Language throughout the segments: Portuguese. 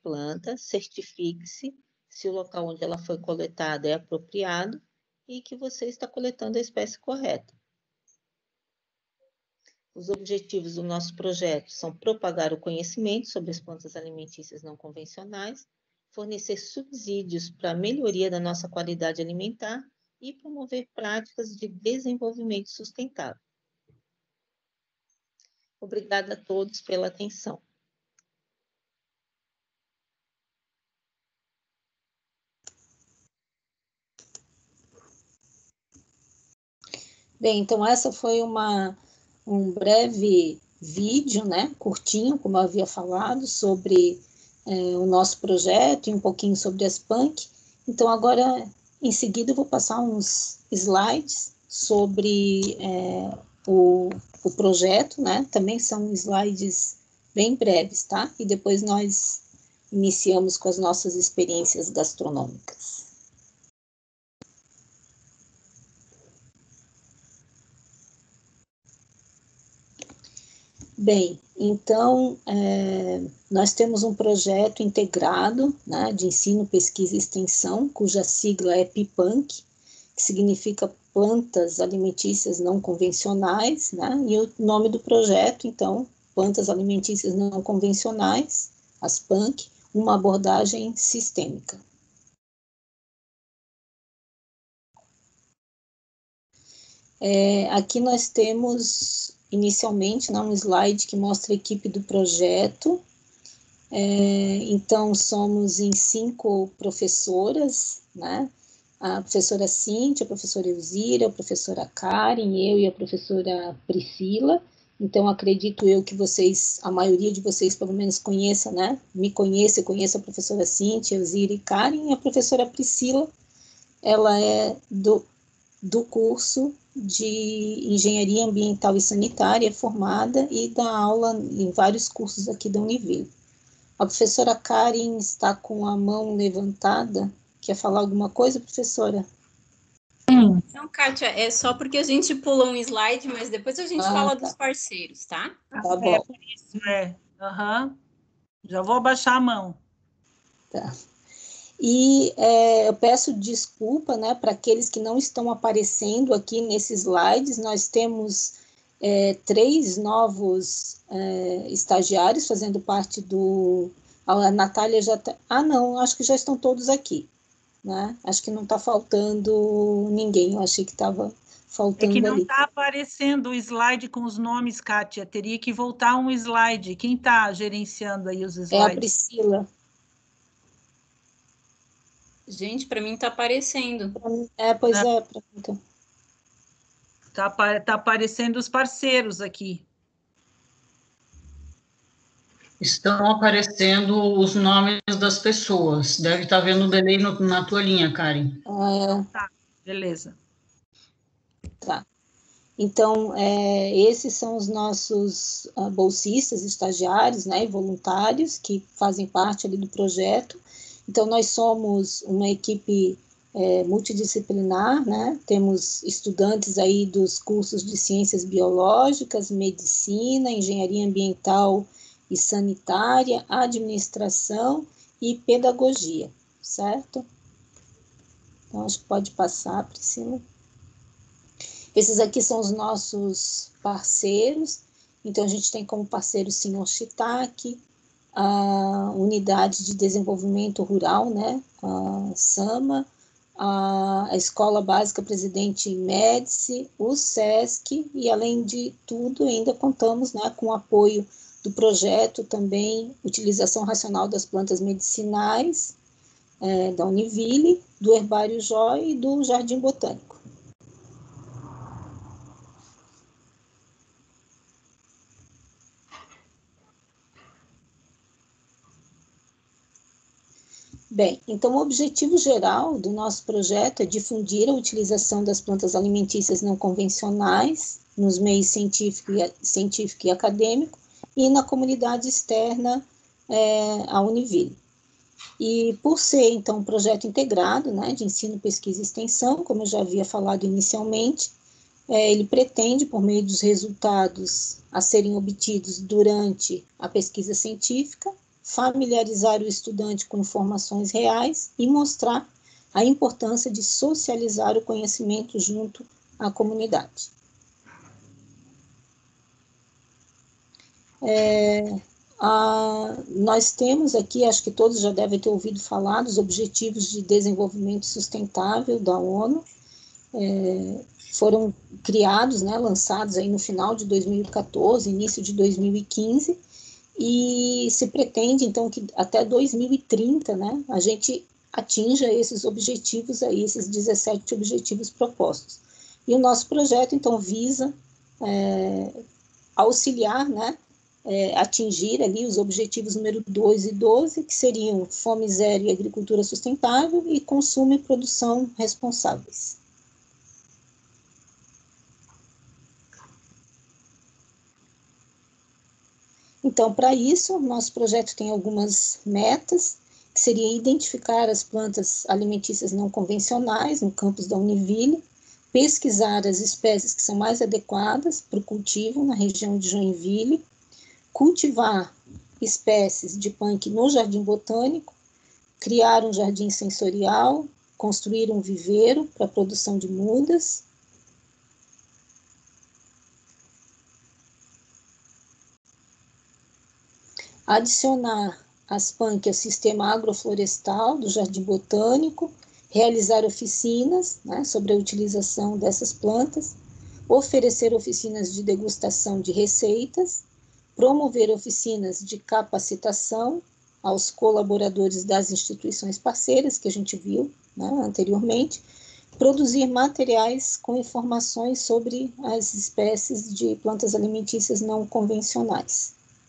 planta, certifique-se se o local onde ela foi coletada é apropriado e que você está coletando a espécie correta. Os objetivos do nosso projeto são propagar o conhecimento sobre as plantas alimentícias não convencionais, fornecer subsídios para a melhoria da nossa qualidade alimentar e promover práticas de desenvolvimento sustentável. Obrigada a todos pela atenção. Bem, então essa foi um breve vídeo, né, curtinho, como eu havia falado, sobre o nosso projeto e um pouquinho sobre as PANC. Então, agora, em seguida, eu vou passar uns slides sobre o projeto, né? Também são slides bem breves, tá? E depois nós iniciamos com as nossas experiências gastronômicas. Bem, então, nós temos um projeto integrado, né, de ensino, pesquisa e extensão, cuja sigla é PIPANC, que significa Plantas Alimentícias Não Convencionais, né, e o nome do projeto, então, Plantas Alimentícias Não Convencionais, as PANC, uma abordagem sistêmica. Aqui nós temos, inicialmente, né, um slide que mostra a equipe do projeto. Então, somos em 5 professoras, né? A professora Cíntia, a professora Elzira, a professora Karen, eu e a professora Priscila. Então, acredito eu que vocês, a maioria de vocês, pelo menos, conheça, né? Me conheça, conheça a professora Cíntia, Elzira e Karen. E a professora Priscila, ela é do curso de Engenharia Ambiental e Sanitária, formada, e dá aula em vários cursos aqui da Univille. A professora Karen está com a mão levantada. Quer falar alguma coisa, professora? Não, Kátia, é só porque a gente pulou um slide, mas depois a gente fala dos parceiros, tá? Tá bom. Por isso, Já vou abaixar a mão. Tá. E eu peço desculpa, né, para aqueles que não estão aparecendo aqui nesses slides. Nós temos 3 novos estagiários fazendo parte do... A Natália já está... não, acho que já estão todos aqui, né? Acho que não está faltando ninguém, eu achei que estava faltando ali. É que não está aparecendo o slide com os nomes, Kátia, teria que voltar um slide. Quem está gerenciando aí os slides? É a Priscila. Gente, para mim está aparecendo. Pois é. Então. Tá aparecendo os parceiros aqui. Estão aparecendo os nomes das pessoas. Deve estar vendo um delay na tua linha, Karen. Tá, beleza. Tá. Então, esses são os nossos bolsistas, estagiários, né, e voluntários que fazem parte ali do projeto. Então, nós somos uma equipe multidisciplinar, né, temos estudantes aí dos cursos de ciências biológicas, medicina, engenharia ambiental e sanitária, administração e pedagogia, certo? Então, acho que pode passar, Priscila. Esses aqui são os nossos parceiros. Então, a gente tem como parceiro, sim, o Shiitake, a Unidade de Desenvolvimento Rural, né, a SAMA, a Escola Básica Presidente Médici, o SESC, e, além de tudo, ainda contamos, né, com o apoio do projeto também, Utilização Racional das Plantas Medicinais, da Univille, do Herbário Joy e do Jardim Botânico. Bem, então o objetivo geral do nosso projeto é difundir a utilização das plantas alimentícias não convencionais nos meios científico e acadêmico e na comunidade externa à Univille. E por ser, então, um projeto integrado, né, de ensino, pesquisa e extensão, como eu já havia falado inicialmente, ele pretende, por meio dos resultados a serem obtidos durante a pesquisa científica, familiarizar o estudante com informações reais e mostrar a importância de socializar o conhecimento junto à comunidade. Nós temos aqui, acho que todos já devem ter ouvido falar dos Objetivos de Desenvolvimento Sustentável da ONU, foram criados, né, lançados aí no final de 2014, início de 2015, e se pretende, então, que até 2030, né, a gente atinja esses objetivos aí, esses 17 objetivos propostos. E o nosso projeto, então, visa auxiliar, né, atingir ali os objetivos número 2 e 12, que seriam fome zero e agricultura sustentável e consumo e produção responsáveis. Então, para isso, nosso projeto tem algumas metas, que seria identificar as plantas alimentícias não convencionais no campus da Univille, pesquisar as espécies que são mais adequadas para o cultivo na região de Joinville, cultivar espécies de punk no jardim botânico, criar um jardim sensorial, construir um viveiro para a produção de mudas, adicionar as punk ao sistema agroflorestal do Jardim Botânico, realizar oficinas, né, sobre a utilização dessas plantas, oferecer oficinas de degustação de receitas, promover oficinas de capacitação aos colaboradores das instituições parceiras, que a gente viu, né, anteriormente, produzir materiais com informações sobre as espécies de plantas alimentícias não convencionais.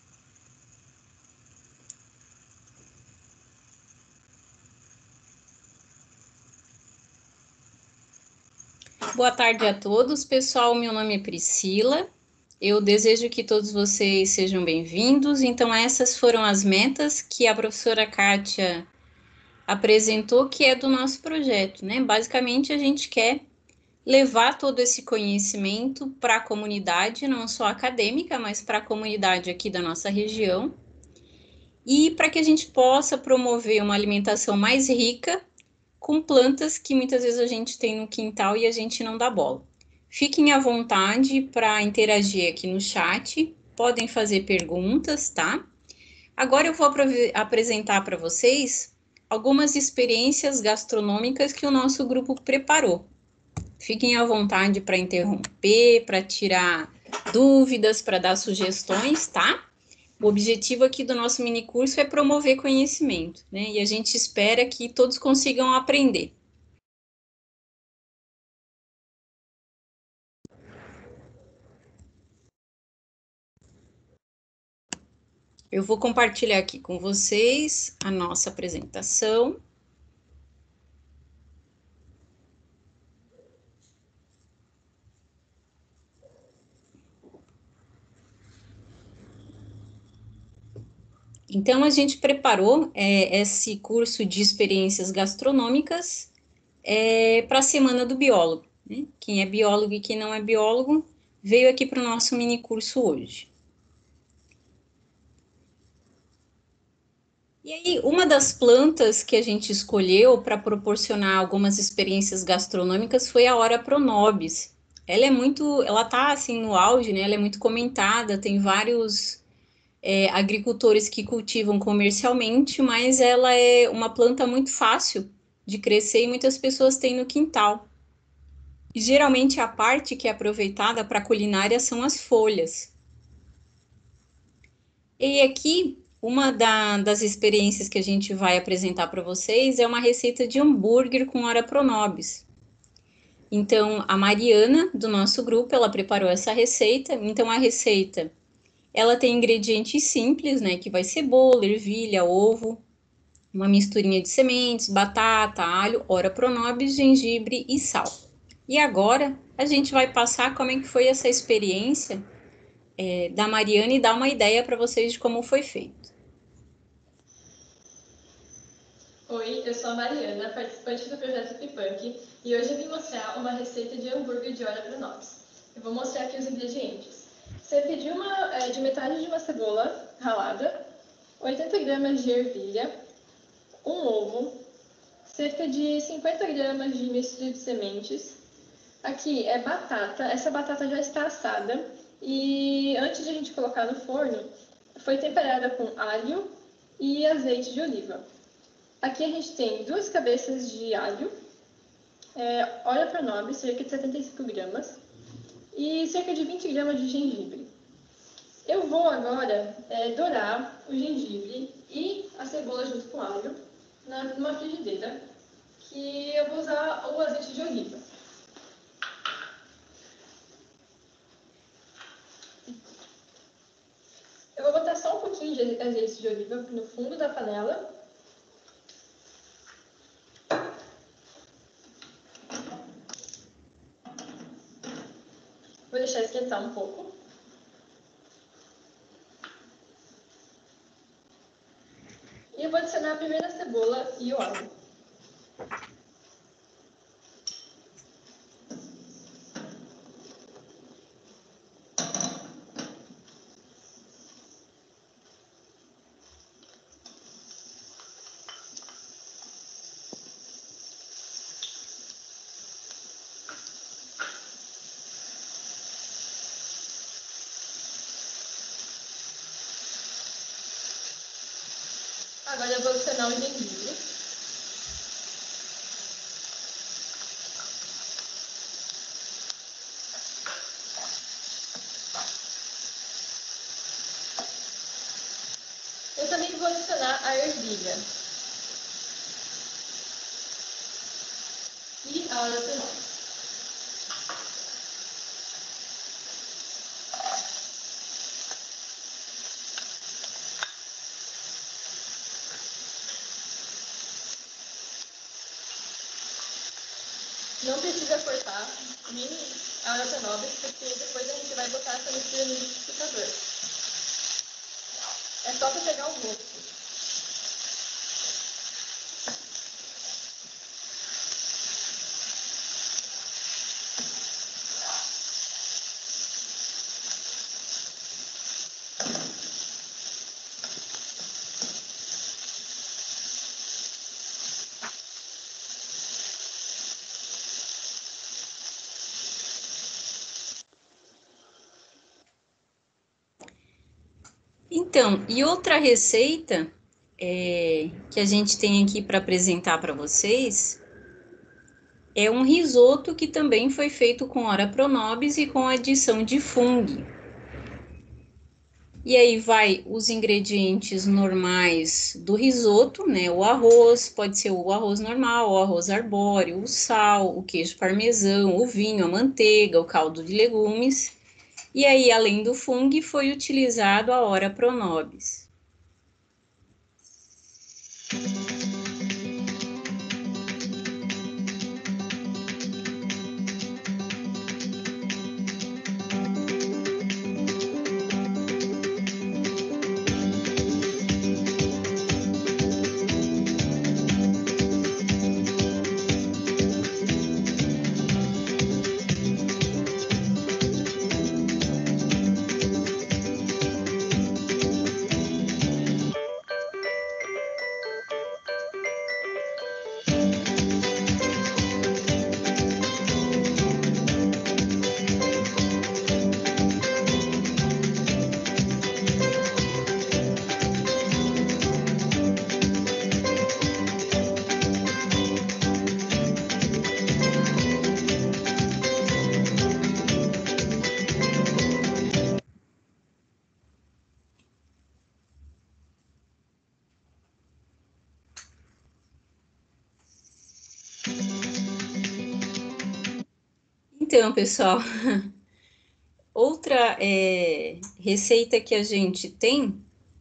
Boa tarde a todos, pessoal. Meu nome é Priscila. Eu desejo que todos vocês sejam bem-vindos. Então, essas foram as metas que a professora Kátia apresentou, que é do nosso projeto, né? Basicamente, a gente quer levar todo esse conhecimento para a comunidade, não só acadêmica, mas para a comunidade aqui da nossa região, e para que a gente possa promover uma alimentação mais rica com plantas que muitas vezes a gente tem no quintal e a gente não dá bola. Fiquem à vontade para interagir aqui no chat, podem fazer perguntas, tá? Agora eu vou apresentar para vocês algumas experiências gastronômicas que o nosso grupo preparou. Fiquem à vontade para interromper, para tirar dúvidas, para dar sugestões, tá? O objetivo aqui do nosso minicurso é promover conhecimento, né? E a gente espera que todos consigam aprender. Eu vou compartilhar aqui com vocês a nossa apresentação. Então, a gente preparou esse curso de experiências gastronômicas para a Semana do Biólogo, né? Quem é biólogo e quem não é biólogo veio aqui para o nosso mini curso hoje. E aí, uma das plantas que a gente escolheu para proporcionar algumas experiências gastronômicas foi a Ora pronobis. Ela tá assim no auge, né? Ela é muito comentada, tem vários agricultores que cultivam comercialmente, mas ela é uma planta muito fácil de crescer e muitas pessoas têm no quintal. E geralmente a parte que é aproveitada para culinária são as folhas. E aqui, uma das experiências que a gente vai apresentar para vocês é uma receita de hambúrguer com Ora pronobis. Então, a Mariana, do nosso grupo, ela preparou essa receita. Então, a receita, ela tem ingredientes simples, né? Que vai cebola, ervilha, ovo, uma misturinha de sementes, batata, alho, Ora pronobis, gengibre e sal. E agora, a gente vai passar como é que foi essa experiência da Mariana e dar uma ideia para vocês de como foi feito. Oi, eu sou a Mariana, participante do projeto Pipunk, e hoje eu vim mostrar uma receita de hambúrguer de Ora pronobis. Eu vou mostrar aqui os ingredientes. Você pediu de metade de uma cebola ralada, 80 gramas de ervilha, um ovo, cerca de 50 gramas de mistura de sementes. Aqui é batata, essa batata já está assada e antes de a gente colocar no forno, foi temperada com alho e azeite de oliva. Aqui a gente tem 2 cabeças de alho, óleo pro nobre, cerca de 75 gramas, e cerca de 20 gramas de gengibre. Eu vou agora dourar o gengibre e a cebola junto com o alho numa frigideira, que eu vou usar o azeite de oliva. Eu vou botar só um pouquinho de azeite de oliva no fundo da panela. Vou deixar esquentar um pouco. E eu vou adicionar primeiro a cebola e o alho. Agora eu vou adicionar o gengibre. Eu também vou adicionar a ervilha. E a óleo pro nobre. Não precisa cortar nem a óleo nobre, porque depois a gente vai botar essa mistura no liquidificador. É só para pegar o gosto. Então, e outra receita que a gente tem aqui para apresentar para vocês é um risoto que também foi feito com ora pro nobis e com adição de fungo. E aí vai os ingredientes normais do risoto, né? O arroz, pode ser o arroz normal, o arroz arbóreo, o sal, o queijo parmesão, o vinho, a manteiga, o caldo de legumes. E aí, além do fungo, foi utilizado a ora pro nobis. Então, pessoal, outra receita que a gente tem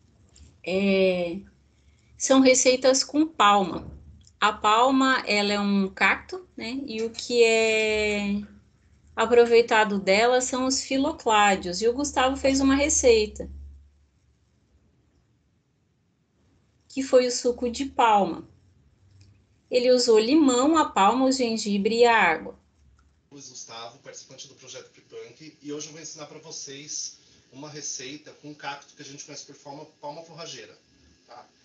são receitas com palma. A palma, ela é um cacto, né? E o que é aproveitado dela são os filocládios. E o Gustavo fez uma receita, que foi o suco de palma. Ele usou limão, a palma, o gengibre e a água. Gustavo, participante do projeto Pipunk, e hoje eu vou ensinar para vocês uma receita com um cacto que a gente conhece por palma forrageira.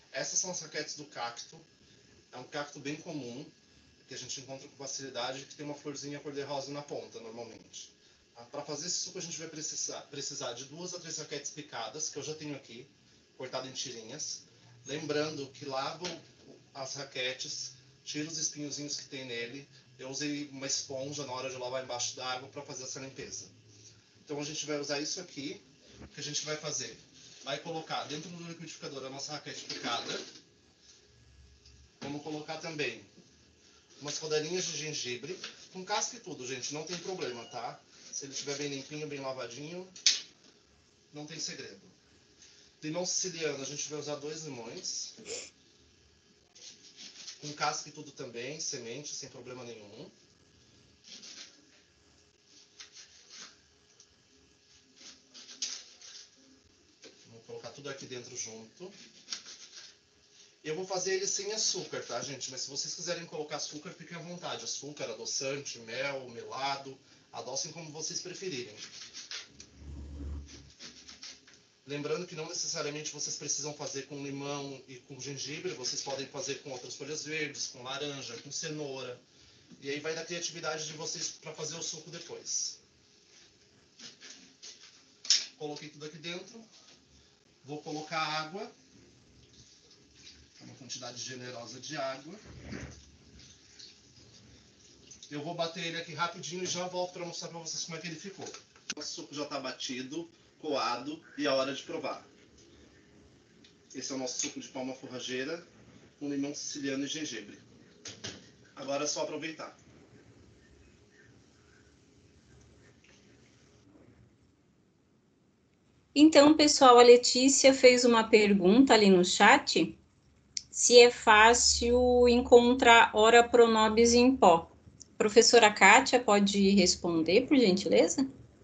Essas são as raquetes do cacto. É um cacto bem comum, que a gente encontra com facilidade, que tem uma florzinha cor-de-rosa na ponta, normalmente. Para fazer esse suco, a gente vai precisar de 2 a 3 raquetes picadas, que eu já tenho aqui, cortado em tirinhas. Lembrando que lavo as raquetes, tiro os espinhozinhos que tem nele. Eu usei uma esponja na hora de lavar embaixo da água para fazer essa limpeza. Então a gente vai usar isso aqui, que a gente vai fazer. Vai colocar dentro do liquidificador a nossa raquete picada. Vamos colocar também umas rodelinhas de gengibre, com casca e tudo, gente, não tem problema, tá? Se ele estiver bem limpinho, bem lavadinho, não tem segredo. Limão siciliano, a gente vai usar 2 limões. Com casca e tudo também, semente, sem problema nenhum. Vou colocar tudo aqui dentro junto. Eu vou fazer ele sem açúcar, tá, gente? Mas se vocês quiserem colocar açúcar, fiquem à vontade. Açúcar, adoçante, mel, melado, adocem como vocês preferirem. Lembrando que não necessariamente vocês precisam fazer com limão e com gengibre, vocês podem fazer com outras folhas verdes, com laranja, com cenoura. E aí vai da criatividade de vocês para fazer o suco depois. Coloquei tudo aqui dentro. Vou colocar água. Uma quantidade generosa de água. Eu vou bater ele aqui rapidinho e já volto para mostrar para vocês como é que ele ficou. O suco já está batido, coado e é hora de provar. Esse é o nosso suco de palma forrageira com limão siciliano e gengibre. Agora é só aproveitar. Então, pessoal, a Letícia fez uma pergunta ali no chat, se é fácil encontrar ora pronobis em pó. Professora Kátia, pode responder, por gentileza?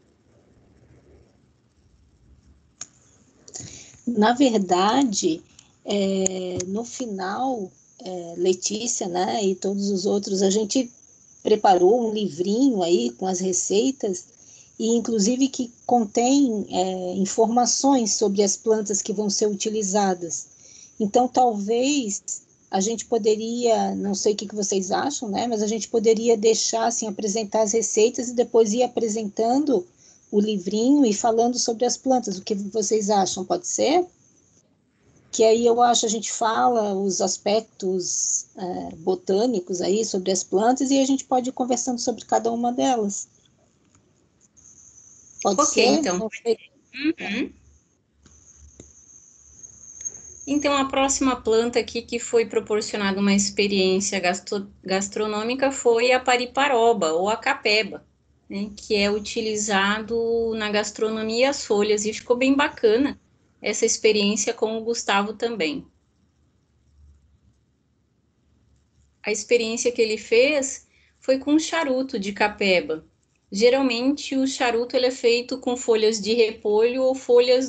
Na verdade, no final, Letícia, né, e todos os outros, a gente preparou um livrinho aí com as receitas, e inclusive que contém informações sobre as plantas que vão ser utilizadas. Então, talvez a gente poderia, não sei o que vocês acham, né, mas a gente poderia deixar, assim, apresentar as receitas e depois ir apresentando o livrinho e falando sobre as plantas. O que vocês acham? Pode ser? Que aí eu acho a gente fala os aspectos botânicos aí sobre as plantas e a gente pode ir conversando sobre cada uma delas. Pode ser? Então. Uhum. Então, a próxima planta aqui que foi proporcionada uma experiência gastronômica foi a pariparoba, ou a capeba, né, que é utilizado na gastronomia as folhas, e ficou bem bacana essa experiência com o Gustavo também. A experiência que ele fez foi com charuto de capeba. Geralmente o charuto ele é feito com folhas de repolho ou folhas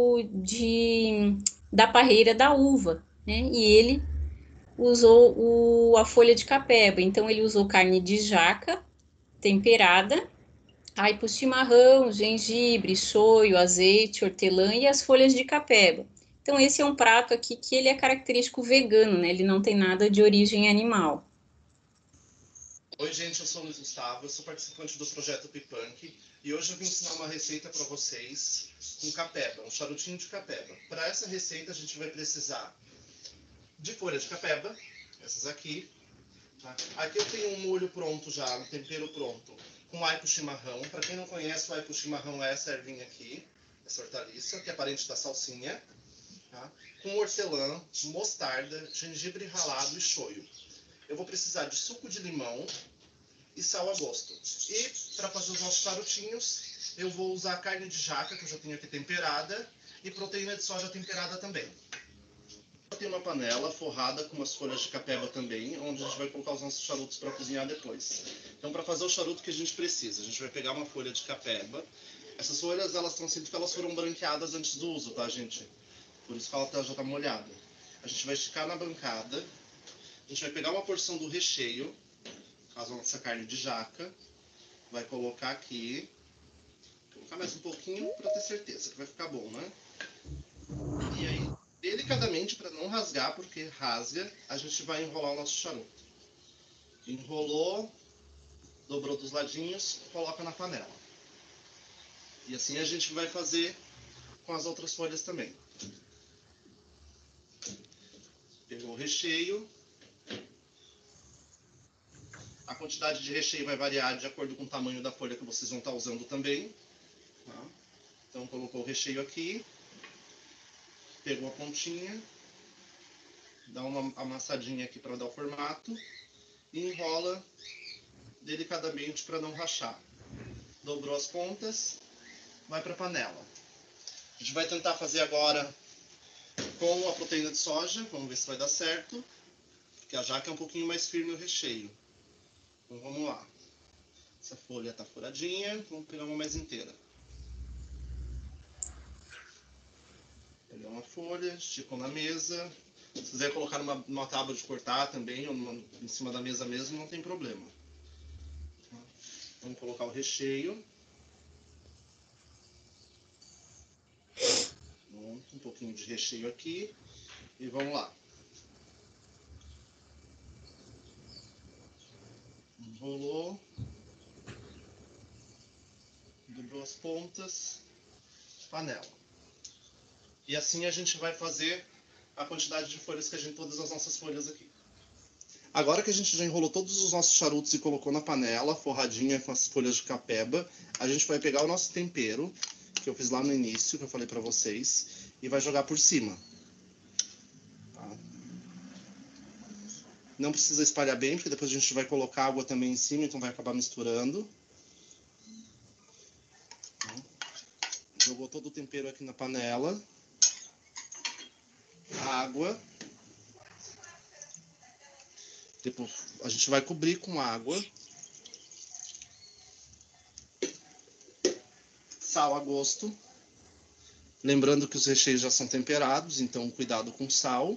da parreira da uva, né? E ele usou a folha de capeba, então ele usou carne de jaca temperada, aipo chimarrão, gengibre, shoyu, azeite, hortelã e as folhas de capeba. Então esse é um prato aqui que ele é característico vegano, né? Ele não tem nada de origem animal. Oi, gente, eu sou o Luiz Gustavo, eu sou participante do projeto Pipunk e hoje eu vim ensinar uma receita para vocês com capeba, um charutinho de capeba. Para essa receita a gente vai precisar de folha de capeba, essas aqui. Tá? Aqui eu tenho um molho pronto já, um tempero pronto, com aipo chimarrão. Para quem não conhece, o aipo chimarrão é essa ervinha aqui, essa hortaliça, que é parente da salsinha. Tá? Com hortelã, mostarda, gengibre ralado e shoyu. Eu vou precisar de suco de limão e sal a gosto. E para fazer os nossos charutinhos, eu vou usar carne de jaca, que eu já tenho aqui temperada, e proteína de soja temperada também. Eu tenho uma panela forrada com umas folhas de capeba também, onde a gente vai colocar os nossos charutos para cozinhar depois. Então, para fazer o charuto que a gente precisa, a gente vai pegar uma folha de capeba. Essas folhas, elas estão assim porque elas foram branqueadas antes do uso, tá, gente? Por isso que ela já está molhada. A gente vai esticar na bancada. A gente vai pegar uma porção do recheio, a nossa carne de jaca, vai colocar aqui, vou colocar mais um pouquinho para ter certeza que vai ficar bom, né? E aí, delicadamente, cuidadosamente para não rasgar, porque rasga, a gente vai enrolar o nosso charuto. Enrolou, dobrou dos ladinhos, coloca na panela. E assim a gente vai fazer com as outras folhas também. Pegou o recheio. A quantidade de recheio vai variar de acordo com o tamanho da folha que vocês vão estar usando também. Tá? Então, colocou o recheio aqui. Pegou a pontinha. Dá uma amassadinha aqui para dar o formato. E enrola delicadamente para não rachar. Dobrou as pontas. Vai para a panela. A gente vai tentar fazer agora com a proteína de soja. Vamos ver se vai dar certo. Porque a jaca é um pouquinho mais firme o recheio. Então vamos lá. Essa folha está furadinha. Vamos pegar uma mais inteira. Pegar uma folha, esticam na mesa. Se quiser colocar numa tábua de cortar também, ou em cima da mesa mesmo, não tem problema. Vamos colocar o recheio. Um pouquinho de recheio aqui. E vamos lá. Enrolou. Dobrou as pontas. Panela. E assim a gente vai fazer a quantidade de folhas que a gente... Todas as nossas folhas aqui. Agora que a gente já enrolou todos os nossos charutos e colocou na panela, forradinha com as folhas de capeba, a gente vai pegar o nosso tempero, que eu fiz lá no início, que eu falei pra vocês, e vai jogar por cima. Tá? Não precisa espalhar bem, porque depois a gente vai colocar água também em cima, então vai acabar misturando. Tá? Jogou todo o tempero aqui na panela. Água. Depois a gente vai cobrir com água. Sal a gosto. Lembrando que os recheios já são temperados, então cuidado com sal.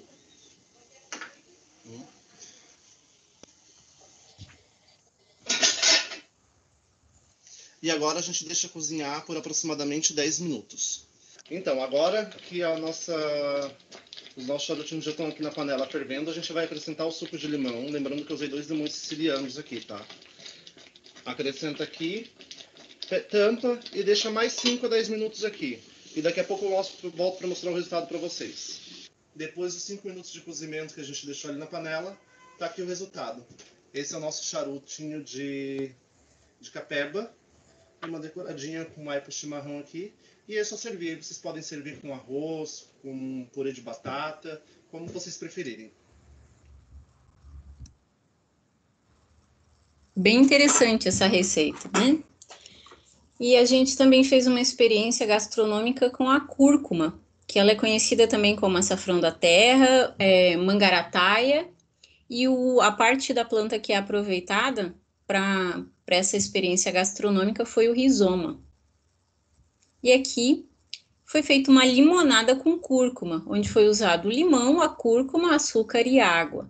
E agora a gente deixa cozinhar por aproximadamente 10 minutos. Então, agora que os nossos charutinhos já estão aqui na panela fervendo, a gente vai acrescentar o suco de limão. Lembrando que eu usei 2 limões sicilianos aqui, tá? Acrescenta aqui, tampa e deixa mais 5 a 10 minutos aqui. E daqui a pouco eu volto para mostrar o resultado para vocês. Depois dos 5 minutos de cozimento que a gente deixou ali na panela, tá aqui o resultado. Esse é o nosso charutinho de capeba. Uma decoradinha com aipo chimarrão aqui. E é só servir. Vocês podem servir com arroz, com purê de batata, como vocês preferirem. Bem interessante essa receita, né? E a gente também fez uma experiência gastronômica com a cúrcuma, que ela é conhecida também como açafrão da terra, mangarataia, e a parte da planta que é aproveitada para essa experiência gastronômica foi o rizoma. E aqui foi feita uma limonada com cúrcuma, onde foi usado o limão, a cúrcuma, açúcar e água.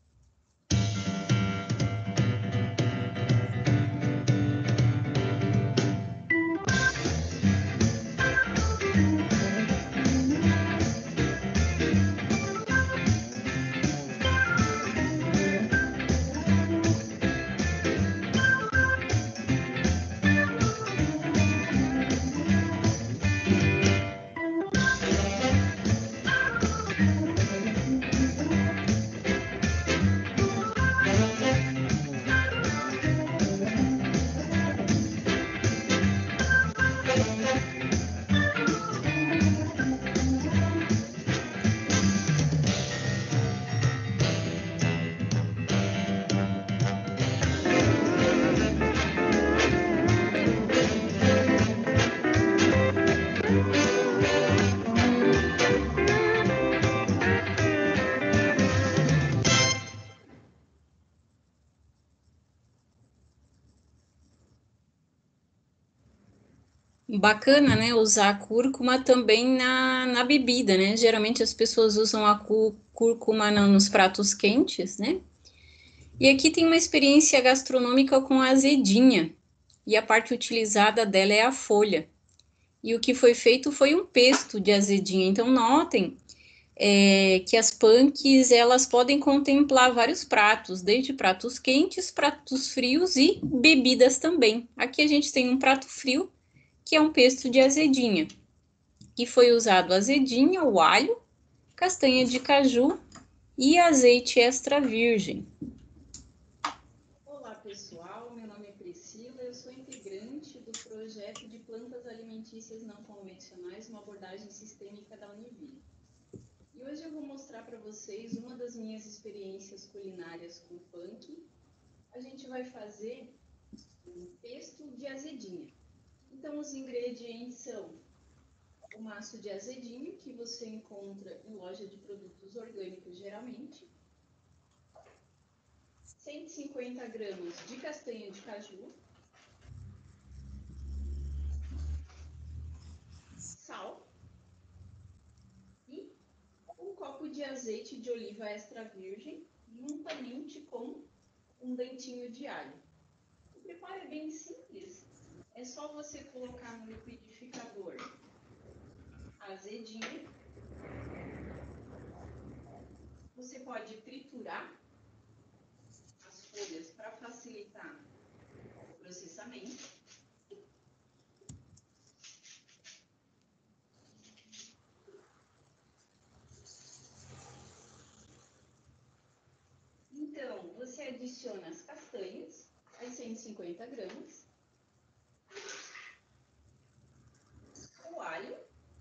Bacana, né, usar a cúrcuma também na bebida, né? Geralmente as pessoas usam a cúrcuma nos pratos quentes, né? E aqui tem uma experiência gastronômica com a azedinha, e a parte utilizada dela é a folha. E o que foi feito foi um pesto de azedinha. Então, notem que as punks, elas podem contemplar vários pratos, desde pratos quentes, pratos frios e bebidas também. Aqui a gente tem um prato frio, que é um pesto de azedinha, que foi usado azedinha, o alho, castanha de caju e azeite extra virgem. Olá, pessoal. Meu nome é Priscila. Eu sou integrante do projeto de plantas alimentícias não convencionais, uma abordagem sistêmica da Univille. E hoje eu vou mostrar para vocês uma das minhas experiências culinárias com punk. A gente vai fazer um pesto de azedinha. Então, os ingredientes são o maço de azedinho, que você encontra em loja de produtos orgânicos geralmente, 150 gramas de castanha de caju, sal e um copo de azeite de oliva extra virgem juntamente com um dentinho de alho. O preparo é bem simples, é só você colocar no liquidificador azedinho. Você pode triturar as folhas para facilitar o processamento. Então, você adiciona as castanhas, as 150 gramas, o alho,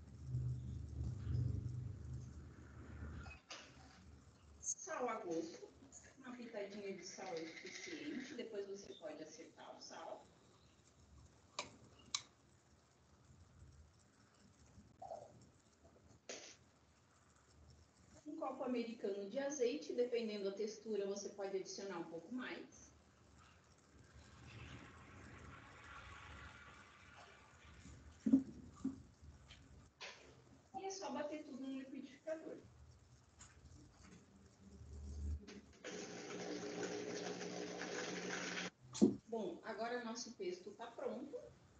sal a gosto, uma pitadinha de sal é suficiente, depois você pode acertar o sal. Um copo americano de azeite, dependendo da textura, você pode adicionar um pouco mais. E é só bater tudo no liquidificador. Bom, agora nosso pesto está pronto.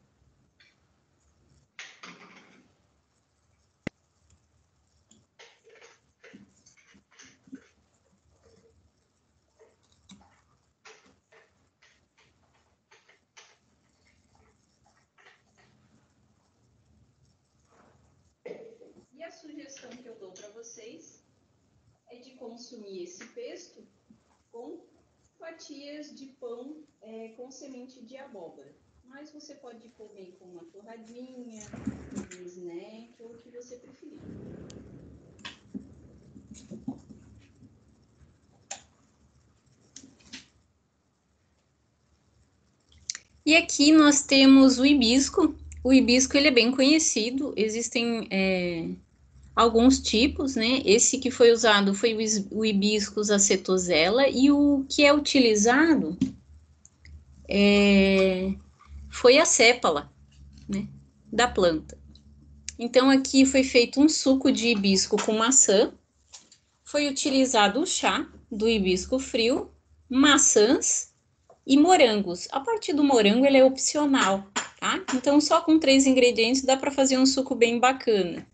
E a sugestão que eu dou para vocês é de consumir esse pesto com fatias de pão com semente de abóbora. Mas você pode comer com uma torradinha, um snack, ou o que você preferir. E aqui nós temos o hibisco. O hibisco ele é bem conhecido, existem alguns tipos, né? Esse que foi usado foi o hibiscus acetosella, e o que é utilizado foi a sépala, né, da planta. Então aqui foi feito um suco de hibisco com maçã, foi utilizado o chá do hibisco frio, maçãs e morangos. A parte do morango ele é opcional, tá? Então só com 3 ingredientes dá para fazer um suco bem bacana.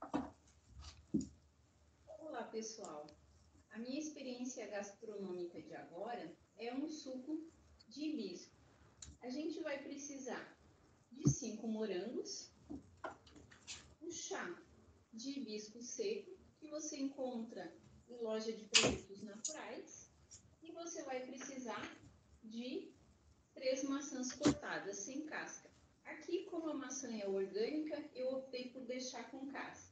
Olá, pessoal. A minha experiência gastronômica de agora é um suco de hibisco. A gente vai precisar de 5 morangos, um chá de hibisco seco, que você encontra em loja de produtos naturais, e você vai precisar de 3 maçãs cortadas sem casca. Aqui, como a maçã é orgânica, eu optei por deixar com casca.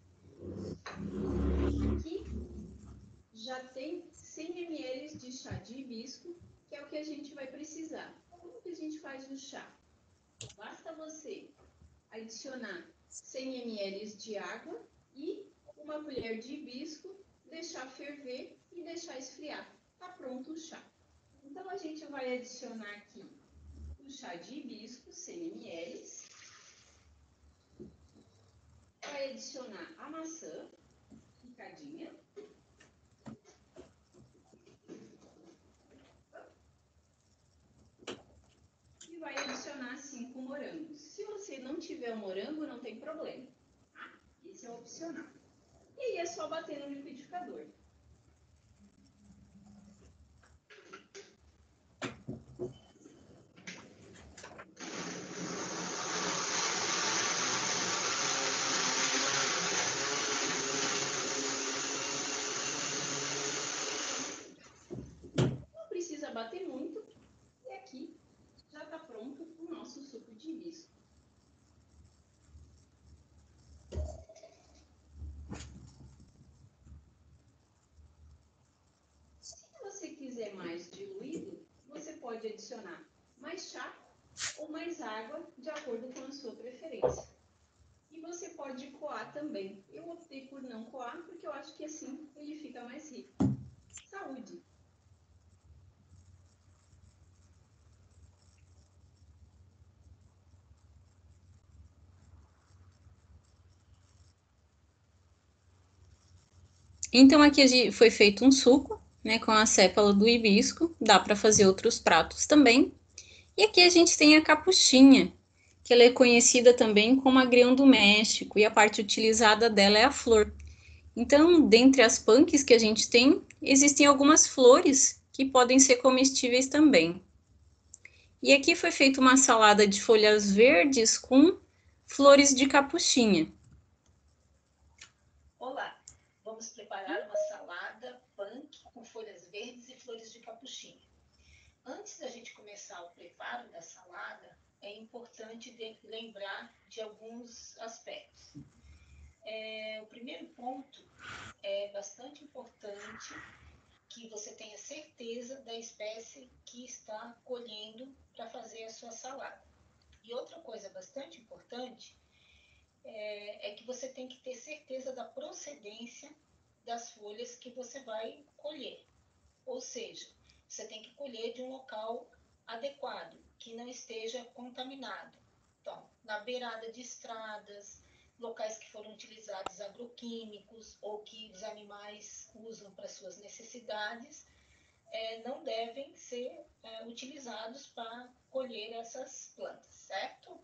Aqui já tem 100 ml de chá de hibisco, que é o que a gente vai precisar. Como que a gente faz o chá? Basta você adicionar 100 ml de água e uma colher de hibisco, deixar ferver e deixar esfriar. Está pronto o chá. Então, a gente vai adicionar aqui o chá de hibisco, 100 ml. Vai adicionar a maçã picadinha. E vai adicionar 5 morangos. Se você não tiver o morango, não tem problema, tá? Esse é opcional. E aí é só bater no liquidificador. liquidificador. Não precisa bater muito, e aqui já está pronto o nosso suco de hibisco. Se você quiser mais diluído, você pode adicionar mais chá ou mais água, de acordo com a sua preferência. E você pode coar também. Eu optei por não coar, porque eu acho que assim ele fica mais rico. Saúde! Então, aqui foi feito um suco, né, com a sépala do hibisco. Dá para fazer outros pratos também. E aqui a gente tem a capuchinha, que ela é conhecida também como agrião do México, e a parte utilizada dela é a flor. Então, dentre as punks que a gente tem, existem algumas flores que podem ser comestíveis também. E aqui foi feita uma salada de folhas verdes com flores de capuchinha. Olá, vamos preparar uma salada punk com folhas verdes e flores de capuchinha. Antes da gente começar o preparo da salada, é importante lembrar de alguns aspectos. O primeiro ponto é bastante importante que você tenha certeza da espécie que está colhendo para fazer a sua salada. E outra coisa bastante importante é que você tem que ter certeza da procedência das folhas que você vai colher. Ou seja, você tem que colher de um local adequado, que não esteja contaminado. Então, na beirada de estradas, locais que foram utilizados agroquímicos ou que os animais usam para suas necessidades, não devem ser utilizados para colher essas plantas, certo?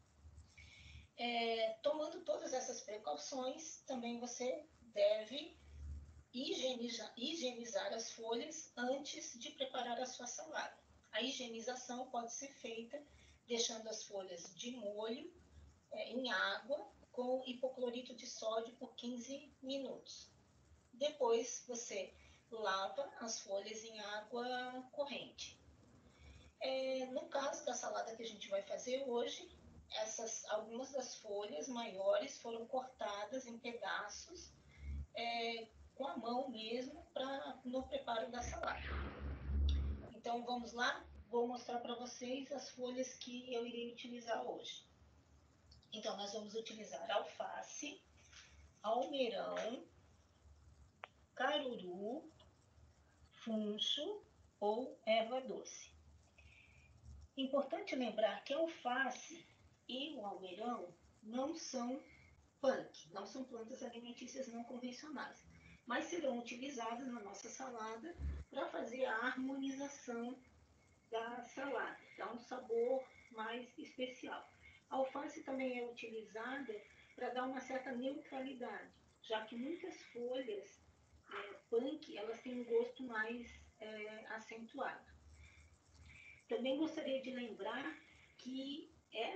Tomando todas essas precauções, também você deve higienizar as folhas antes de preparar a sua salada. A higienização pode ser feita deixando as folhas de molho em água com hipoclorito de sódio por 15 minutos. Depois você lava as folhas em água corrente. No caso da salada que a gente vai fazer hoje, algumas das folhas maiores foram cortadas em pedaços com a mão mesmo no preparo da salada. Então vamos lá, vou mostrar para vocês as folhas que eu irei utilizar hoje. Então nós vamos utilizar alface, almeirão, caruru, funcho ou erva doce. Importante lembrar que a alface e o almeirão não são punk, não são plantas alimentícias não convencionais, mas serão utilizadas na nossa salada para fazer a harmonização da salada, dar um sabor mais especial. A alface também é utilizada para dar uma certa neutralidade, já que muitas folhas punk, elas têm um gosto mais acentuado. Também gostaria de lembrar que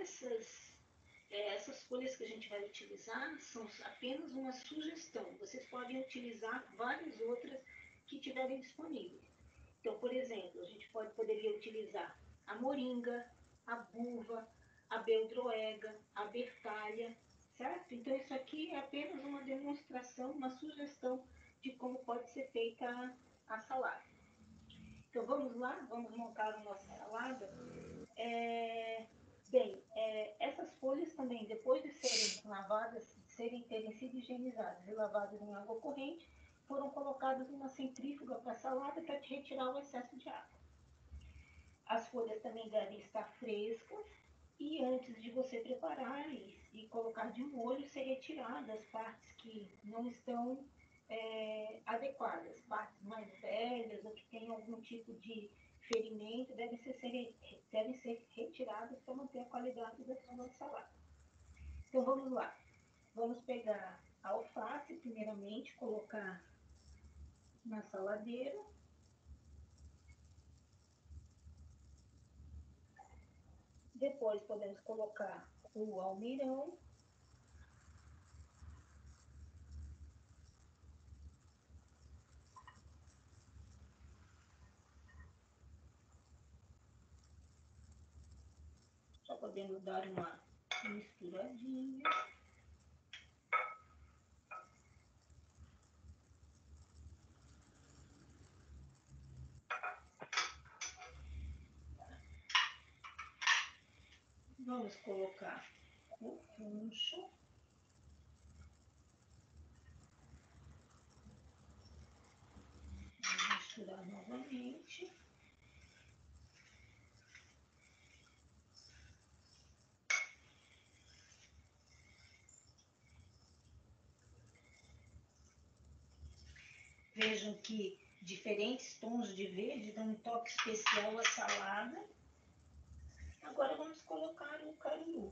essas folhas que a gente vai utilizar são apenas uma sugestão. Vocês podem utilizar várias outras que tiverem disponíveis. Então, por exemplo, a gente poderia utilizar a moringa, a buva, a beldroega, a bertalha, certo? Então, isso aqui é apenas uma demonstração, uma sugestão de como pode ser feita a salada. Então, vamos lá? Vamos montar a nossa salada? Essas folhas também, depois de serem lavadas, terem sido higienizadas e lavadas em água corrente, foram colocadas numa centrífuga para a salada para retirar o excesso de água. As folhas também devem estar frescas e antes de você preparar e colocar de molho, ser retiradas as partes que não estão adequadas, partes mais velhas ou que têm algum tipo de ferimento, devem ser retiradas para manter a qualidade da sua salada. Então vamos lá, vamos pegar a alface primeiramente, colocar na saladeira. Depois podemos colocar o almeirão. Só podemos dar uma misturadinha. Vamos colocar o funcho. Vamos misturar novamente. Vejam que diferentes tons de verde dão um toque especial à salada. Agora vamos colocar o caruru.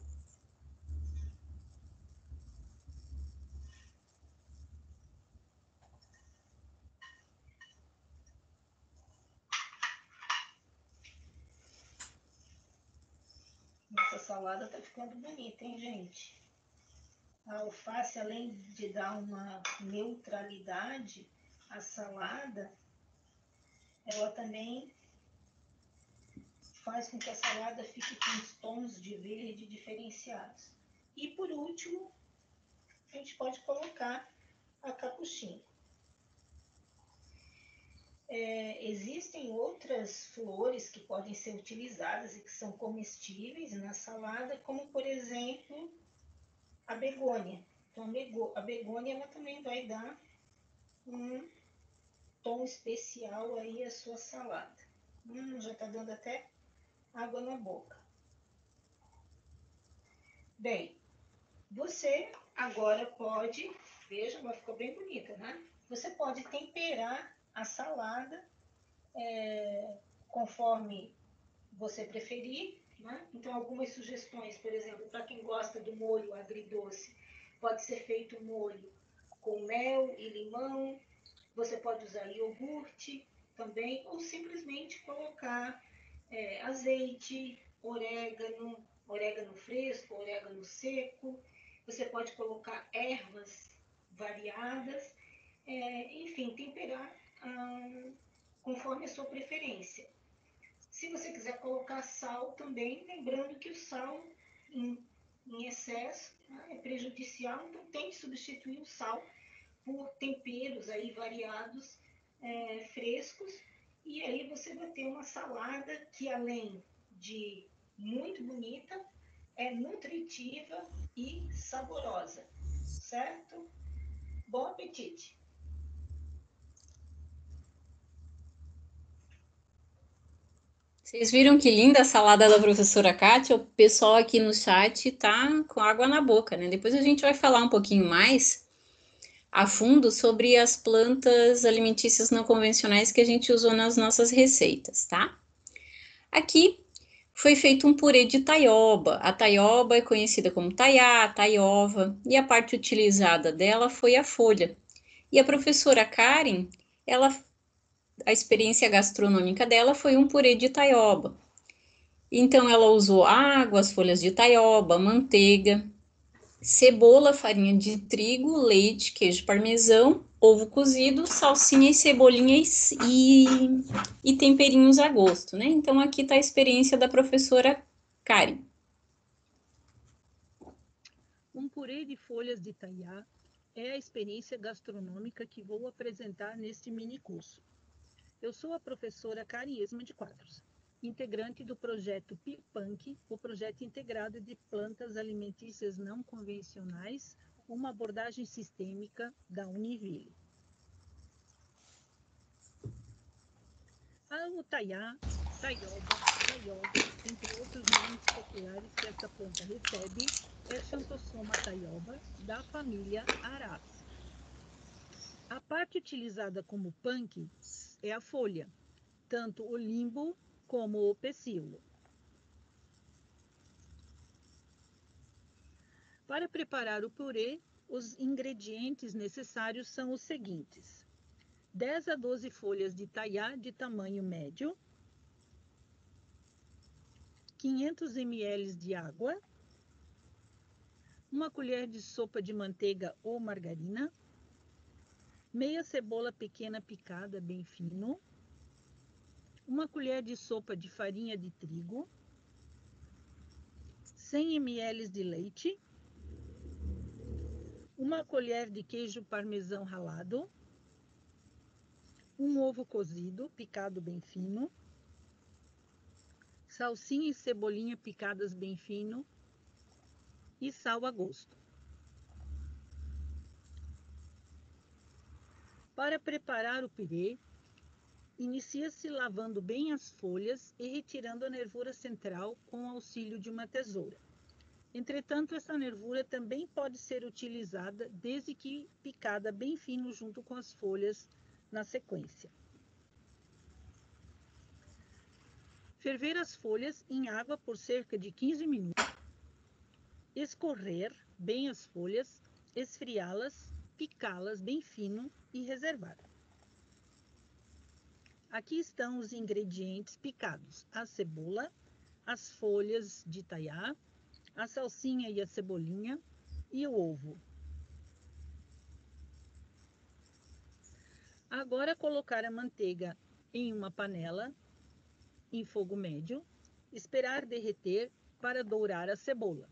Nossa salada tá ficando bonita, hein, gente? A alface, além de dar uma neutralidade à salada, ela também faz com que a salada fique com os tons de verde diferenciados. E por último, a gente pode colocar a capuchinha. Existem outras flores que podem ser utilizadas e que são comestíveis na salada, como por exemplo a begônia. Então a begônia ela também vai dar um tom especial aí à sua salada. Já está dando até água na boca. Bem, você agora pode, veja, ela ficou bem bonita, né? Você pode temperar a salada conforme você preferir, né? Então, algumas sugestões, por exemplo, para quem gosta do molho agridoce, pode ser feito um molho com mel e limão, você pode usar iogurte também, ou simplesmente colocar azeite, orégano fresco, orégano seco, você pode colocar ervas variadas, enfim, temperar conforme a sua preferência. Se você quiser colocar sal também, lembrando que o sal em excesso, né, é prejudicial, então tente substituir o sal por temperos aí variados, frescos, e aí você vai ter uma salada que, além de muito bonita, é nutritiva e saborosa, certo? Bom apetite! Vocês viram que linda a salada da professora Kátia? O pessoal aqui no chat tá com água na boca, né? Depois a gente vai falar um pouquinho mais a fundo sobre as plantas alimentícias não convencionais que a gente usou nas nossas receitas, tá? Aqui foi feito um purê de taioba. A taioba é conhecida como taiá, taiova, e a parte utilizada dela foi a folha. E a professora Karen, a experiência gastronômica dela foi um purê de taioba. Então, ela usou água, as folhas de taioba, manteiga, cebola, farinha de trigo, leite, queijo parmesão, ovo cozido, salsinha e cebolinha e temperinhos a gosto, né? Então, aqui está a experiência da professora Karen. Um purê de folhas de taiá é a experiência gastronômica que vou apresentar neste mini curso. Eu sou a professora Karen Esma de Quadros, integrante do projeto PIPANC, o projeto integrado de plantas alimentícias não convencionais, uma abordagem sistêmica da Univille. O taiá, taioba, entre outros nomes populares que essa planta recebe, é Xanthosoma taioba, da família Aráceae. A parte utilizada como punk é a folha, tanto o limbo como o pecíolo. Para preparar o purê, os ingredientes necessários são os seguintes: 10 a 12 folhas de taiá de tamanho médio, 500 ml de água, uma colher de sopa de manteiga ou margarina, meia cebola pequena picada bem fino, uma colher de sopa de farinha de trigo, 100 ml de leite, uma colher de queijo parmesão ralado, um ovo cozido picado bem fino, salsinha e cebolinha picadas bem fino e sal a gosto. Para preparar o pirê, inicia-se lavando bem as folhas e retirando a nervura central com o auxílio de uma tesoura. Entretanto, essa nervura também pode ser utilizada desde que picada bem fino junto com as folhas na sequência. Ferver as folhas em água por cerca de 15 minutos. Escorrer bem as folhas, esfriá-las, picá-las bem fino e reservar. Aqui estão os ingredientes picados: a cebola, as folhas de taiá, a salsinha e a cebolinha e o ovo. Agora colocar a manteiga em uma panela em fogo médio, esperar derreter para dourar a cebola.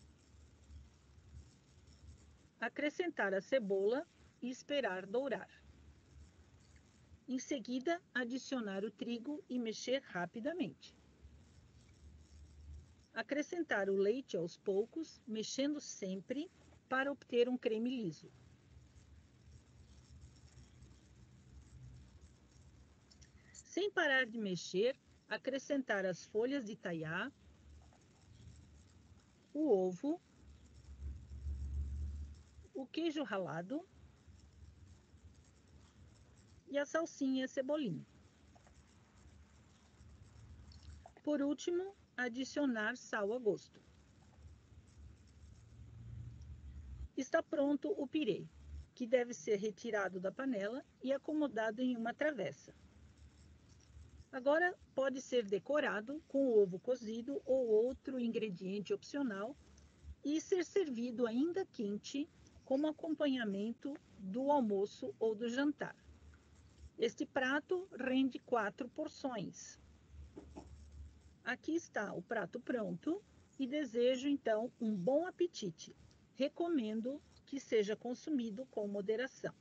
Acrescentar a cebola e esperar dourar. Em seguida, adicionar o trigo e mexer rapidamente. Acrescentar o leite aos poucos, mexendo sempre para obter um creme liso. Sem parar de mexer, acrescentar as folhas de taiá, o ovo, o queijo ralado e a salsinha e a cebolinha. Por último, adicionar sal a gosto. Está pronto o pirê, que deve ser retirado da panela e acomodado em uma travessa. Agora pode ser decorado com ovo cozido ou outro ingrediente opcional e ser servido ainda quente como acompanhamento do almoço ou do jantar. Este prato rende 4 porções. Aqui está o prato pronto e desejo então um bom apetite. Recomendo que seja consumido com moderação.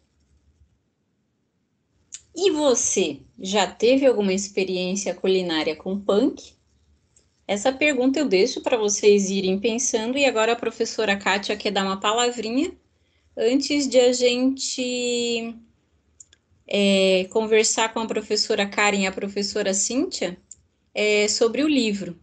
E você, já teve alguma experiência culinária com punk? Essa pergunta eu deixo para vocês irem pensando e agora a professora Kátia quer dar uma palavrinha antes de a gente conversar com a professora Karen e a professora Cíntia sobre o livro.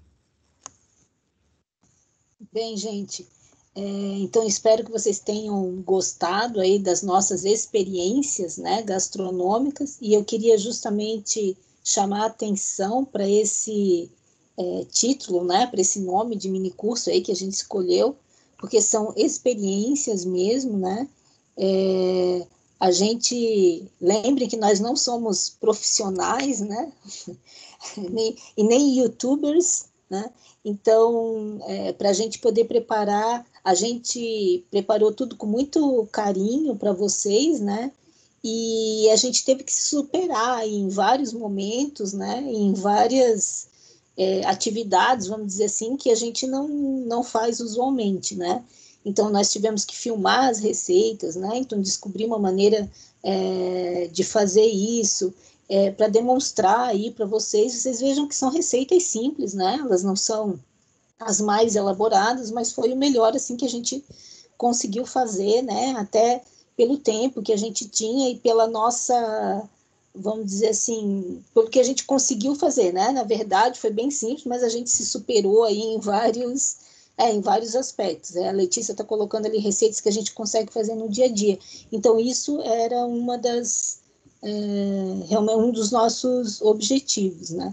Bem, gente, então espero que vocês tenham gostado aí das nossas experiências, né, gastronômicas, e eu queria justamente chamar a atenção para esse título, né, para esse nome de minicurso aí que a gente escolheu, porque são experiências mesmo, né, a gente, lembre que nós não somos profissionais, né, e nem youtubers, né, então, para a gente poder preparar, a gente preparou tudo com muito carinho para vocês, né, e a gente teve que se superar em vários momentos, né, em várias atividades, vamos dizer assim, que a gente não faz usualmente, né, então nós tivemos que filmar as receitas, né, então descobrir uma maneira de fazer isso, para demonstrar aí para vocês vejam que são receitas simples, né, elas não são as mais elaboradas, mas foi o melhor, assim, que a gente conseguiu fazer, né, até pelo tempo que a gente tinha e pela nossa, vamos dizer assim, pelo que a gente conseguiu fazer, né, na verdade foi bem simples, mas a gente se superou aí em vários aspectos, a Letícia está colocando ali receitas que a gente consegue fazer no dia a dia, então isso era realmente um dos nossos objetivos, né,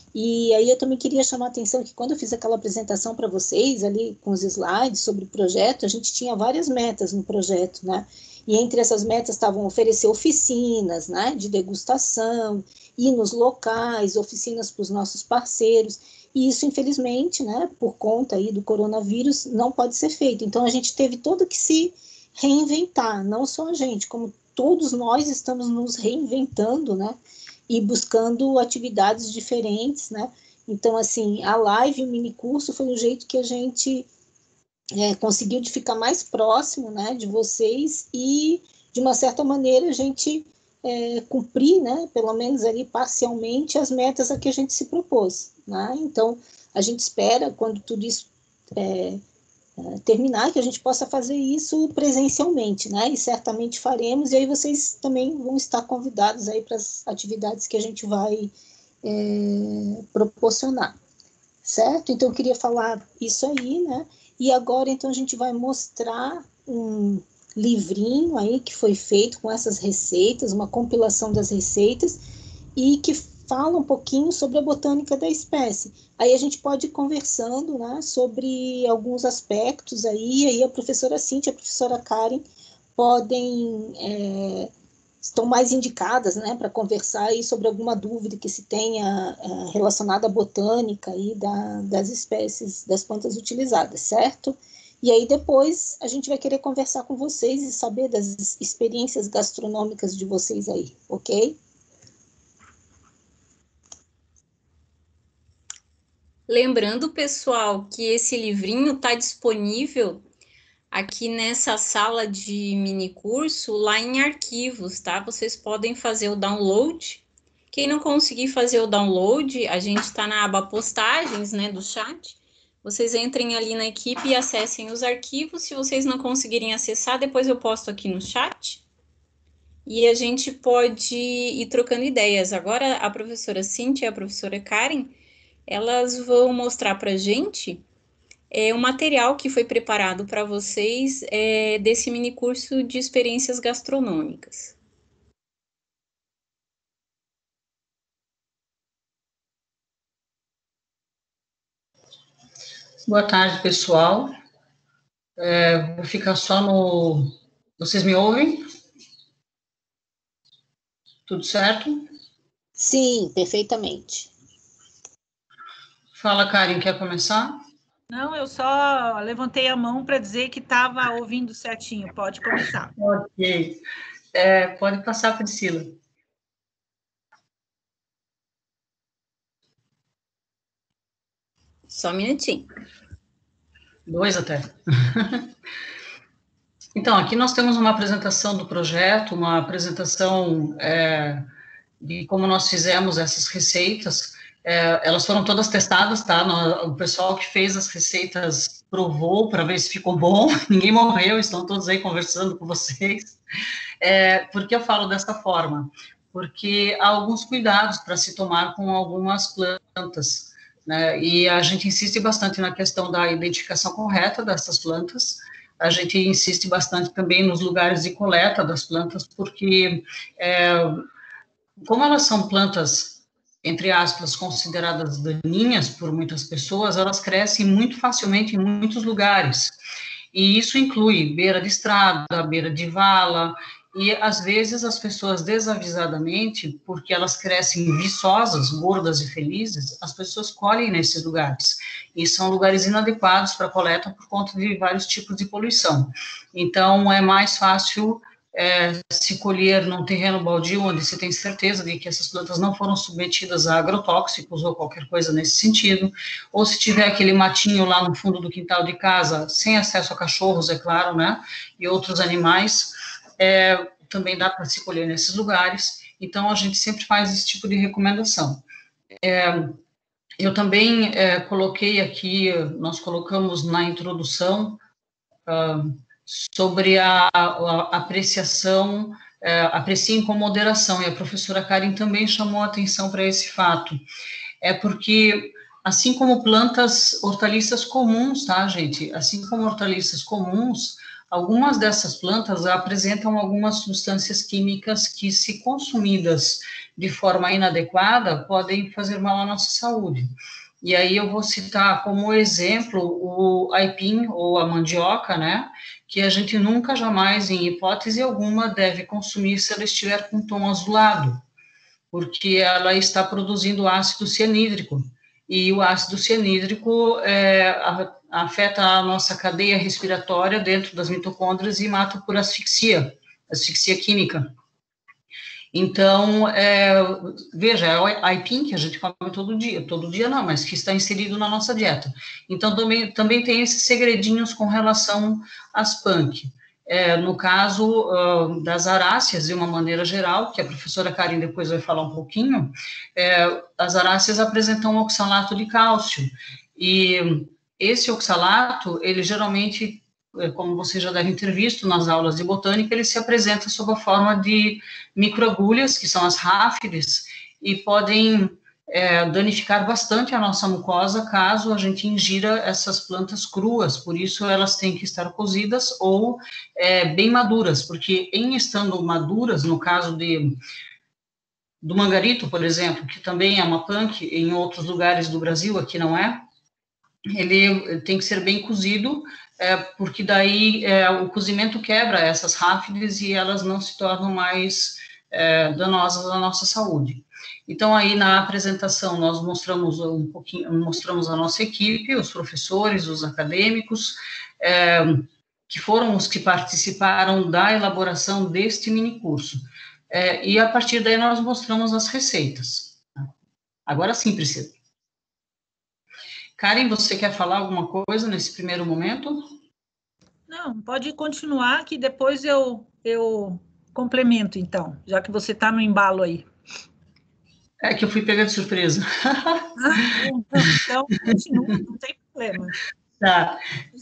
E aí eu também queria chamar a atenção que quando eu fiz aquela apresentação para vocês, ali com os slides sobre o projeto, a gente tinha várias metas no projeto, né? E entre essas metas estavam oferecer oficinas, né, de degustação, ir nos locais, oficinas para os nossos parceiros, e isso, infelizmente, né, por conta aí do coronavírus, não pode ser feito. Então, a gente teve todo que se reinventar, não só a gente, como todos nós estamos nos reinventando, né, e buscando atividades diferentes, né. Então, assim, a live e o minicurso foi um jeito que a gente conseguiu de ficar mais próximo, né, de vocês e, de uma certa maneira, a gente cumprir, né, pelo menos ali parcialmente, as metas a que a gente se propôs, né? Então, a gente espera, quando tudo isso terminar, que a gente possa fazer isso presencialmente, né? E certamente faremos, e aí vocês também vão estar convidados aí para as atividades que a gente vai proporcionar, certo? Então, eu queria falar isso aí, né? E agora, então, a gente vai mostrar um livrinho aí que foi feito com essas receitas, uma compilação das receitas, e que fala um pouquinho sobre a botânica da espécie. Aí a gente pode ir conversando, né, sobre alguns aspectos aí a professora Cíntia e a professora Karen podem, estão mais indicadas, né, para conversar aí sobre alguma dúvida que se tenha relacionada à botânica aí das espécies, das plantas utilizadas, certo? E aí depois a gente vai querer conversar com vocês e saber das experiências gastronômicas de vocês aí, ok? Lembrando, pessoal, que esse livrinho está disponível aqui nessa sala de minicurso, lá em arquivos, tá? Vocês podem fazer o download. Quem não conseguir fazer o download, a gente está na aba postagens, né, do chat. Vocês entrem ali na equipe e acessem os arquivos. Se vocês não conseguirem acessar, depois eu posto aqui no chat. E a gente pode ir trocando ideias. Agora, a professora Cíntia e a professora Karen, elas vão mostrar para a gente o material que foi preparado para vocês desse mini curso de experiências gastronômicas. Boa tarde, pessoal. Vou ficar só no... Vocês me ouvem? Tudo certo? Sim, perfeitamente. Fala, Karen, quer começar? Não, eu só levantei a mão para dizer que estava ouvindo certinho. Pode começar. Ok. Pode passar, Priscila. Só um minutinho. 2 até. Então, aqui nós temos uma apresentação do projeto, uma apresentação de como nós fizemos essas receitas. Elas foram todas testadas, tá? O pessoal que fez as receitas provou para ver se ficou bom. Ninguém morreu, estão todos aí conversando com vocês. Por que eu falo dessa forma? Porque há alguns cuidados para se tomar com algumas plantas, né? E a gente insiste bastante na questão da identificação correta dessas plantas. A gente insiste bastante também nos lugares de coleta das plantas, porque como elas são plantas, entre aspas, consideradas daninhas por muitas pessoas, elas crescem muito facilmente em muitos lugares. E isso inclui beira de estrada, beira de vala, e às vezes as pessoas desavisadamente, porque elas crescem viçosas, gordas e felizes, as pessoas colhem nesses lugares. E são lugares inadequados para coleta por conta de vários tipos de poluição. Então, é mais fácil se colher num terreno baldio, onde se tem certeza de que essas plantas não foram submetidas a agrotóxicos ou qualquer coisa nesse sentido, ou se tiver aquele matinho lá no fundo do quintal de casa, sem acesso a cachorros, é claro, né, e outros animais, também dá para se colher nesses lugares. Então, a gente sempre faz esse tipo de recomendação. Eu também coloquei aqui, nós colocamos na introdução, sobre a apreciação, apreciem com moderação, e a professora Karen também chamou a atenção para esse fato. Porque, assim como plantas, hortaliças comuns, tá, gente? Assim como hortaliças comuns, algumas dessas plantas apresentam algumas substâncias químicas que, se consumidas de forma inadequada, podem fazer mal à nossa saúde. E aí eu vou citar como exemplo o aipim, ou a mandioca, né, que a gente nunca, jamais, em hipótese alguma, deve consumir se ela estiver com tom azulado, porque ela está produzindo ácido cianídrico, e o ácido cianídrico afeta a nossa cadeia respiratória dentro das mitocôndrias e mata por asfixia química. Então, veja, é o aipim que a gente come todo dia não, mas que está inserido na nossa dieta. Então, também tem esses segredinhos com relação às punk. No caso das aráceas, de uma maneira geral, que a professora Karen depois vai falar um pouquinho, as aráceas apresentam oxalato de cálcio, e esse oxalato, ele geralmente, como vocês já devem ter visto nas aulas de botânica, ele se apresenta sob a forma de microagulhas, que são as ráfides, e podem danificar bastante a nossa mucosa caso a gente ingira essas plantas cruas, por isso elas têm que estar cozidas ou bem maduras, porque em estando maduras, no caso do mangarito, por exemplo, que também é uma punk, em outros lugares do Brasil, aqui não é, ele tem que ser bem cozido, porque daí o cozimento quebra essas ráfides e elas não se tornam mais danosas à nossa saúde. Então, aí na apresentação nós mostramos a nossa equipe, os professores, os acadêmicos, que foram os que participaram da elaboração deste minicurso. E a partir daí nós mostramos as receitas. Agora sim, Priscila. Karen, você quer falar alguma coisa nesse primeiro momento? Não, pode continuar, que depois eu complemento, então, já que você está no embalo aí. É que eu fui pega de surpresa. Então, continua, não tem problema. Tá.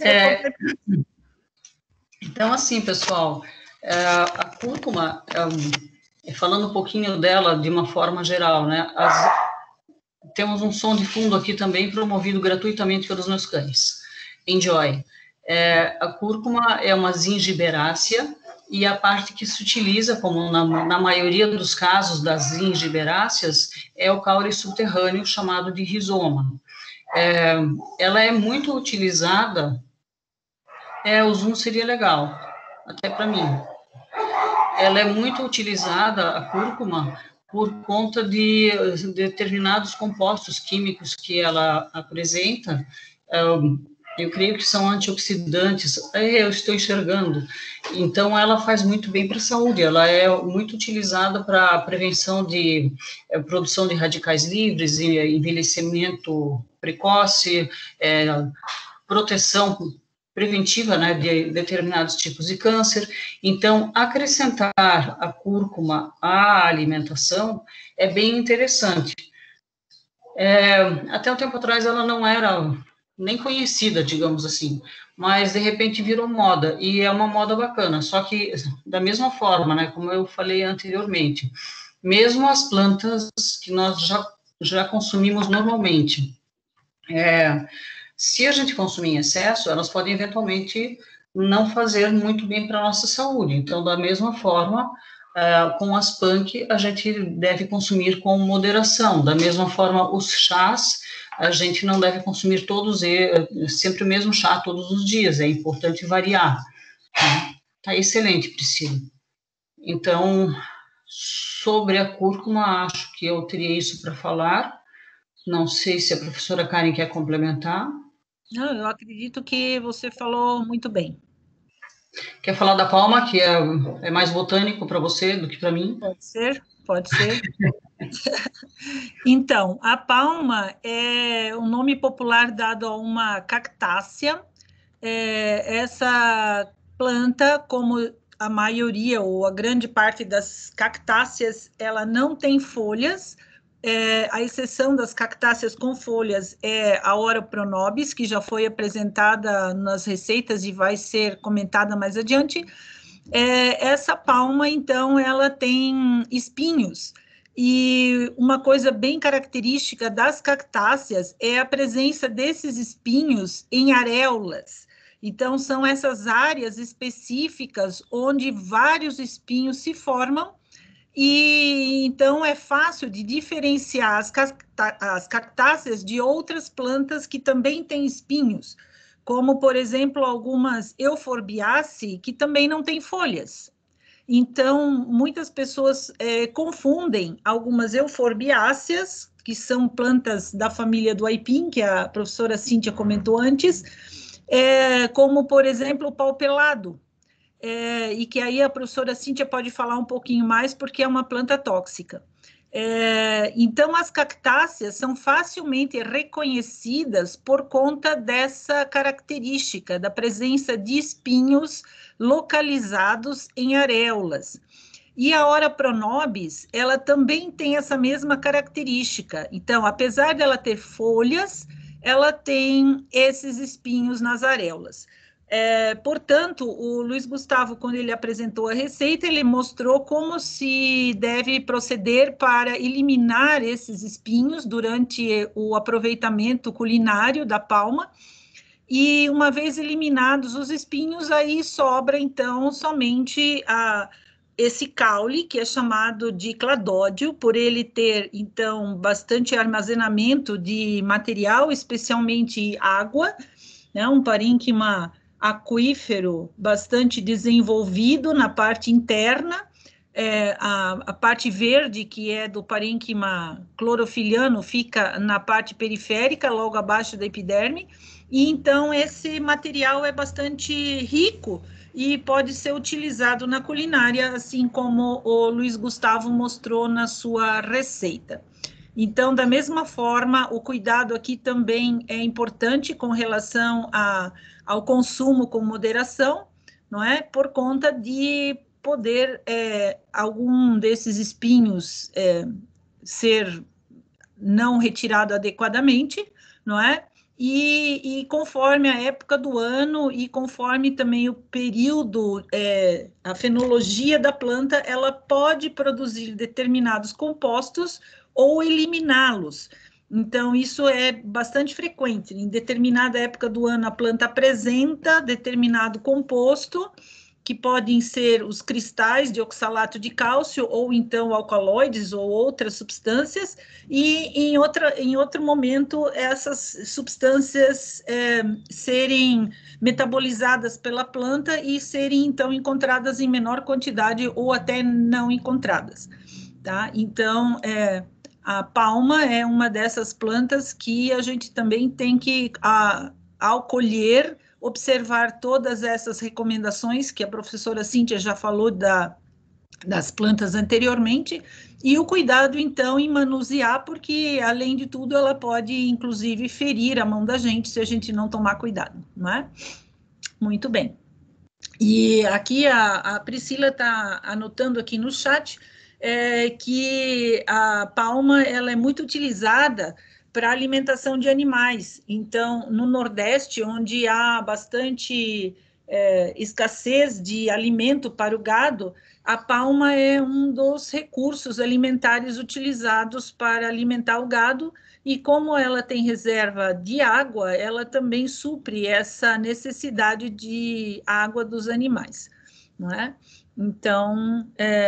Então, assim, pessoal, a cúrcuma, falando um pouquinho dela de uma forma geral, né? Temos um som de fundo aqui também, promovido gratuitamente pelos meus cães. Enjoy. A cúrcuma é uma zingiberácea, e a parte que se utiliza, como na maioria dos casos das zingiberáceas, é o caule subterrâneo, chamado de rizoma. Ela é muito utilizada, o zoom seria legal, até para mim. Ela é muito utilizada, a cúrcuma, por conta de determinados compostos químicos que ela apresenta. Eu creio que são antioxidantes, eu estou enxergando. Então, ela faz muito bem para a saúde, ela é muito utilizada para a prevenção de produção de radicais livres, envelhecimento precoce, proteção preventiva, né, de determinados tipos de câncer. Então, acrescentar a cúrcuma à alimentação é bem interessante. Até um tempo atrás ela não era nem conhecida, digamos assim, mas de repente virou moda, e é uma moda bacana, só que da mesma forma, né, como eu falei anteriormente, mesmo as plantas que nós já consumimos normalmente, se a gente consumir em excesso, elas podem eventualmente não fazer muito bem para a nossa saúde. Então, da mesma forma, com as punk, a gente deve consumir com moderação. Da mesma forma, os chás, a gente não deve consumir sempre o mesmo chá todos os dias, é importante variar. Tá excelente, Priscila. Então, sobre a cúrcuma, acho que eu teria isso para falar. Não sei se a professora Karen quer complementar. Não, eu acredito que você falou muito bem. Quer falar da palma, que é mais botânico para você do que para mim? Pode ser, pode ser. Então, a palma é o nome popular dado a uma cactácea. Essa planta, como a maioria ou a grande parte das cactáceas, ela não tem folhas. A exceção das cactáceas com folhas é a Ora pronobis, que já foi apresentada nas receitas e vai ser comentada mais adiante. Essa palma, então, ela tem espinhos, e uma coisa bem característica das cactáceas é a presença desses espinhos em aréolas. Então, são essas áreas específicas onde vários espinhos se formam, e então é fácil de diferenciar as cactáceas de outras plantas que também têm espinhos, como, por exemplo, algumas Euphorbiaceae, que também não têm folhas. Então, muitas pessoas confundem algumas Euphorbiaceas, que são plantas da família do aipim, que a professora Cíntia comentou antes, como, por exemplo, o pau pelado, e que aí a professora Cíntia pode falar um pouquinho mais, porque é uma planta tóxica. Então, as cactáceas são facilmente reconhecidas por conta dessa característica, da presença de espinhos localizados em areolas. E a Ora pronobis, ela também tem essa mesma característica. Então, apesar dela ter folhas, ela tem esses espinhos nas areolas. Portanto, o Luiz Gustavo, quando ele apresentou a receita, ele mostrou como se deve proceder para eliminar esses espinhos durante o aproveitamento culinário da palma, e uma vez eliminados os espinhos, aí sobra, então, somente esse caule, que é chamado de cladódio, por ele ter, então, bastante armazenamento de material, especialmente água, né, um parênquima aquífero bastante desenvolvido na parte interna, a parte verde, que é do parênquima clorofiliano, fica na parte periférica, logo abaixo da epiderme, e então esse material é bastante rico e pode ser utilizado na culinária, assim como o Luiz Gustavo mostrou na sua receita. Então, da mesma forma, o cuidado aqui também é importante com relação ao consumo com moderação, não é? Por conta de poder algum desses espinhos ser não retirado adequadamente, não é? E conforme a época do ano e conforme também o período, a fenologia da planta, ela pode produzir determinados compostos ou eliminá-los. Então, isso é bastante frequente. Em determinada época do ano, a planta apresenta determinado composto, que podem ser os cristais de oxalato de cálcio, ou então alcaloides ou outras substâncias, e em outro momento essas substâncias serem metabolizadas pela planta e serem, então, encontradas em menor quantidade ou até não encontradas, tá? Então, a palma é uma dessas plantas que a gente também tem que, ao colher, observar todas essas recomendações que a professora Cíntia já falou das plantas anteriormente, e o cuidado, então, em manusear, porque, além de tudo, ela pode, inclusive, ferir a mão da gente se a gente não tomar cuidado, não é? Muito bem. E aqui a Priscila está anotando aqui no chat que a palma ela é muito utilizada para alimentação de animais. Então, no Nordeste, onde há bastante escassez de alimento para o gado, a palma é um dos recursos alimentares utilizados para alimentar o gado, e como ela tem reserva de água, ela também supre essa necessidade de água dos animais, não é? Então,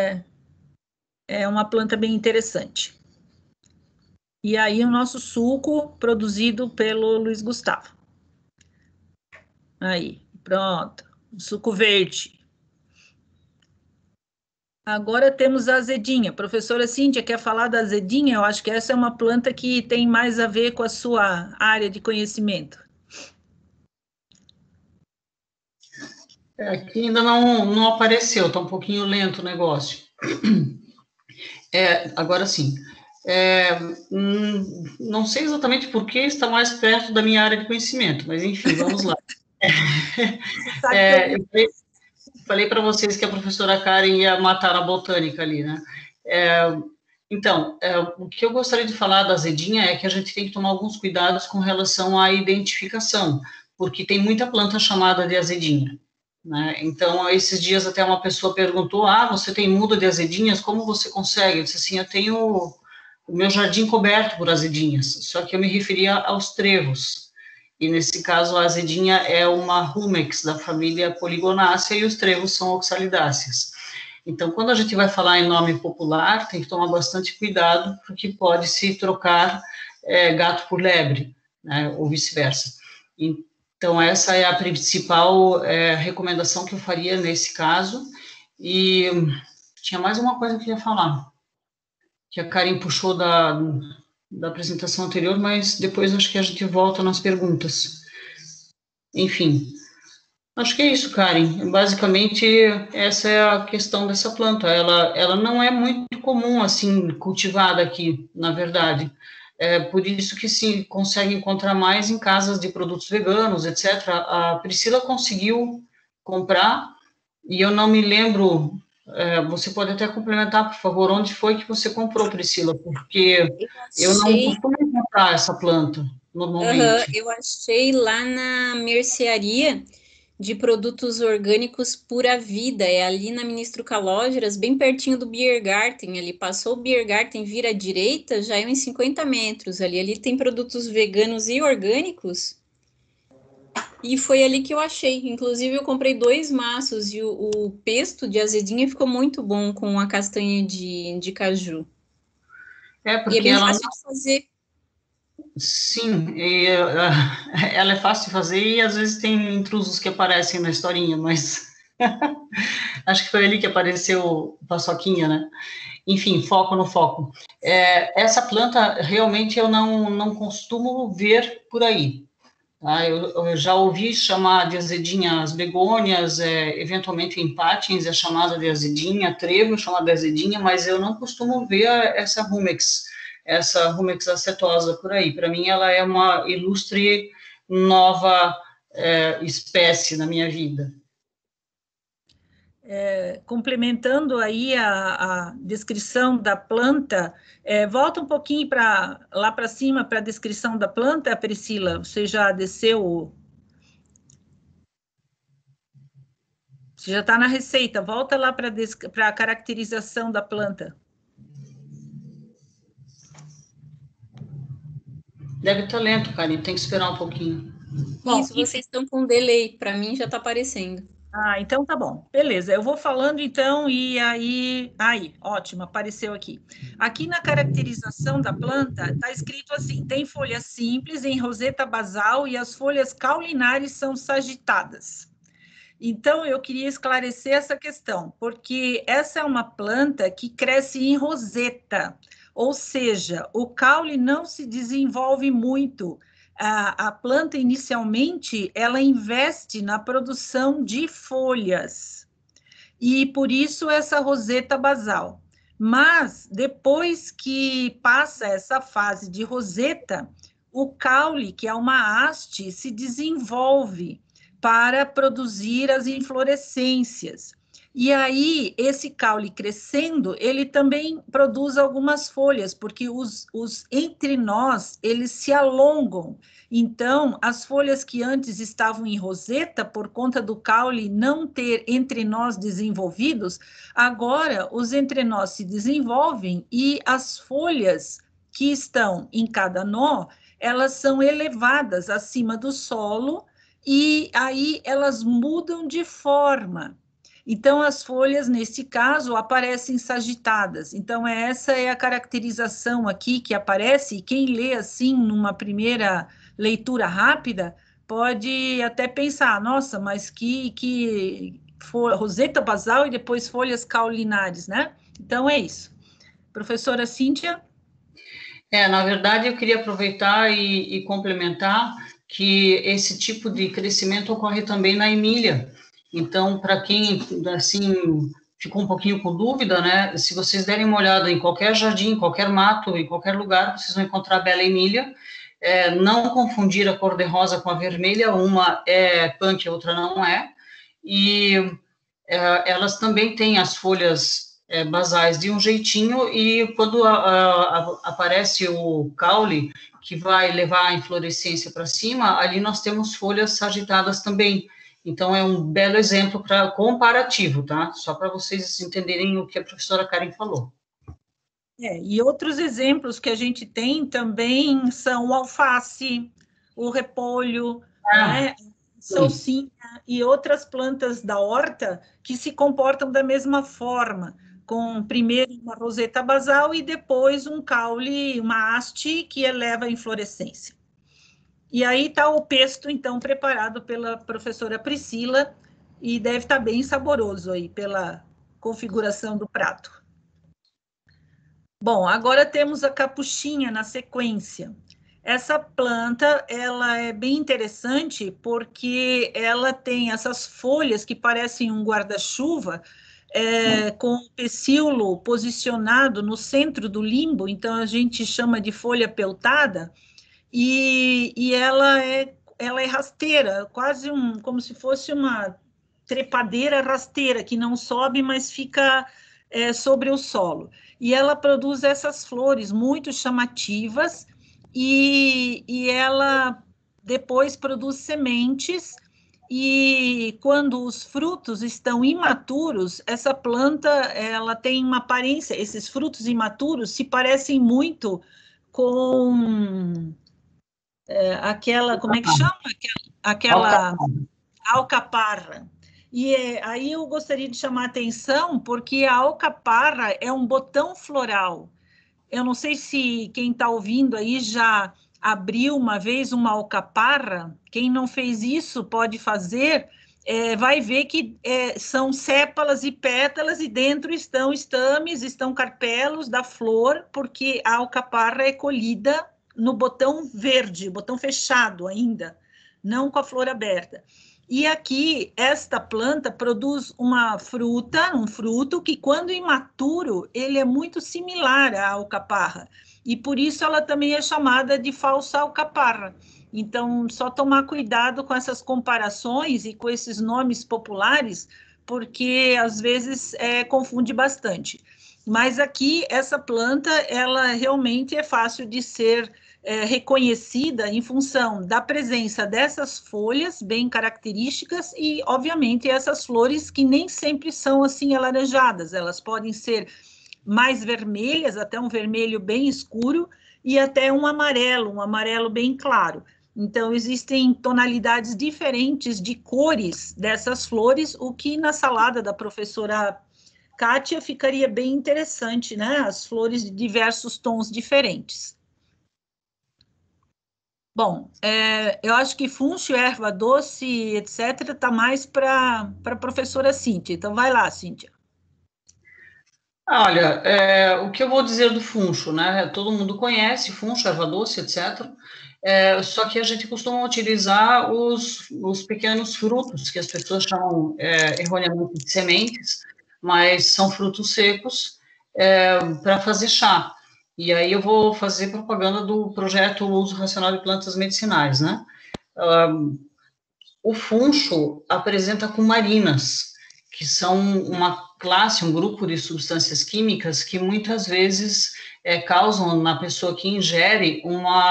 é uma planta bem interessante. E aí o nosso suco produzido pelo Luiz Gustavo. Aí, pronto, suco verde. Agora temos a azedinha. Professora Cíntia, quer falar da azedinha? Eu acho que essa é uma planta que tem mais a ver com a sua área de conhecimento. Aqui ainda não apareceu, está um pouquinho lento o negócio. Agora sim. Não sei exatamente por que está mais perto da minha área de conhecimento, mas enfim, vamos lá. Eu falei para vocês que a professora Karen ia matar a botânica ali, né? Então, o que eu gostaria de falar da azedinha é que a gente tem que tomar alguns cuidados com relação à identificação, porque tem muita planta chamada de azedinha, né? Então, esses dias até uma pessoa perguntou, você tem muda de azedinhas, como você consegue? Eu disse assim, eu tenho o meu jardim coberto por azedinhas, só que eu me referia aos trevos. E nesse caso, a azedinha é uma rumex da família Polygonaceae e os trevos são oxalidáceas. Então, quando a gente vai falar em nome popular, tem que tomar bastante cuidado, porque pode se trocar gato por lebre, né, ou vice-versa. Então, essa é a principal recomendação que eu faria nesse caso. E tinha mais uma coisa que eu queria falar, que a Karen puxou da apresentação anterior, mas depois acho que a gente volta nas perguntas. Enfim, acho que é isso, Karen. Basicamente, essa é a questão dessa planta. Ela não é muito comum, assim, cultivada aqui, na verdade. É por isso que se consegue encontrar mais em casas de produtos veganos, etc. A Priscila conseguiu comprar, e eu não me lembro, você pode até complementar, por favor, onde foi que você comprou, Priscila? Porque eu não costumo encontrar essa planta, normalmente. Eu achei lá na mercearia de produtos orgânicos Pura Vida, é ali na Ministro Calógeras, bem pertinho do Biergarten, ali passou o Biergarten, vira à direita, já é uns 50 metros ali tem produtos veganos e orgânicos, e foi ali que eu achei, inclusive eu comprei 2 maços, e o pesto de azedinha ficou muito bom com a castanha de caju. Porque e é bem fácil de fazer. Sim, ela é fácil de fazer e às vezes tem intrusos que aparecem na historinha, mas acho que foi ali que apareceu Paçoquinha, né? Enfim, foco no foco. Essa planta realmente eu não costumo ver por aí. Tá? Eu já ouvi chamar de azedinha as begônias, eventualmente em Patins é chamada de azedinha, trevo é chamada de azedinha, mas eu não costumo ver essa rumex acetosa por aí. Para mim, ela é uma ilustre nova espécie na minha vida. Complementando aí a descrição da planta, volta um pouquinho lá para cima para a descrição da planta, Priscila. Você já desceu? Você já está na receita. Volta lá para a caracterização da planta. Deve estar lento, Karen, tem que esperar um pouquinho. Bom, isso, vocês estão com delay, para mim já está aparecendo. Então tá bom, beleza, eu vou falando então, e aí, ótimo, apareceu aqui. Aqui na caracterização da planta, está escrito assim, tem folhas simples em roseta basal e as folhas caulinares são sagitadas. Então, eu queria esclarecer essa questão, porque essa é uma planta que cresce em roseta, ou seja, o caule não se desenvolve muito. A planta, inicialmente, ela investe na produção de folhas, e por isso essa roseta basal. Mas, depois que passa essa fase de roseta, o caule, que é uma haste, se desenvolve para produzir as inflorescências. E aí, esse caule crescendo, ele também produz algumas folhas, porque os entrenós, eles se alongam. Então, as folhas que antes estavam em roseta, por conta do caule não ter entrenós desenvolvidos, agora os entrenós se desenvolvem e as folhas que estão em cada nó, elas são elevadas acima do solo e aí elas mudam de forma. Então, as folhas, nesse caso, aparecem sagitadas. Então, essa é a caracterização aqui que aparece, e quem lê assim, numa primeira leitura rápida, pode até pensar, nossa, mas que roseta basal e depois folhas caulinares, né? Então, é isso. Professora Cíntia? Na verdade, eu queria aproveitar e complementar que esse tipo de crescimento ocorre também na Emília. Então, para quem, assim, ficou um pouquinho com dúvida, né, se vocês derem uma olhada em qualquer jardim, qualquer mato, em qualquer lugar, vocês vão encontrar a Bela Emília. Não confundir a cor de rosa com a vermelha, uma é punk, a outra não é. E elas também têm as folhas basais de um jeitinho, e quando aparece o caule, que vai levar a inflorescência para cima, ali nós temos folhas sagitadas também. Então, é um belo exemplo para comparativo, tá? Só para vocês entenderem o que a professora Karen falou. E outros exemplos que a gente tem também são o o repolho, né? Salsinha e outras plantas da horta que se comportam da mesma forma, com primeiro uma roseta basal e depois um caule, uma haste que eleva a inflorescência. E aí está o pesto, então, preparado pela professora Priscila, e deve estar bem saboroso aí, pela configuração do prato. Bom, agora temos a capuchinha na sequência. Essa planta, ela é bem interessante porque ela tem essas folhas que parecem um guarda-chuva, com o pecíolo posicionado no centro do limbo, então a gente chama de folha peltada, e ela é rasteira, quase como se fosse uma trepadeira rasteira, que não sobe, mas fica sobre o solo. E ela produz essas flores muito chamativas, e ela depois produz sementes, e quando os frutos estão imaturos, essa planta ela tem uma aparência, esses frutos imaturos se parecem muito com aquela, como é que chama? Aquela alcaparra. E aí eu gostaria de chamar a atenção, porque a alcaparra é um botão floral. Eu não sei se quem está ouvindo aí já abriu uma vez uma alcaparra. Quem não fez isso pode fazer, vai ver que são sépalas e pétalas, e dentro estão estames, estão carpelos da flor, porque a alcaparra é colhida no botão verde, botão fechado ainda, não com a flor aberta. E aqui, esta planta produz um fruto que, quando imaturo, ele é muito similar à alcaparra, e por isso ela também é chamada de falsa alcaparra. Então, só tomar cuidado com essas comparações e com esses nomes populares, porque, às vezes, confunde bastante. Mas aqui, essa planta, ela realmente é fácil de ser reconhecida em função da presença dessas folhas bem características e, obviamente, essas flores que nem sempre são assim alaranjadas, elas podem ser mais vermelhas, até um vermelho bem escuro, e até um amarelo bem claro. Então, existem tonalidades diferentes de cores dessas flores, o que na salada da professora Kátia ficaria bem interessante, né? As flores de diversos tons diferentes. Bom, eu acho que funcho, erva doce, etc., está mais para a professora Cíntia. Então, vai lá, Cíntia. Olha, o que eu vou dizer do funcho, né? Todo mundo conhece funcho, erva doce, etc., só que a gente costuma utilizar os pequenos frutos, que as pessoas chamam erroneamente de sementes, mas são frutos secos, para fazer chá. E aí eu vou fazer propaganda do projeto Uso Racional de Plantas Medicinais, né? O funcho apresenta cumarinas, que são uma classe, um grupo de substâncias químicas que muitas vezes causam na pessoa que ingere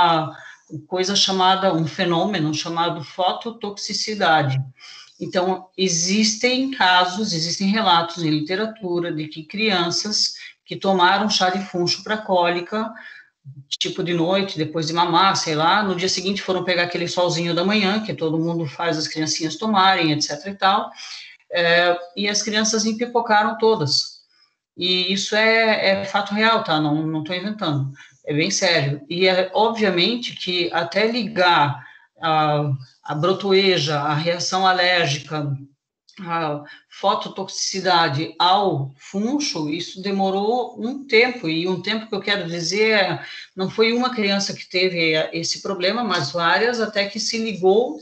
um fenômeno chamado fototoxicidade. Então, existem relatos em literatura de que crianças que tomaram chá de funcho para cólica, tipo de noite, depois de mamar, sei lá, no dia seguinte foram pegar aquele solzinho da manhã, que todo mundo faz as criancinhas tomarem, etc e tal, e as crianças empipocaram todas. E isso é fato real, tá? Não estou inventando. É bem sério. E obviamente que até ligar a brotoeja, a reação alérgica, a fototoxicidade ao funcho, isso demorou um tempo, e um tempo que eu quero dizer, não foi uma criança que teve esse problema, mas várias, até que se ligou,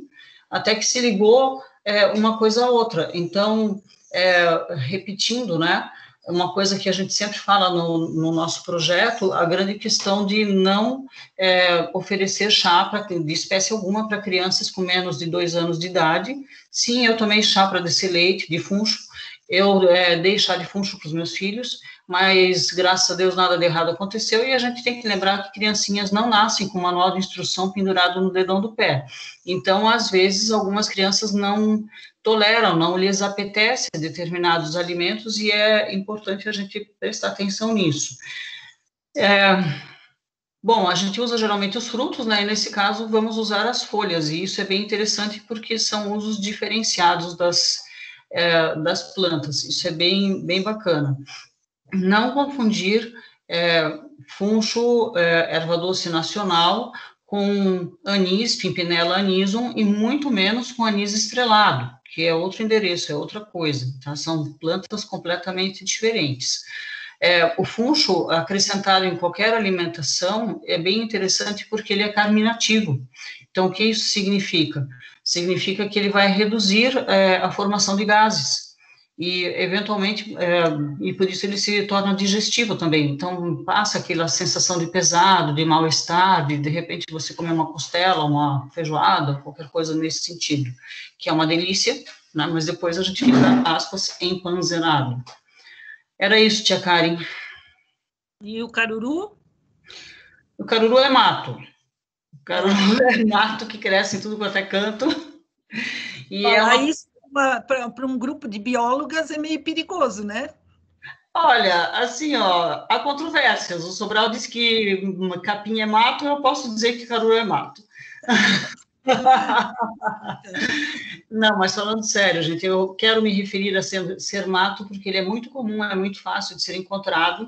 uma coisa a outra. Então, repetindo, né, uma coisa que a gente sempre fala no nosso projeto, a grande questão de não oferecer chá de espécie alguma para crianças com menos de 2 anos de idade. Sim, eu tomei chá para descer leite de funcho, eu dei chá de funcho para os meus filhos, mas, graças a Deus, nada de errado aconteceu, e a gente tem que lembrar que criancinhas não nascem com manual de instrução pendurado no dedão do pé. Então, às vezes, algumas crianças não toleram, não lhes apetece determinados alimentos, e é importante a gente prestar atenção nisso. Bom, a gente usa geralmente os frutos, né, e nesse caso vamos usar as folhas, e isso é bem interessante porque são usos diferenciados das plantas, isso é bem bacana. Não confundir funcho, erva doce nacional, com anis, Pimpinella anisum, e muito menos com anis estrelado, que é outro endereço, é outra coisa, tá? São plantas completamente diferentes. O funcho, acrescentado em qualquer alimentação, é bem interessante porque ele é carminativo. Então, o que isso significa? Significa que ele vai reduzir a formação de gases. E, eventualmente, e por isso ele se torna digestivo também. Então, passa aquela sensação de pesado, de mal-estar, de repente você comer uma costela, uma feijoada, qualquer coisa nesse sentido, que é uma delícia, né? Mas depois a gente fica, aspas, empanzerado. Era isso, tia Karen. E o caruru? O caruru é mato. O caruru é mato que cresce em tudo quanto é canto. E isso para um grupo de biólogas é meio perigoso, né? Olha, assim, ó, há controvérsias. O Sobral diz que capim é mato, eu posso dizer que caruru é mato. Não, mas falando sério, gente, eu quero me referir a ser mato porque ele é muito comum, é muito fácil de ser encontrado.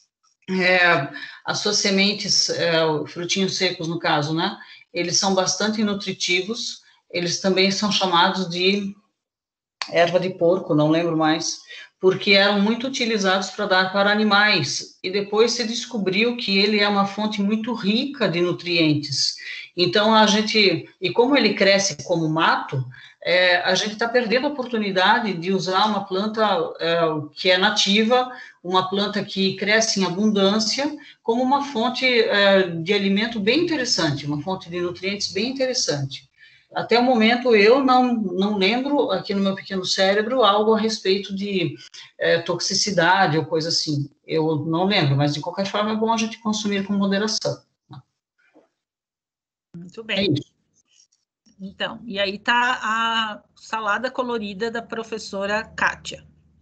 As suas sementes, frutinhos secos no caso, né? Eles são bastante nutritivos, eles também são chamados de erva de porco, não lembro mais, porque eram muito utilizados para dar para animais, e depois se descobriu que ele é uma fonte muito rica de nutrientes. Então, e como ele cresce como mato, a gente está perdendo a oportunidade de usar uma planta que é nativa, uma planta que cresce em abundância, como uma fonte de alimento bem interessante, uma fonte de nutrientes bem interessante. Até o momento, eu não lembro, aqui no meu pequeno cérebro, algo a respeito de toxicidade ou coisa assim. Eu não lembro, mas, de qualquer forma, é bom a gente consumir com moderação. Muito bem. É isso. Então, e aí está a salada colorida da professora Kátia.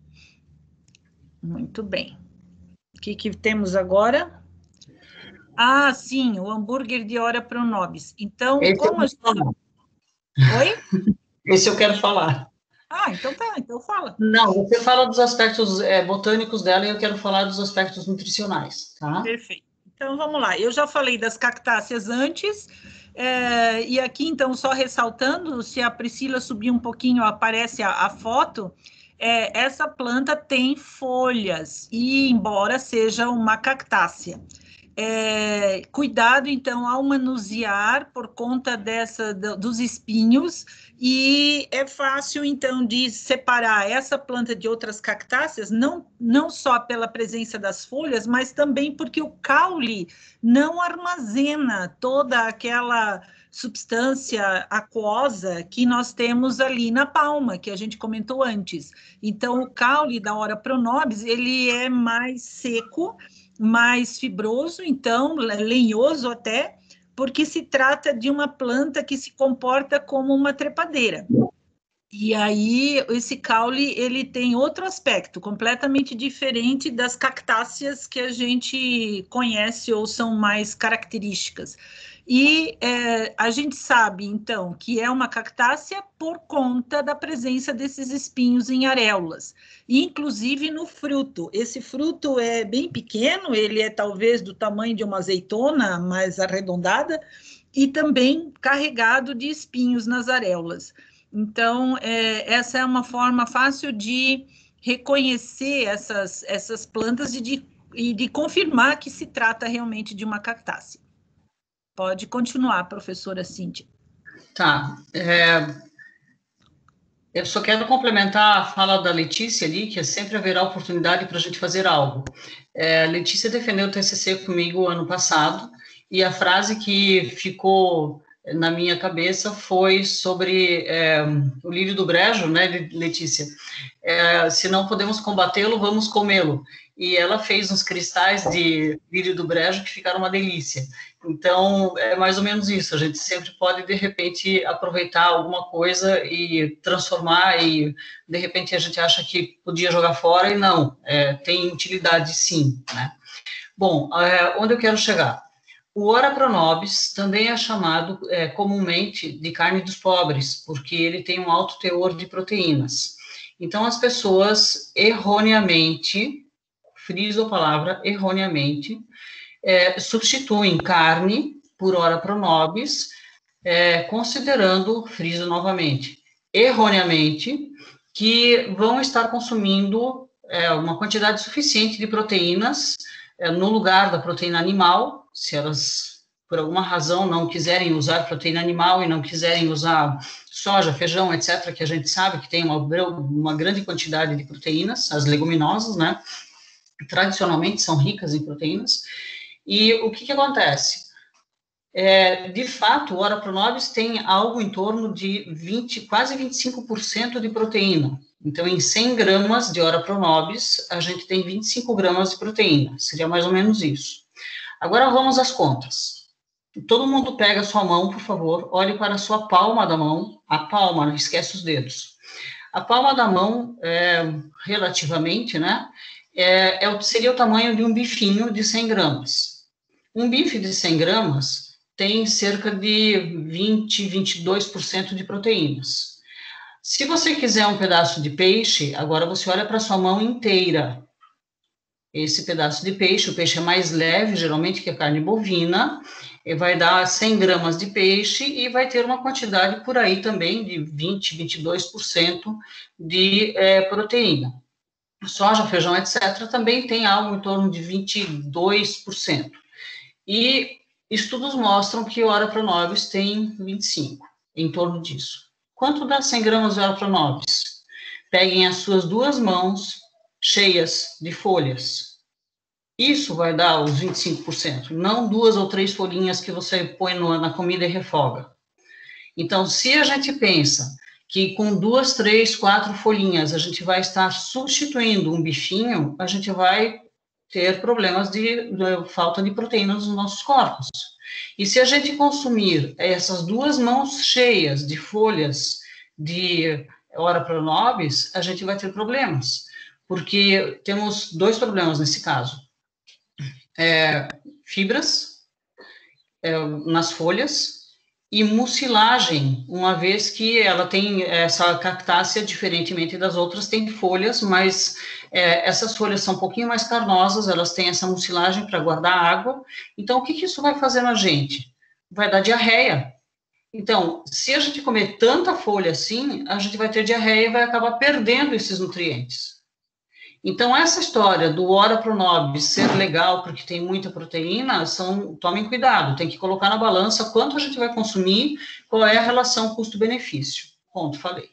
Muito bem. O que temos agora? Ah, sim, o hambúrguer de ora pro nobis. Então, como a gente... Oi? Esse eu quero falar. Ah, então tá, então fala. Não, você fala dos aspectos botânicos dela e eu quero falar dos aspectos nutricionais, tá? Perfeito. Então, vamos lá. Eu já falei das cactáceas antes, e aqui, então, só ressaltando, se a Priscila subir um pouquinho, aparece a foto, essa planta tem folhas, e embora seja uma cactácea. Cuidado, então, ao manusear por conta dos espinhos, e é fácil, então, de separar essa planta de outras cactáceas, não só pela presença das folhas, mas também porque o caule não armazena toda aquela substância aquosa que nós temos ali na palma, que a gente comentou antes. Então, o caule da ora pro nobis, ele é mais seco, mais fibroso, então, lenhoso até, porque se trata de uma planta que se comporta como uma trepadeira. E aí, esse caule, ele tem outro aspecto, completamente diferente das cactáceas que a gente conhece ou são mais características. E a gente sabe, então, que é uma cactácea por conta da presença desses espinhos em areolas, inclusive no fruto. Esse fruto é bem pequeno, ele é talvez do tamanho de uma azeitona mais arredondada, e também carregado de espinhos nas areolas. Então, essa é uma forma fácil de reconhecer essas plantas e de confirmar que se trata realmente de uma cactácea. Pode continuar, professora Cíntia. Tá. Eu só quero complementar a fala da Letícia ali, que sempre haverá oportunidade para a gente fazer algo. A Letícia defendeu o TCC comigo ano passado, e a frase que ficou na minha cabeça foi sobre o lírio do brejo, né, Letícia? Se não podemos combatê-lo, vamos comê-lo. E ela fez uns cristais de lírio do brejo que ficaram uma delícia. Então, é mais ou menos isso, a gente sempre pode, de repente, aproveitar alguma coisa e transformar, e, de repente, a gente acha que podia jogar fora, e não, tem utilidade sim, né? Bom, onde eu quero chegar? O Ora pronobis também é chamado comumente de carne dos pobres, porque ele tem um alto teor de proteínas. Então, as pessoas erroneamente, friso a palavra erroneamente, substituem carne por Ora pronobis, considerando, friso novamente, erroneamente, que vão estar consumindo uma quantidade suficiente de proteínas no lugar da proteína animal, se elas, por alguma razão, não quiserem usar proteína animal e não quiserem usar soja, feijão, etc., que a gente sabe que tem uma grande quantidade de proteínas, as leguminosas, né, tradicionalmente são ricas em proteínas. E o que acontece? De fato, o Ora pronobis tem algo em torno de quase 25% de proteína. Então, em 100 gramas de Ora pronobis, a gente tem 25 gramas de proteína. Seria mais ou menos isso. Agora, vamos às contas. Todo mundo pega a sua mão, por favor, olhe para a sua palma da mão. A palma, não esquece os dedos. A palma da mão, relativamente, né, seria o tamanho de um bifinho de 100 gramas. Um bife de 100 gramas tem cerca de 22% de proteínas. Se você quiser um pedaço de peixe, agora você olha para a sua mão inteira. Esse pedaço de peixe, o peixe é mais leve, geralmente, que a carne bovina, vai dar 100 gramas de peixe e vai ter uma quantidade por aí também de 22% de proteína. Soja, feijão, etc., também tem algo em torno de 22%. E estudos mostram que o Ora pronobis tem 25%, em torno disso. Quanto dá 100 gramas de Ora pronobis? Peguem as suas duas mãos cheias de folhas. Isso vai dar os 25%, não 2 ou 3 folhinhas que você põe na comida e refoga. Então, se a gente pensa que com 2, 3, 4 folhinhas a gente vai estar substituindo um bifinho, a gente vai ter problemas de falta de proteína nos nossos corpos. E se a gente consumir essas duas mãos cheias de folhas de Ora pronobis, a gente vai ter problemas, porque temos 2 problemas nesse caso. Fibras nas folhas e mucilagem, uma vez que ela tem essa cactácea, diferentemente das outras, tem folhas, mas essas folhas são um pouquinho mais carnosas, elas têm essa mucilagem para guardar água. Então, o que isso vai fazer na gente? Vai dar diarreia. Então, se a gente comer tanta folha assim, a gente vai ter diarreia e vai acabar perdendo esses nutrientes. Então, essa história do Ora pronobis ser legal porque tem muita proteína, tomem cuidado, tem que colocar na balança quanto a gente vai consumir, qual é a relação custo-benefício. Ponto, falei.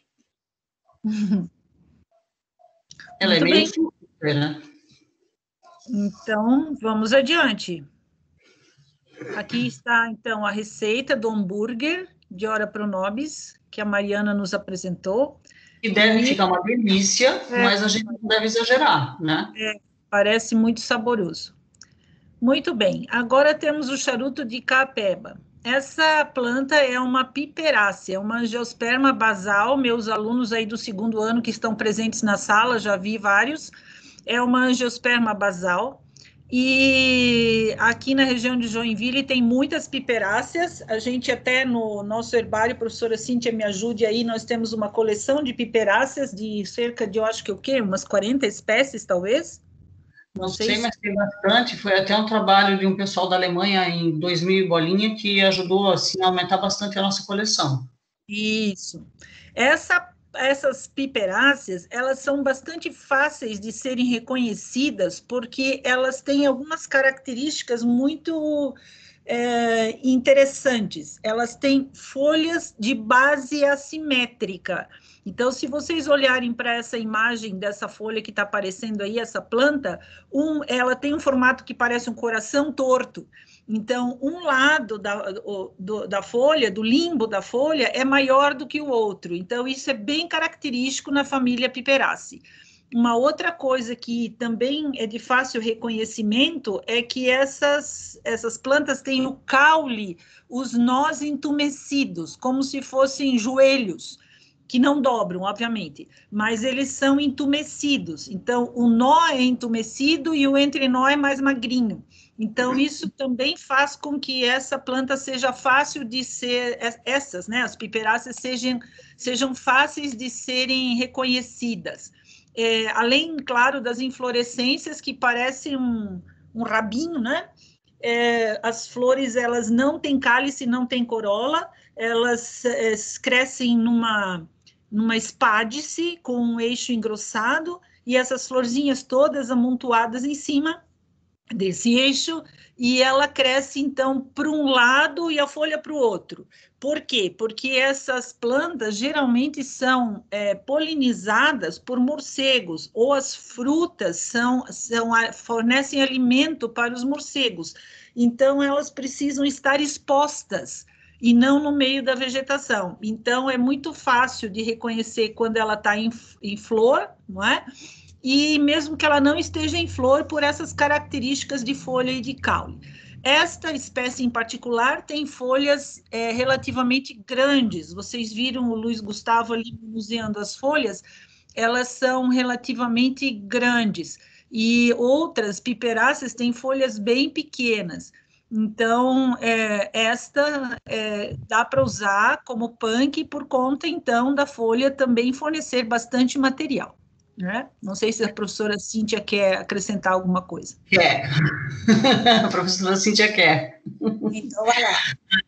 Ela é meio simples, né? Então, vamos adiante. Aqui está, então, a receita do hambúrguer de Ora pronobis, que a Mariana nos apresentou. E deve ficar uma delícia, mas a gente não deve exagerar, né? Parece muito saboroso. Muito bem, agora temos o charuto de capeba. Essa planta é uma piperácea, uma angiosperma basal. Meus alunos aí do 2º ano que estão presentes na sala, já vi vários. É uma angiosperma basal. E aqui na região de Joinville tem muitas piperáceas. A gente até no nosso herbário, professora Cíntia, me ajude aí, nós temos uma coleção de piperáceas de cerca de, eu acho que o quê? Umas 40 espécies, talvez? Não sei, mas tem bastante. Foi até um trabalho de um pessoal da Alemanha em 2000 bolinha que ajudou assim, a aumentar bastante a nossa coleção. Isso. Essas piperáceas, elas são bastante fáceis de serem reconhecidas porque elas têm algumas características muito interessantes. Elas têm folhas de base assimétrica. Então, se vocês olharem para essa imagem dessa folha que está aparecendo aí, essa planta, ela tem um formato que parece um coração torto. Então, um lado da folha, do limbo da folha, é maior do que o outro. Então, isso é bem característico na família Piperaceae. Uma outra coisa que também é de fácil reconhecimento é que essas plantas têm o caule, os nós entumecidos, como se fossem joelhos, que não dobram, obviamente, mas eles são entumecidos. Então, o nó é entumecido e o entrenó é mais magrinho. Então, isso também faz com que essa planta seja fácil de ser, essas, né, as piperáceas sejam fáceis de serem reconhecidas. Além, claro, das inflorescências que parecem um rabinho, né? As flores, elas não têm cálice, não têm corola, elas crescem numa espádice com um eixo engrossado, e essas florzinhas todas amontoadas em cima desse eixo, e ela cresce, então, para um lado e a folha para o outro. Por quê? Porque essas plantas geralmente são polinizadas por morcegos, ou as frutas fornecem alimento para os morcegos. Então, elas precisam estar expostas e não no meio da vegetação. Então, é muito fácil de reconhecer quando ela está em flor, não é? E mesmo que ela não esteja em flor, por essas características de folha e de caule. Esta espécie em particular tem folhas relativamente grandes. Vocês viram o Luiz Gustavo ali manuseando as folhas, elas são relativamente grandes. E outras piperáceas têm folhas bem pequenas. Então, esta dá para usar como punk por conta, então, da folha também fornecer bastante material. Né? Não sei se a professora Cíntia quer acrescentar alguma coisa. Quer. A professora Cíntia quer. Então, vai lá.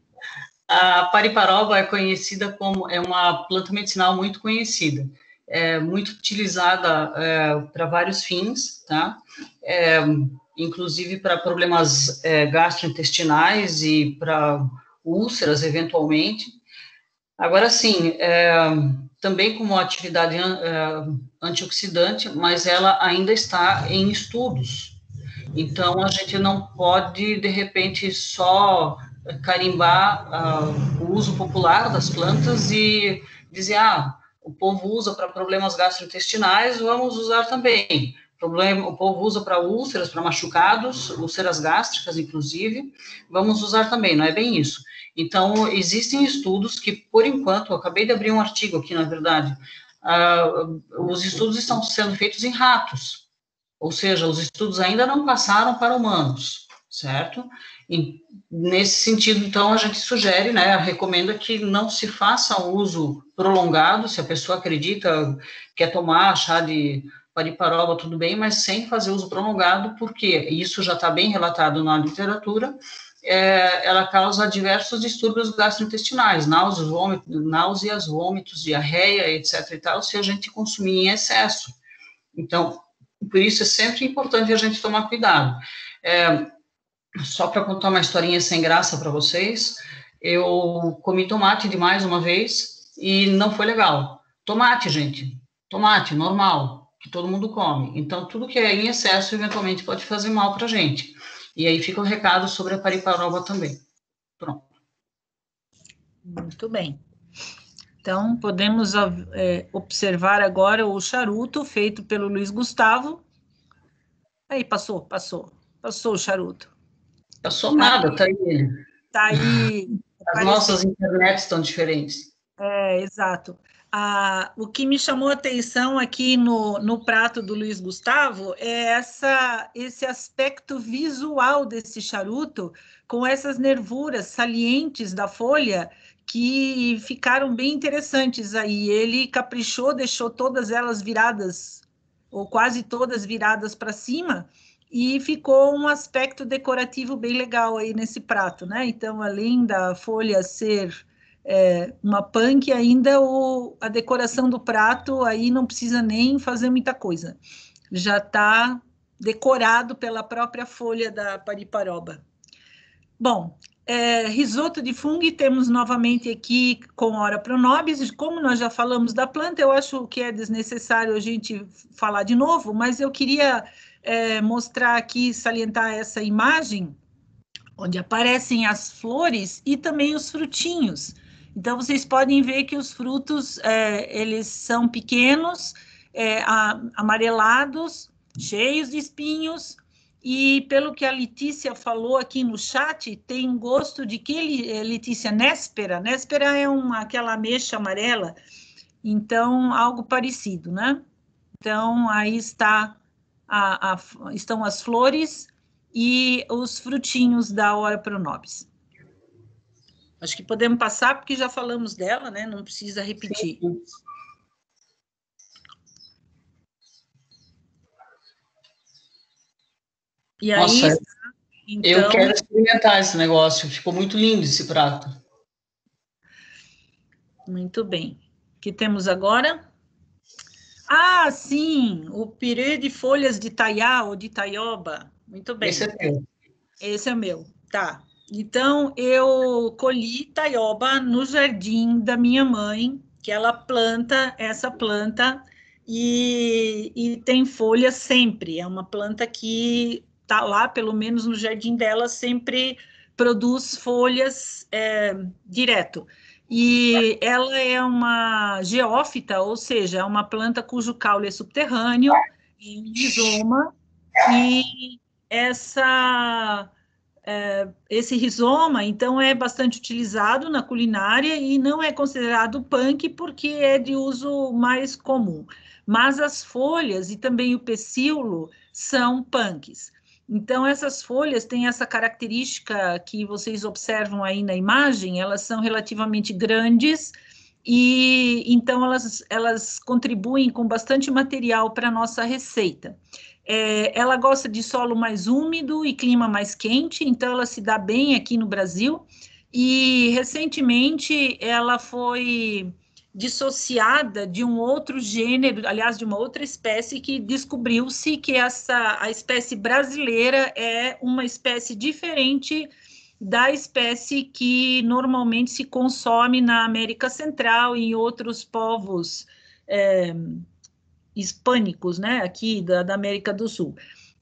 A pariparoba é conhecida como, é uma planta medicinal muito conhecida, muito utilizada para vários fins, tá? Inclusive para problemas gastrointestinais e para úlceras, eventualmente. Agora, sim, também como atividade antioxidante, mas ela ainda está em estudos. Então, a gente não pode, de repente, só carimbar o uso popular das plantas e dizer, o povo usa para problemas gastrointestinais, vamos usar também. O povo usa para úlceras, para machucados, úlceras gástricas, inclusive, vamos usar também, não é bem isso. Então, existem estudos que, por enquanto, eu acabei de abrir um artigo aqui, na verdade, os estudos estão sendo feitos em ratos, ou seja, os estudos ainda não passaram para humanos, certo? E, nesse sentido, então, a gente sugere, né, recomenda que não se faça um uso prolongado, se a pessoa acredita, quer tomar chá de pariparoba, tudo bem, mas sem fazer uso prolongado, porque isso já está bem relatado na literatura, ela causa diversos distúrbios gastrointestinais, náuseas, vômitos, diarreia, etc. e tal, se a gente consumir em excesso. Então, por isso é sempre importante a gente tomar cuidado. Só para contar uma historinha sem graça para vocês, eu comi tomate demais uma vez e não foi legal. Tomate, gente, tomate, normal, que todo mundo come. Então, tudo que é em excesso, eventualmente, pode fazer mal para a gente. E aí fica o recado sobre a pariparoba também. Pronto. Muito bem. Então, podemos observar agora o charuto feito pelo Luiz Gustavo. Aí, passou o charuto. Passou nada, tá aí ele. Tá aí. As nossas internets estão diferentes. Exato. O que me chamou a atenção aqui no prato do Luiz Gustavo é esse aspecto visual desse charuto, com essas nervuras salientes da folha, que ficaram bem interessantes aí. Ele caprichou, deixou todas elas viradas, ou quase todas viradas para cima, e ficou um aspecto decorativo bem legal aí nesse prato, né? Então, além da folha ser uma punk, ainda a decoração do prato aí não precisa nem fazer muita coisa. Já está decorado pela própria folha da pariparoba. Bom, risoto de fungo temos novamente aqui com Ora pronobis. Como nós já falamos da planta, eu acho que é desnecessário a gente falar de novo, mas eu queria mostrar aqui, salientar essa imagem, onde aparecem as flores e também os frutinhos. Então, vocês podem ver que os frutos, eles são pequenos, amarelados, cheios de espinhos, e pelo que a Letícia falou aqui no chat, tem um gosto de que, Letícia? Néspera? Néspera é aquela ameixa amarela, então, algo parecido, né? Então, aí estão as flores, e os frutinhos da Ora Pro Nobis. Acho que podemos passar, porque já falamos dela, né? Não precisa repetir. Sim. E aí, Nossa, então, eu quero experimentar esse negócio, ficou muito lindo esse prato. muito bem. O que temos agora? Ah, sim, o pirê de folhas de taiá ou de taioba. Muito bem. Esse é teu. Esse é o meu, tá. Então, eu colhi taioba no jardim da minha mãe, que ela planta essa planta e tem folha sempre. É uma planta que está lá, pelo menos no jardim dela, sempre produz folhas direto. E ela é uma geófita, ou seja, é uma planta cujo caule é subterrâneo, em um rizoma, e esse rizoma, então, é bastante utilizado na culinária e não é considerado punk porque é de uso mais comum. Mas as folhas e também o pecíolo são punks. Então, essas folhas têm essa característica que vocês observam aí na imagem, elas são relativamente grandes e, então, elas contribuem com bastante material para a nossa receita. Ela gosta de solo mais úmido e clima mais quente, então ela se dá bem aqui no Brasil. E recentemente ela foi dissociada de um outro gênero, aliás, de uma outra espécie, que descobriu-se que a espécie brasileira é uma espécie diferente da espécie que normalmente se consome na América Central e em outros povos hispânicos, né, aqui da América do Sul.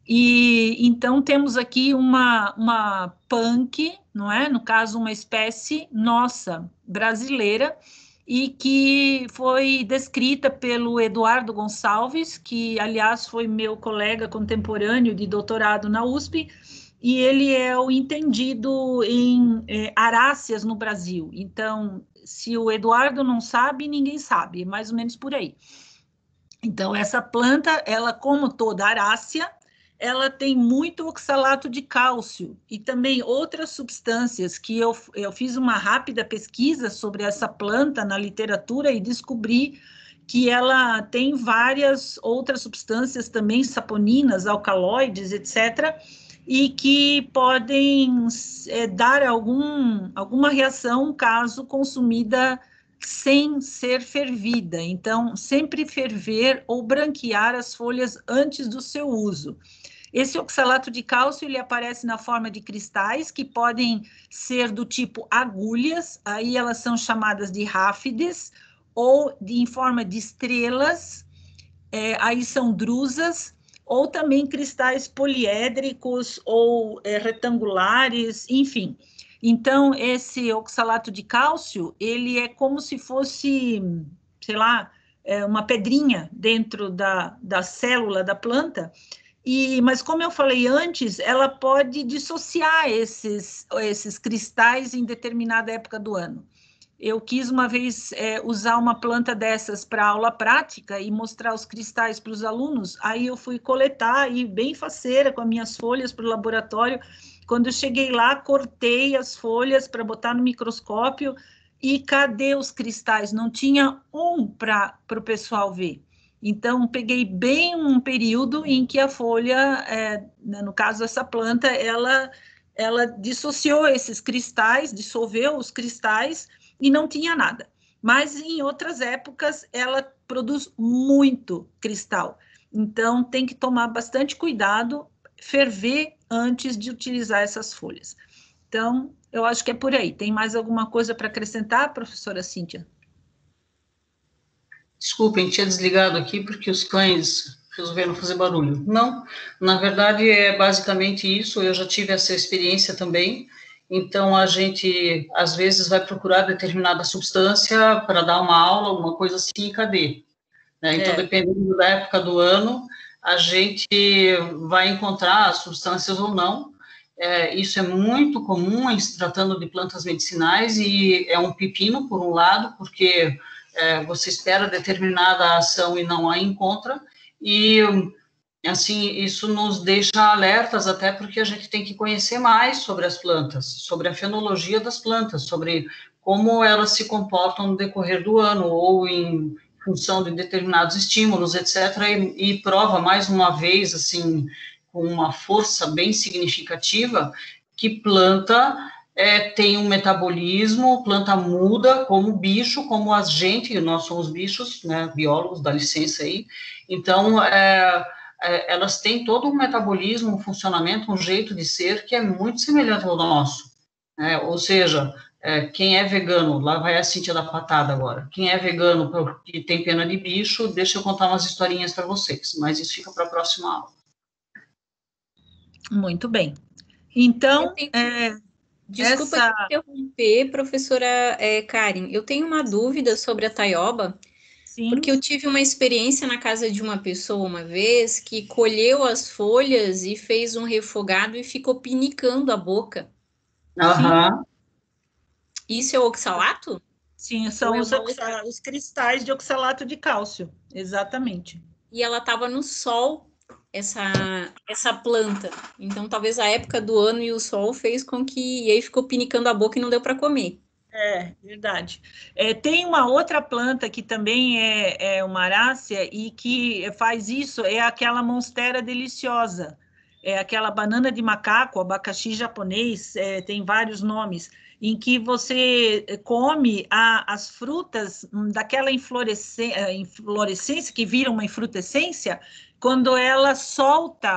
E então temos aqui uma punk, não é? No caso, uma espécie nossa, brasileira, e que foi descrita pelo Eduardo Gonçalves, que, aliás, foi meu colega contemporâneo de doutorado na USP, e ele é o entendido em aráceas no Brasil. Então, se o Eduardo não sabe, ninguém sabe, é mais ou menos por aí. Então, essa planta, ela, como toda arácea, ela tem muito oxalato de cálcio e também outras substâncias que eu fiz uma rápida pesquisa sobre essa planta na literatura e descobri que ela tem várias outras substâncias também, saponinas, alcaloides, etc., e que podem dar alguma reação caso consumida sem ser fervida. Então, sempre ferver ou branquear as folhas antes do seu uso. Esse oxalato de cálcio, ele aparece na forma de cristais, que podem ser do tipo agulhas, aí elas são chamadas de ráfides, ou em forma de estrelas, aí são drusas, ou também cristais poliédricos ou retangulares, enfim. Então, esse oxalato de cálcio, ele é como se fosse, sei lá, uma pedrinha dentro da célula da planta, mas como eu falei antes, ela pode dissociar esses cristais em determinada época do ano. Eu quis uma vez usar uma planta dessas para aula prática e mostrar os cristais para os alunos, aí eu fui coletar, e bem faceira, com as minhas folhas para o laboratório. Quando eu cheguei lá, cortei as folhas para botar no microscópio, e cadê os cristais? Não tinha um para o pessoal ver. Então, peguei bem um período em que a folha, no caso essa planta, ela dissociou esses cristais, dissolveu os cristais, e não tinha nada. Mas em outras épocas ela produz muito cristal. Então tem que tomar bastante cuidado, ferver antes de utilizar essas folhas. Então, eu acho que é por aí. Tem mais alguma coisa para acrescentar, professora Cíntia? Desculpem, tinha desligado aqui porque os cães resolveram fazer barulho. Não, na verdade é basicamente isso, eu já tive essa experiência também. Então, a gente, às vezes, vai procurar determinada substância para dar uma aula, alguma coisa assim, e cadê? Né? Então, dependendo da época do ano, a gente vai encontrar as substâncias ou não. Isso é muito comum em se tratando de plantas medicinais, e é um pepino, por um lado, porque você espera determinada ação e não a encontra, e assim, isso nos deixa alertas, até porque a gente tem que conhecer mais sobre as plantas, sobre a fenologia das plantas, sobre como elas se comportam no decorrer do ano, ou em função de determinados estímulos, etc., e prova mais uma vez, assim, com uma força bem significativa, que planta tem um metabolismo, planta muda como bicho, como a gente, nós somos bichos, né, biólogos, dá licença aí, então, elas têm todo um metabolismo, um funcionamento, um jeito de ser que é muito semelhante ao nosso, né? Ou seja, quem é vegano, lá vai a Cíntia da patada agora, quem é vegano porque tem pena de bicho, deixa eu contar umas historinhas para vocês, mas isso fica para a próxima aula. Muito bem. Então, desculpa te interromper, professora Karen, eu tenho uma dúvida sobre a taioba. Sim. Porque eu tive uma experiência na casa de uma pessoa uma vez que colheu as folhas e fez um refogado e ficou pinicando a boca. Uhum. Isso é oxalato? Sim, são os cristais de oxalato de cálcio, exatamente. E ela estava no sol, essa planta. Então, talvez a época do ano e o sol fez com que... E aí ficou pinicando a boca e não deu para comer. É, verdade. Tem uma outra planta que também é uma arácea e que faz isso, é aquela monstera deliciosa, é aquela banana de macaco, abacaxi japonês, tem vários nomes, em que você come as frutas daquela inflorescência, que vira uma infrutescência, quando ela solta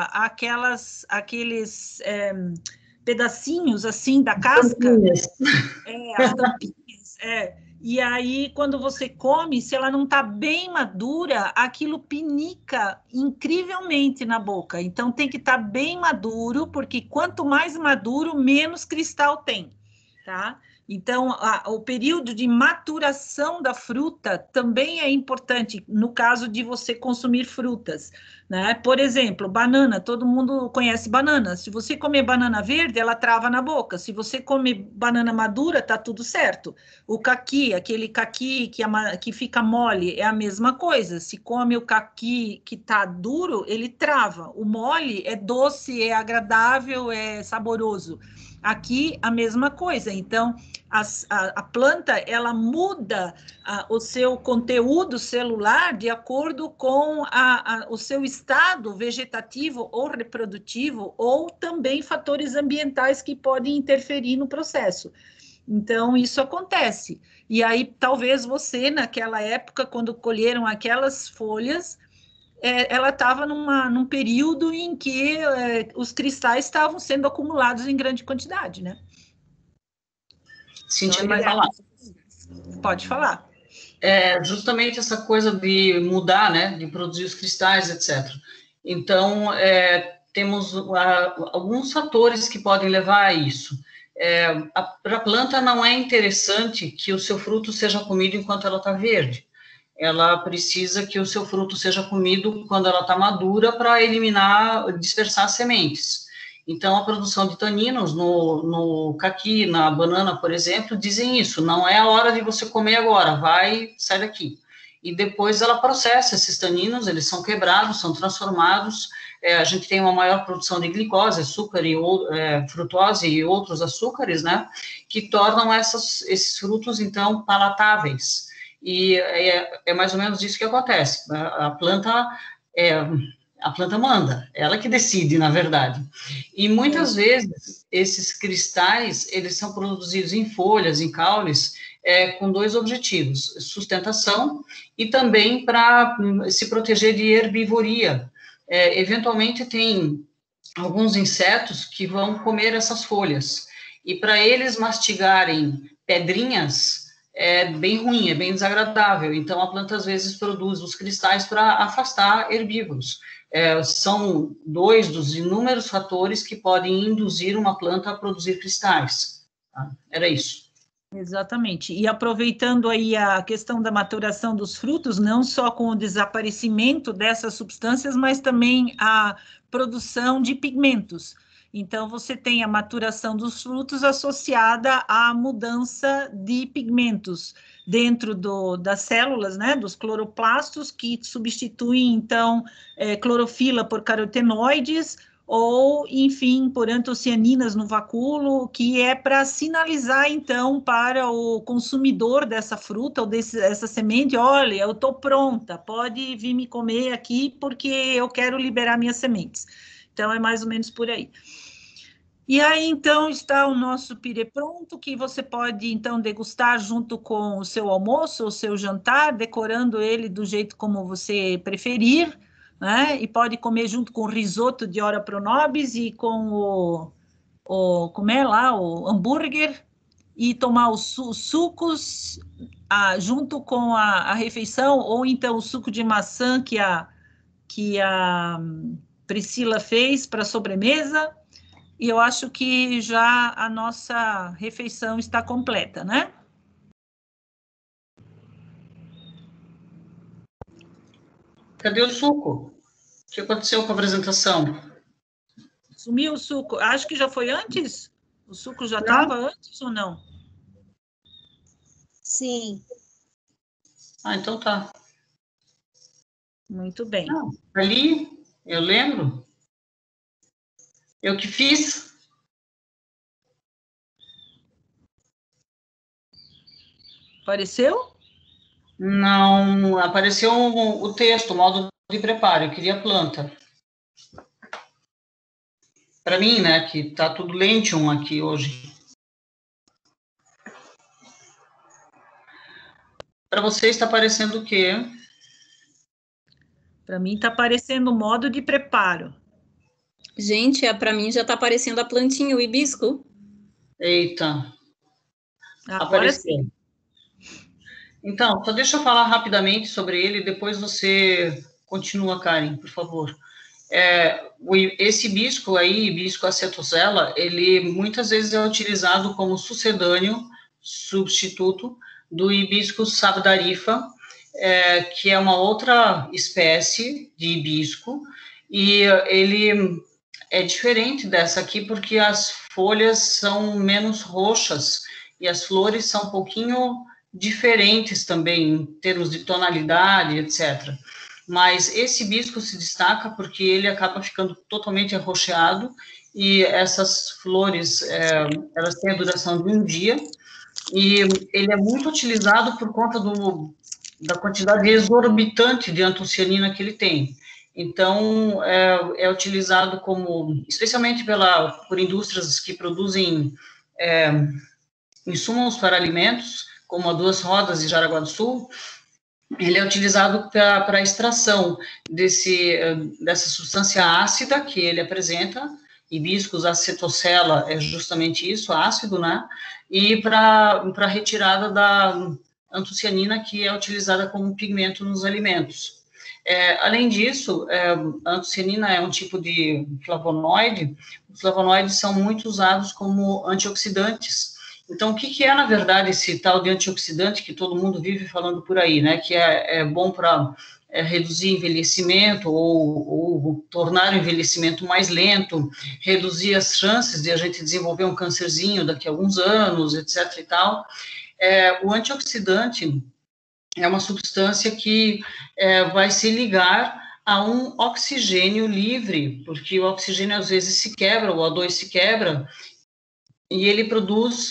aqueles pedacinhos assim da casca, as tampinhas, e aí quando você come, se ela não está bem madura, aquilo pinica incrivelmente na boca, então tem que estar bem maduro, porque quanto mais maduro, menos cristal tem, tá? Então, o período de maturação da fruta também é importante no caso de você consumir frutas, né? Por exemplo, banana, todo mundo conhece banana. Se você comer banana verde, ela trava na boca. Se você comer banana madura, tá tudo certo. O caqui, aquele caqui que fica mole, é a mesma coisa. Se come o caqui que tá duro, ele trava. O mole é doce, é agradável, é saboroso. Aqui, a mesma coisa. Então, a planta, ela muda o seu conteúdo celular de acordo com o seu estado vegetativo ou reprodutivo, ou também fatores ambientais que podem interferir no processo. Então, isso acontece. E aí, talvez você, naquela época, quando colheram aquelas folhas, ela estava num período em que os cristais estavam sendo acumulados em grande quantidade, né? Cíntia vai falar. Pode falar. Justamente essa coisa de mudar, né, de produzir os cristais, etc. Então, temos alguns fatores que podem levar a isso. Para a planta não é interessante que o seu fruto seja comido enquanto ela está verde. Ela precisa que o seu fruto seja comido quando ela está madura para dispersar as sementes. Então, a produção de taninos no caqui, na banana, por exemplo, dizem isso, não é a hora de você comer agora, sai daqui. E depois ela processa esses taninos, eles são quebrados, são transformados, a gente tem uma maior produção de glicose, açúcar, frutose e outros açúcares, né, que tornam esses frutos, então, palatáveis. E é mais ou menos isso que acontece. A planta manda, ela que decide, na verdade. E muitas vezes, esses cristais, eles são produzidos em folhas, em caules, com dois objetivos, sustentação e também para se proteger de herbivoria. Eventualmente, tem alguns insetos que vão comer essas folhas, e para eles mastigarem pedrinhas, é bem ruim, é bem desagradável. Então, a planta, às vezes, produz os cristais para afastar herbívoros. São dois dos inúmeros fatores que podem induzir uma planta a produzir cristais. Tá? Era isso. Exatamente. E aproveitando aí a questão da maturação dos frutos, não só com o desaparecimento dessas substâncias, mas também a produção de pigmentos. Então, você tem a maturação dos frutos associada à mudança de pigmentos dentro das células, né, dos cloroplastos, que substituem, então, clorofila por carotenoides, ou, enfim, por antocianinas no vacúolo, que é para sinalizar, então, para o consumidor dessa fruta ou dessa semente, olha, eu estou pronta, pode vir me comer aqui, porque eu quero liberar minhas sementes. Então, é mais ou menos por aí. E aí, então, está o nosso pirê pronto, que você pode, então, degustar junto com o seu almoço, o seu jantar, decorando ele do jeito como você preferir, né? E pode comer junto com o risoto de ora pro nobis e com como é lá, o hambúrguer, e tomar os sucos junto com a refeição, ou então o suco de maçã que a Priscila fez para a sobremesa. E eu acho que já a nossa refeição está completa, né? Cadê o suco? O que aconteceu com a apresentação? Sumiu o suco. Acho que já foi antes? O suco já estava antes ou não? Sim. Ah, então tá. Muito bem. Ali, eu lembro. Eu que fiz. Apareceu? Não, apareceu o texto, o modo de preparo. Eu queria planta. Para mim, né, que tá tudo Lentium aqui hoje. Para você está aparecendo o quê? Para mim está aparecendo o modo de preparo. Gente, para mim já está aparecendo a plantinha, o hibisco. Eita. Agora Apareceu. sim. Então, só deixa eu falar rapidamente sobre ele, depois você continua, Karen, por favor. Esse hibisco aí, hibisco acetosella, ele muitas vezes é utilizado como sucedâneo, substituto, do hibisco sabdarifa, que é uma outra espécie de hibisco, e ele é diferente dessa aqui porque as folhas são menos roxas e as flores são um pouquinho diferentes também, em termos de tonalidade, etc. Mas esse hibisco se destaca porque ele acaba ficando totalmente arroxeado e essas flores, elas têm a duração de um dia, e ele é muito utilizado por conta da quantidade exorbitante de antocianina que ele tem. Então, é utilizado especialmente por indústrias que produzem insumos para alimentos, como a Duas Rodas de Jaraguá do Sul. Ele é utilizado para a extração dessa substância ácida que ele apresenta. Hibiscus acetosella é justamente isso, ácido, né? E para retirada da antocianina, que é utilizada como pigmento nos alimentos. Além disso, a antocianina é um tipo de flavonoide. Os flavonoides são muito usados como antioxidantes. Então, o que é, na verdade, esse tal de antioxidante que todo mundo vive falando por aí, né? Que é bom para reduzir envelhecimento ou tornar o envelhecimento mais lento, reduzir as chances de a gente desenvolver um câncerzinho daqui a alguns anos, etc. e tal. O antioxidante é uma substância que vai se ligar a um oxigênio livre, porque o oxigênio às vezes se quebra, o O2 se quebra, e ele produz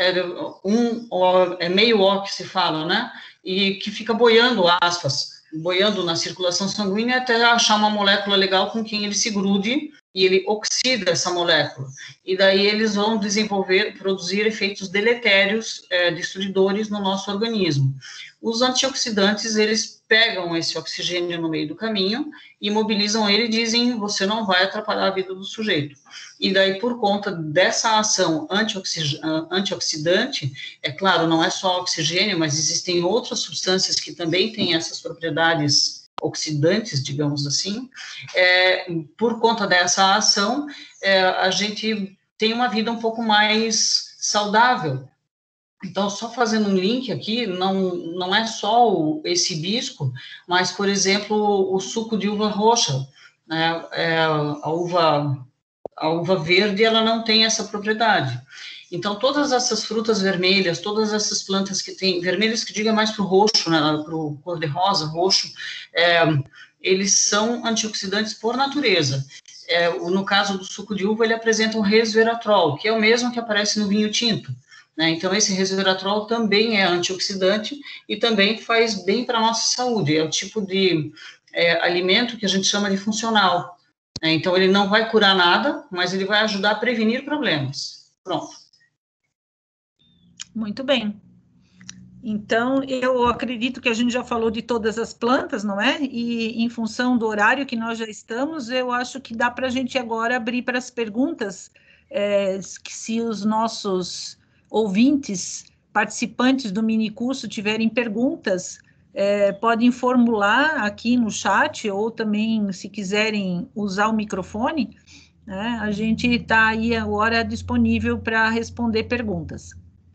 meio O que se fala, né? E que fica boiando, boiando na circulação sanguínea até achar uma molécula legal com quem ele se grude e ele oxida essa molécula. E daí eles vão produzir efeitos deletérios, destruidores no nosso organismo. Os antioxidantes, eles pegam esse oxigênio no meio do caminho, imobilizam ele e dizem, você não vai atrapalhar a vida do sujeito. E daí, por conta dessa ação antioxidante, é claro, não é só oxigênio, mas existem outras substâncias que também têm essas propriedades oxidantes, digamos assim. Por conta dessa ação, a gente tem uma vida um pouco mais saudável. Então, só fazendo um link aqui, não é só esse hibisco, mas, por exemplo, o suco de uva roxa, né? A a uva verde, ela não tem essa propriedade. Então, todas essas frutas vermelhas, todas essas plantas que tem, vermelhas que diga mais para o roxo, né, para o cor-de-rosa, roxo, eles são antioxidantes por natureza. No caso do suco de uva, ele apresenta um resveratrol, que é o mesmo que aparece no vinho tinto, né? Então, esse resveratrol também é antioxidante e também faz bem para a nossa saúde. É o tipo de alimento que a gente chama de funcional. Então, ele não vai curar nada, mas ele vai ajudar a prevenir problemas. Pronto. Muito bem. Então, eu acredito que a gente já falou de todas as plantas, não é? E em função do horário que nós já estamos, eu acho que dá para a gente agora abrir para as perguntas, que se os nossos ouvintes, participantes do minicurso tiverem perguntas, podem formular aqui no chat, ou também, se quiserem usar o microfone, né? A gente está aí agora disponível para responder perguntas.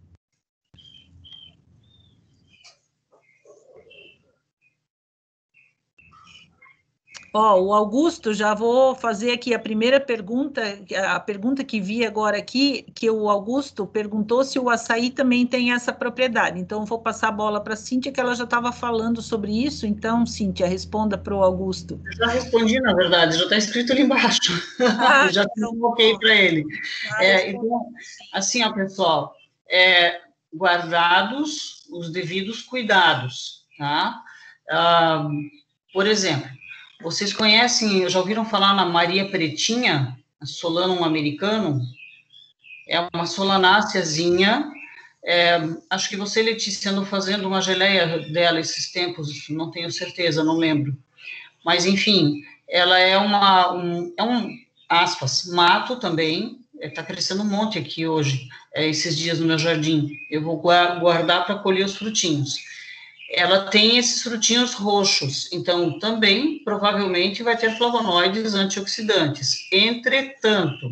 O Augusto, já vou fazer aqui a primeira pergunta, a pergunta que vi agora aqui, que o Augusto perguntou se o açaí também tem essa propriedade. Então, vou passar a bola para a Cíntia, que ela já estava falando sobre isso. Então, Cíntia, responda para o Augusto. Eu já respondi, na verdade, já está escrito ali embaixo. Já coloquei para ele. Então, assim, ó, pessoal, guardados os devidos cuidados, tá? Por exemplo, vocês conhecem, já ouviram falar na Maria Pretinha, a Solanum americano? É uma solanáceazinha. Acho que você, Letícia, andou fazendo uma geleia dela esses tempos, não tenho certeza, não lembro. Mas, enfim, ela é aspas, mato também, está crescendo um monte aqui hoje, esses dias no meu jardim. Eu vou guardar para colher os frutinhos. Ela tem esses frutinhos roxos, então também provavelmente vai ter flavonoides antioxidantes. Entretanto,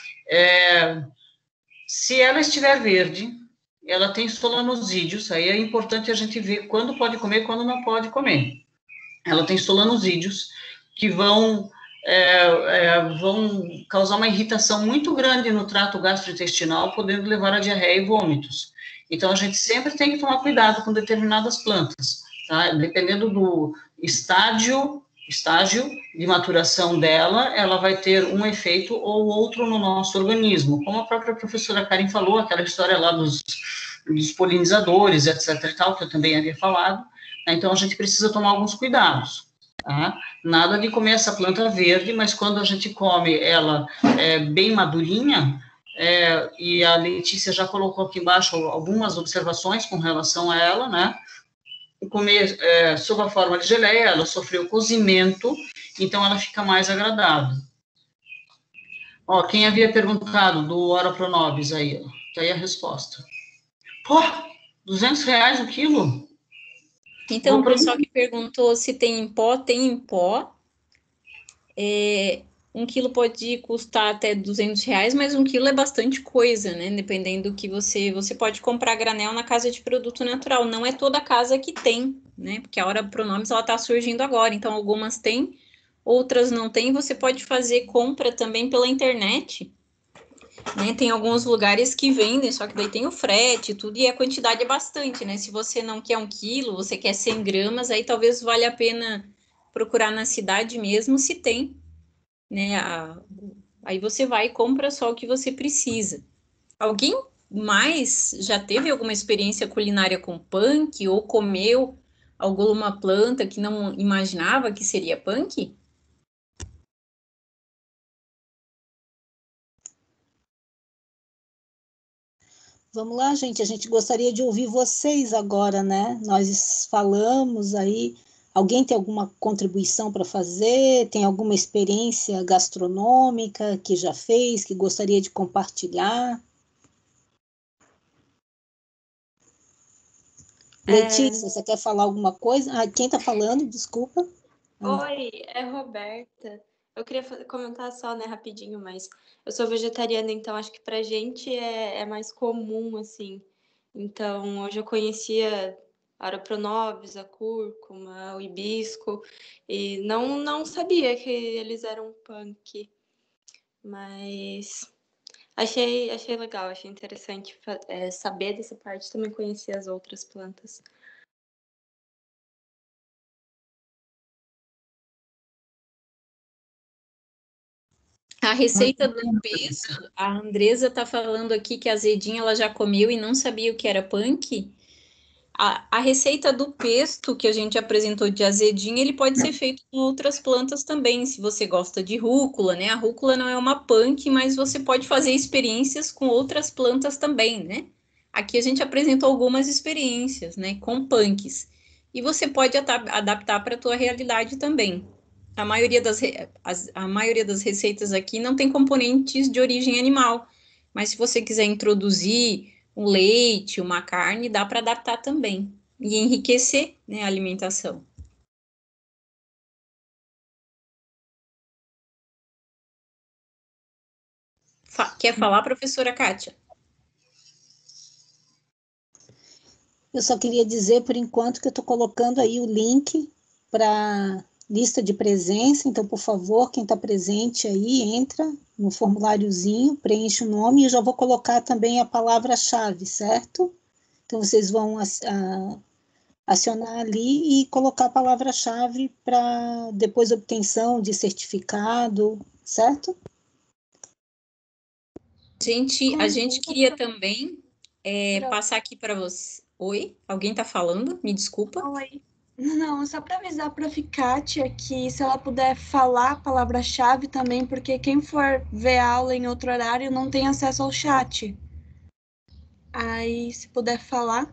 se ela estiver verde, ela tem solanosídeos, aí é importante a gente ver quando pode comer e quando não pode comer. Ela tem solanosídeos que vão causar uma irritação muito grande no trato gastrointestinal, podendo levar a diarreia e vômitos. Então, a gente sempre tem que tomar cuidado com determinadas plantas, tá? Dependendo do estágio de maturação dela, ela vai ter um efeito ou outro no nosso organismo. Como a própria professora Karen falou, aquela história lá dos polinizadores, etc. e tal, que eu também havia falado, né? Então, a gente precisa tomar alguns cuidados, tá? Nada de comer essa planta verde, mas quando a gente come ela bem madurinha, e a Letícia já colocou aqui embaixo algumas observações com relação a ela, né? Comer sob a forma de geleia, ela sofreu cozimento, então ela fica mais agradável. Quem havia perguntado do Ora Pro Nobis aí, tá aí a resposta. Pô, R$200 o quilo? Então, o pessoal que perguntou se tem em pó, tem em pó. 1 quilo pode custar até R$200, mas 1 quilo é bastante coisa, né? Dependendo do que você pode comprar granel na casa de produto natural. Não é toda casa que tem, né? Porque a Ora Pro Nobis, ela tá surgindo agora. Então, algumas têm, outras não têm. Você pode fazer compra também pela internet, né? Tem alguns lugares que vendem, só que daí tem o frete e tudo, e a quantidade é bastante, né? Se você não quer 1 quilo, você quer 100 gramas, aí talvez valha a pena procurar na cidade mesmo, se tem, né? Aí você vai e compra só o que você precisa. Alguém mais já teve alguma experiência culinária com punk ou comeu alguma planta que não imaginava que seria punk? Vamos lá, gente. A gente gostaria de ouvir vocês agora, né? Nós falamos aí. Alguém tem alguma contribuição para fazer? Tem alguma experiência gastronômica que já fez, que gostaria de compartilhar? Letícia, você quer falar alguma coisa? Quem está falando? Desculpa. Oi, é Roberta. Eu queria comentar só, né, rapidinho, mas eu sou vegetariana, então acho que pra gente é mais comum, assim. Então, eu já conhecia a Ora Pro Nobis, a cúrcuma, o hibisco, e não sabia que eles eram punk. Mas achei legal, achei interessante saber dessa parte, também conhecer as outras plantas. A receita do pesto, a Andresa está falando aqui que a azedinha ela já comeu e não sabia o que era punk. A receita do pesto que a gente apresentou de azedinha, ele pode ser feito com outras plantas também, se você gosta de rúcula, né? A rúcula não é uma punk, mas você pode fazer experiências com outras plantas também, né? Aqui a gente apresentou algumas experiências, né, com punks. E você pode adaptar para a tua realidade também. A maioria das receitas aqui não tem componentes de origem animal, mas se você quiser introduzir um leite, uma carne, dá para adaptar também e enriquecer, né, a alimentação. Quer falar, professora Kátia? Eu só queria dizer, por enquanto, que eu estou colocando aí o link para lista de presença, então, por favor, quem está presente aí, entra no formuláriozinho, preenche o nome, e eu já vou colocar também a palavra-chave, certo? Então, vocês vão acionar ali e colocar a palavra-chave para depois obtenção de certificado, certo? A gente queria também passar aqui para você. Oi? Alguém está falando? Me desculpa. Oi. Não, só para avisar a Prof. Kátia que se ela puder falar a palavra-chave também, porque quem for ver a aula em outro horário não tem acesso ao chat. Aí, se puder falar.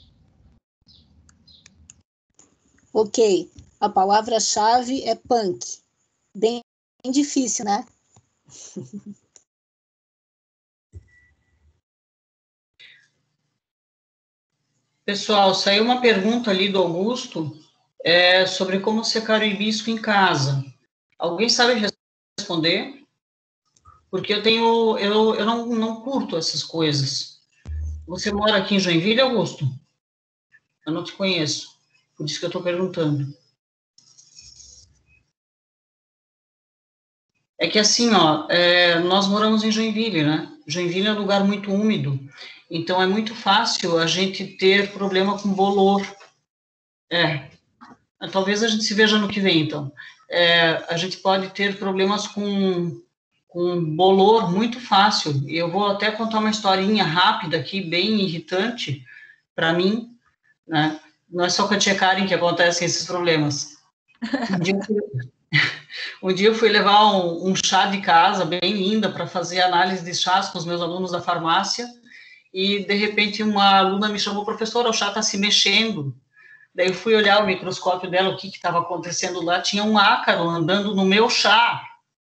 Ok, a palavra-chave é punk. Bem difícil, né? Pessoal, saiu uma pergunta ali do Augusto sobre como secar o hibisco em casa. Alguém sabe responder? Porque eu não curto essas coisas. Você mora aqui em Joinville, Augusto? Eu não te conheço, por isso que eu estou perguntando. É que assim, ó, nós moramos em Joinville, né? Joinville é um lugar muito úmido, então é muito fácil a gente ter problema com bolor. Talvez a gente se veja no que vem, então. A gente pode ter problemas com bolor muito fácil. E eu vou até contar uma historinha rápida aqui, bem irritante para mim, né? Não é só com a tia Karen que acontecem esses problemas. Um dia eu fui levar um chá de casa, bem linda, para fazer análise de chás com os meus alunos da farmácia, e, de repente, uma aluna me chamou, professora, o chá está se mexendo. Daí eu fui olhar o microscópio dela, o que estava acontecendo lá, tinha um ácaro andando no meu chá,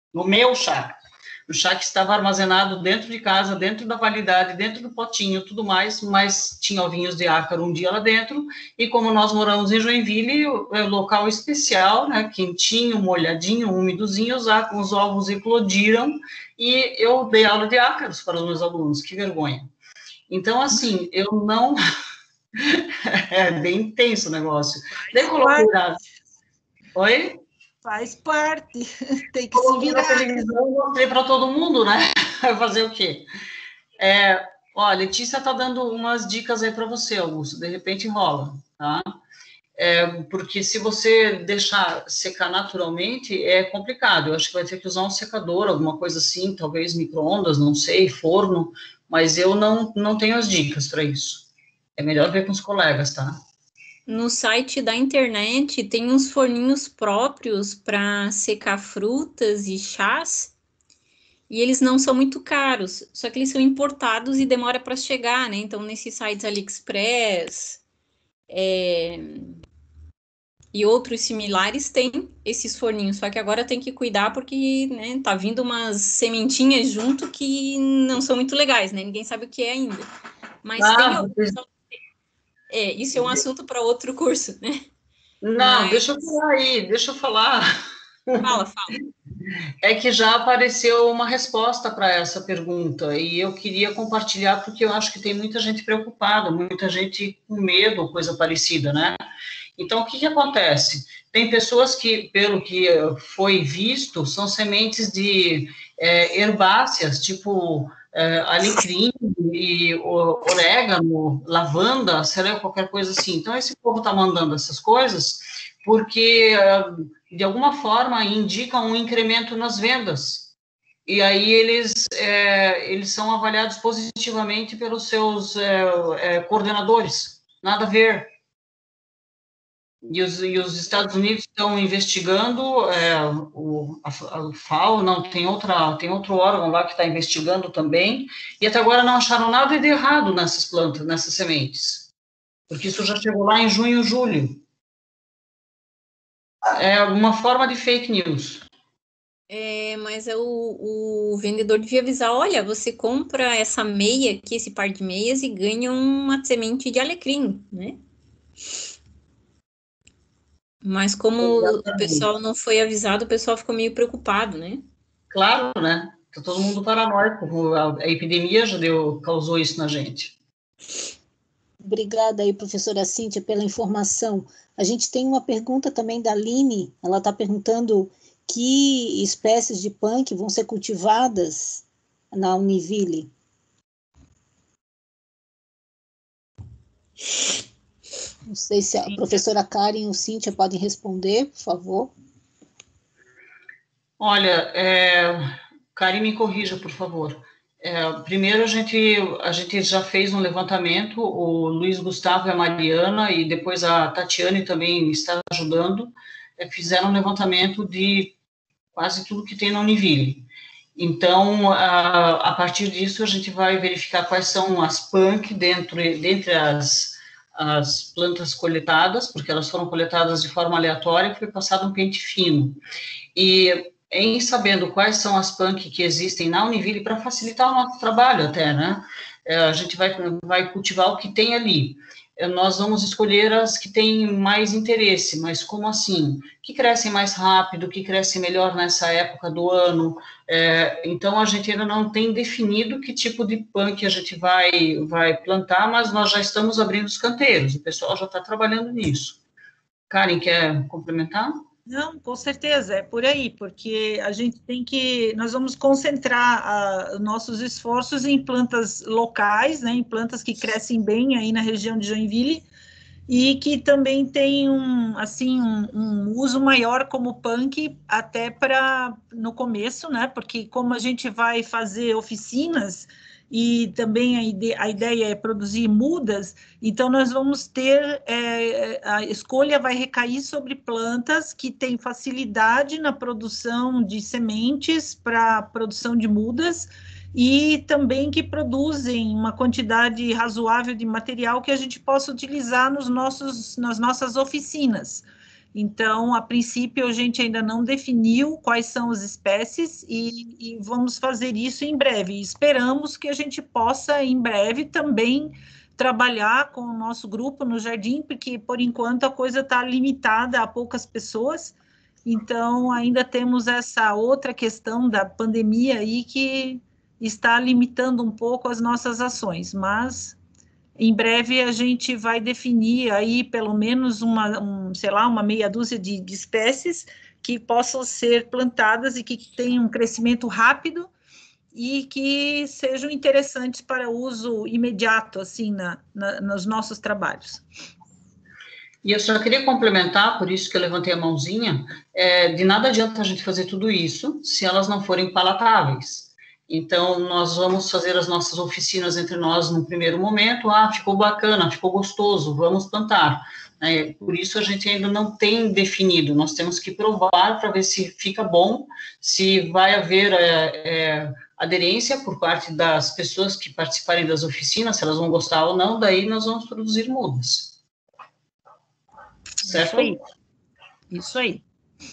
o chá que estava armazenado dentro de casa, dentro da validade, dentro do potinho, tudo mais, mas tinha ovinhos de ácaro um dia lá dentro, e como nós moramos em Joinville, é um local especial, né, quentinho, molhadinho, úmidozinho, os ovos eclodiram, e eu dei aula de ácaros para os meus alunos, que vergonha. Então, assim, eu não... É bem intenso o negócio. Daí coloquei na... Oi? Faz parte. Tem que coloquei se virar. Na televisão e mostrei para todo mundo, né? Vai fazer o quê? Ó, a Letícia está dando umas dicas aí para você, Augusto. De repente rola, tá? Porque se você deixar secar naturalmente, é complicado. Eu acho que vai ter que usar um secador, alguma coisa assim, talvez micro-ondas, não sei, forno, mas eu não tenho as dicas para isso. É melhor ver com os colegas, tá? No site da internet tem uns forninhos próprios para secar frutas e chás, e eles não são muito caros, só que eles são importados e demora para chegar, né? Então, nesses sites AliExpress e outros similares tem esses forninhos, só que agora tem que cuidar porque, né, tá vindo umas sementinhas junto que não são muito legais, né? Ninguém sabe o que é ainda. Mas tem alguns... isso é um assunto para outro curso, né? Não, deixa eu falar aí, Fala. É que já apareceu uma resposta para essa pergunta e eu queria compartilhar porque eu acho que tem muita gente preocupada, muita gente com medo, coisa parecida, né? Então, o que acontece? Tem pessoas que, pelo que foi visto, são sementes de herbáceas, tipo alecrim e orégano, lavanda, sei lá, qualquer coisa assim. Então, esse povo está mandando essas coisas porque, de alguma forma, indicam um incremento nas vendas. E aí eles são avaliados positivamente pelos seus coordenadores. Nada a ver. E os Estados Unidos estão investigando, a FAO, não, tem outro órgão lá que está investigando também, e até agora não acharam nada de errado nessas plantas, nessas sementes, porque isso já chegou lá em junho, julho. É uma forma de fake news. Mas o vendedor devia avisar, olha, você compra essa meia aqui, esse par de meias, e ganha uma semente de alecrim, né? Mas como o pessoal não foi avisado, o pessoal ficou meio preocupado, né? Claro, né? Tá todo mundo paranoico. A epidemia já causou isso na gente. Obrigada aí, professora Cíntia, pela informação. A gente tem uma pergunta também da Aline. Ela está perguntando que espécies de punk vão ser cultivadas na Univille. Não sei se a professora Karen ou Cíntia podem responder, por favor. Olha, Karen, me corrija, por favor. Primeiro, a gente já fez um levantamento, o Luiz Gustavo e a Mariana, e depois a Tatiane também está ajudando, fizeram um levantamento de quase tudo que tem na Univille. Então, a partir disso, a gente vai verificar quais são as punk dentre as plantas coletadas, porque elas foram coletadas de forma aleatória, foi passado um pente fino. E em sabendo quais são as punk que existem na Univille, para facilitar o nosso trabalho até, né? A gente vai cultivar o que tem ali. Nós vamos escolher as que têm mais interesse, mas como assim? Que crescem mais rápido, que crescem melhor nessa época do ano. Então, a gente ainda não tem definido que tipo de punk a gente vai plantar, mas nós já estamos abrindo os canteiros, o pessoal já está trabalhando nisso. Karen, quer complementar? Não, com certeza, é por aí, porque a gente nós vamos concentrar nossos esforços em plantas locais, né, em plantas que crescem bem aí na região de Joinville, e que também tem um uso maior como punk até no começo, né, porque como a gente vai fazer oficinas, e também a ideia é produzir mudas, então nós vamos ter, a escolha vai recair sobre plantas que têm facilidade na produção de sementes para produção de mudas, e também que produzem uma quantidade razoável de material que a gente possa utilizar nas nossas oficinas. Então, a princípio, a gente ainda não definiu quais são as espécies e vamos fazer isso em breve. E esperamos que a gente possa, em breve, também trabalhar com o nosso grupo no jardim, porque, por enquanto, a coisa está limitada a poucas pessoas. Então, ainda temos essa outra questão da pandemia aí que está limitando um pouco as nossas ações, mas em breve a gente vai definir aí pelo menos uma meia dúzia de espécies que possam ser plantadas e que tenham um crescimento rápido e que sejam interessantes para uso imediato, assim, nos nossos trabalhos. E eu só queria complementar, por isso que eu levantei a mãozinha, de nada adianta a gente fazer tudo isso se elas não forem palatáveis. Então, nós vamos fazer as nossas oficinas entre nós no primeiro momento, ficou bacana, ficou gostoso, vamos plantar. Por isso, a gente ainda não tem definido, nós temos que provar para ver se fica bom, se vai haver aderência por parte das pessoas que participarem das oficinas, se elas vão gostar ou não, daí nós vamos produzir mudas. Certo? Isso aí.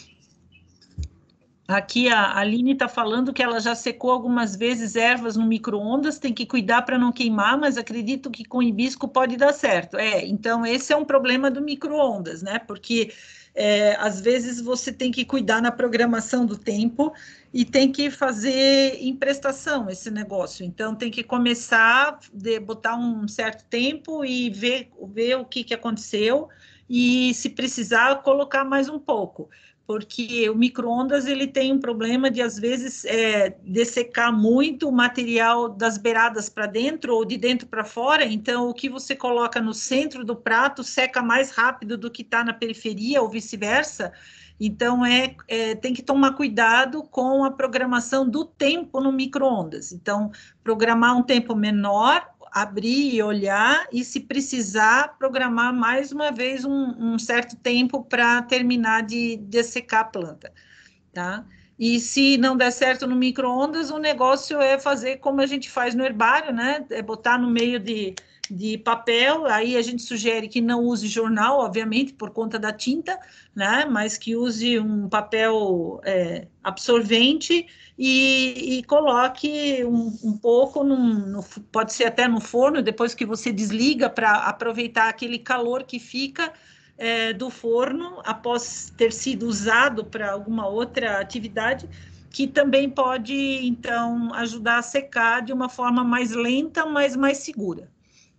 Aqui a Aline está falando que ela já secou algumas vezes ervas no micro-ondas, tem que cuidar para não queimar, mas acredito que com hibisco pode dar certo. Então esse é um problema do micro-ondas, né? Porque às vezes você tem que cuidar na programação do tempo e tem que fazer em prestação esse negócio. Então tem que começar, botar um certo tempo e ver o que aconteceu e, se precisar, colocar mais um pouco. porque o micro-ondas ele tem um problema de, às vezes, dessecar muito o material das beiradas para dentro ou de dentro para fora, então o que você coloca no centro do prato seca mais rápido do que está na periferia ou vice-versa. Então, tem que tomar cuidado com a programação do tempo no micro-ondas. Então, programar um tempo menor, abrir e olhar, e se precisar, programar mais uma vez um certo tempo para terminar de dessecar a planta, tá? E se não der certo no micro-ondas, o negócio é fazer como a gente faz no herbário, né? É botar no meio de papel, aí a gente sugere que não use jornal, obviamente, por conta da tinta, né? Mas que use um papel absorvente e coloque um pouco, pode ser até no forno, depois que você desliga, para aproveitar aquele calor que fica do forno, após ter sido usado para alguma outra atividade, que também pode, então, ajudar a secar de uma forma mais lenta, mas mais segura.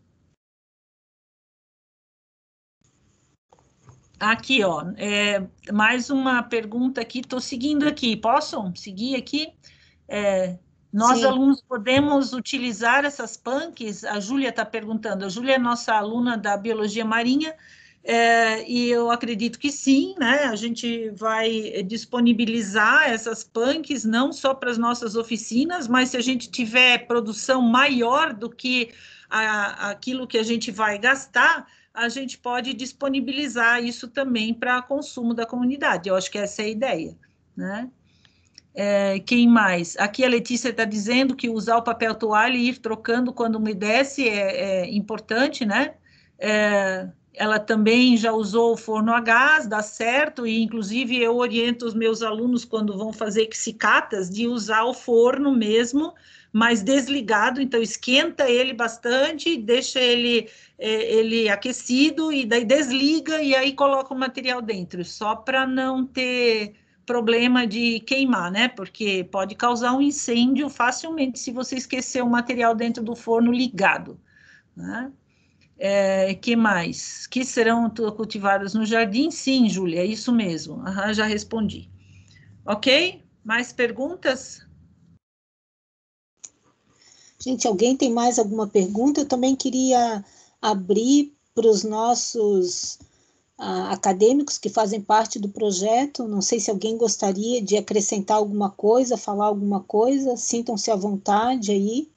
Aqui, ó, mais uma pergunta aqui, estou seguindo aqui, posso seguir aqui? Nós, Sim. alunos, podemos utilizar essas punks? A Júlia está perguntando, a Júlia é nossa aluna da Biologia Marinha, e eu acredito que sim, né? A gente vai disponibilizar essas punks, não só para as nossas oficinas, mas se a gente tiver produção maior do que aquilo que a gente vai gastar, a gente pode disponibilizar isso também para consumo da comunidade. Eu acho que essa é a ideia, né? Quem mais? Aqui a Letícia está dizendo que usar o papel toalha e ir trocando quando umedece é importante, né? Ela também já usou o forno a gás, dá certo, e inclusive eu oriento os meus alunos, quando vão fazer xicatas, de usar o forno mesmo, mas desligado, então esquenta ele bastante, deixa ele aquecido, e daí desliga, e aí coloca o material dentro, só para não ter problema de queimar, né? Porque pode causar um incêndio facilmente se você esquecer o material dentro do forno ligado, né? Que mais? Que serão cultivadas no jardim? Sim, Júlia, é isso mesmo. Já respondi. Ok? Mais perguntas? Gente, alguém tem mais alguma pergunta? Eu também queria abrir para os nossos acadêmicos que fazem parte do projeto. Não sei se alguém gostaria de acrescentar alguma coisa, falar alguma coisa. Sintam-se à vontade aí.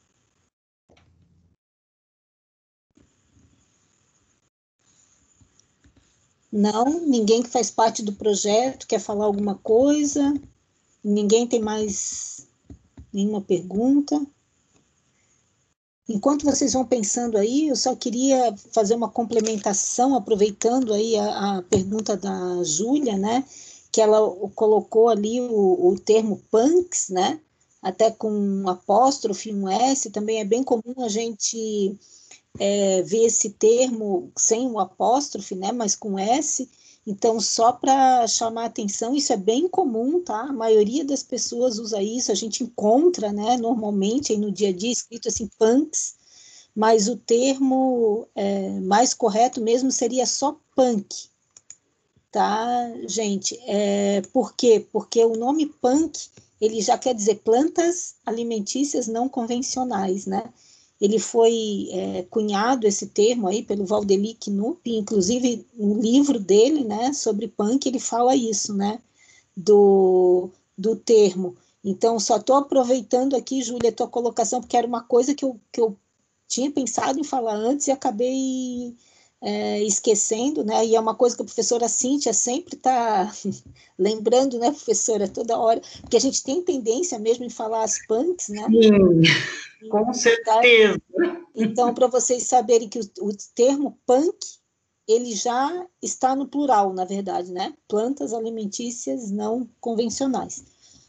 Não? Ninguém que faz parte do projeto quer falar alguma coisa? Ninguém tem mais nenhuma pergunta? Enquanto vocês vão pensando aí, eu só queria fazer uma complementação, aproveitando aí a pergunta da Júlia, né, que ela colocou ali o termo punks, né, até com um apóstrofe, um S, também é bem comum a gente ver esse termo sem o apóstrofe, né, mas com S. Então, só para chamar a atenção, isso é bem comum, tá? A maioria das pessoas usa isso, a gente encontra, né, normalmente, aí no dia a dia, escrito assim, punks, mas o termo mais correto mesmo seria só punk, tá, gente? Por quê? Porque o nome punk, ele já quer dizer plantas alimentícias não convencionais, né? Ele foi cunhado, esse termo aí, pelo Valdeli Knupp, inclusive um livro dele, né, sobre punk, ele fala isso, né, do termo. Então, só estou aproveitando aqui, Júlia, a tua colocação, porque era uma coisa que eu tinha pensado em falar antes e acabei esquecendo, né, e é uma coisa que a professora Cíntia sempre está lembrando, né, professora, toda hora, porque a gente tem tendência mesmo em falar as punks, né? Sim, com certeza. Então, para vocês saberem que o termo punk, ele já está no plural, na verdade, né? Plantas alimentícias não convencionais.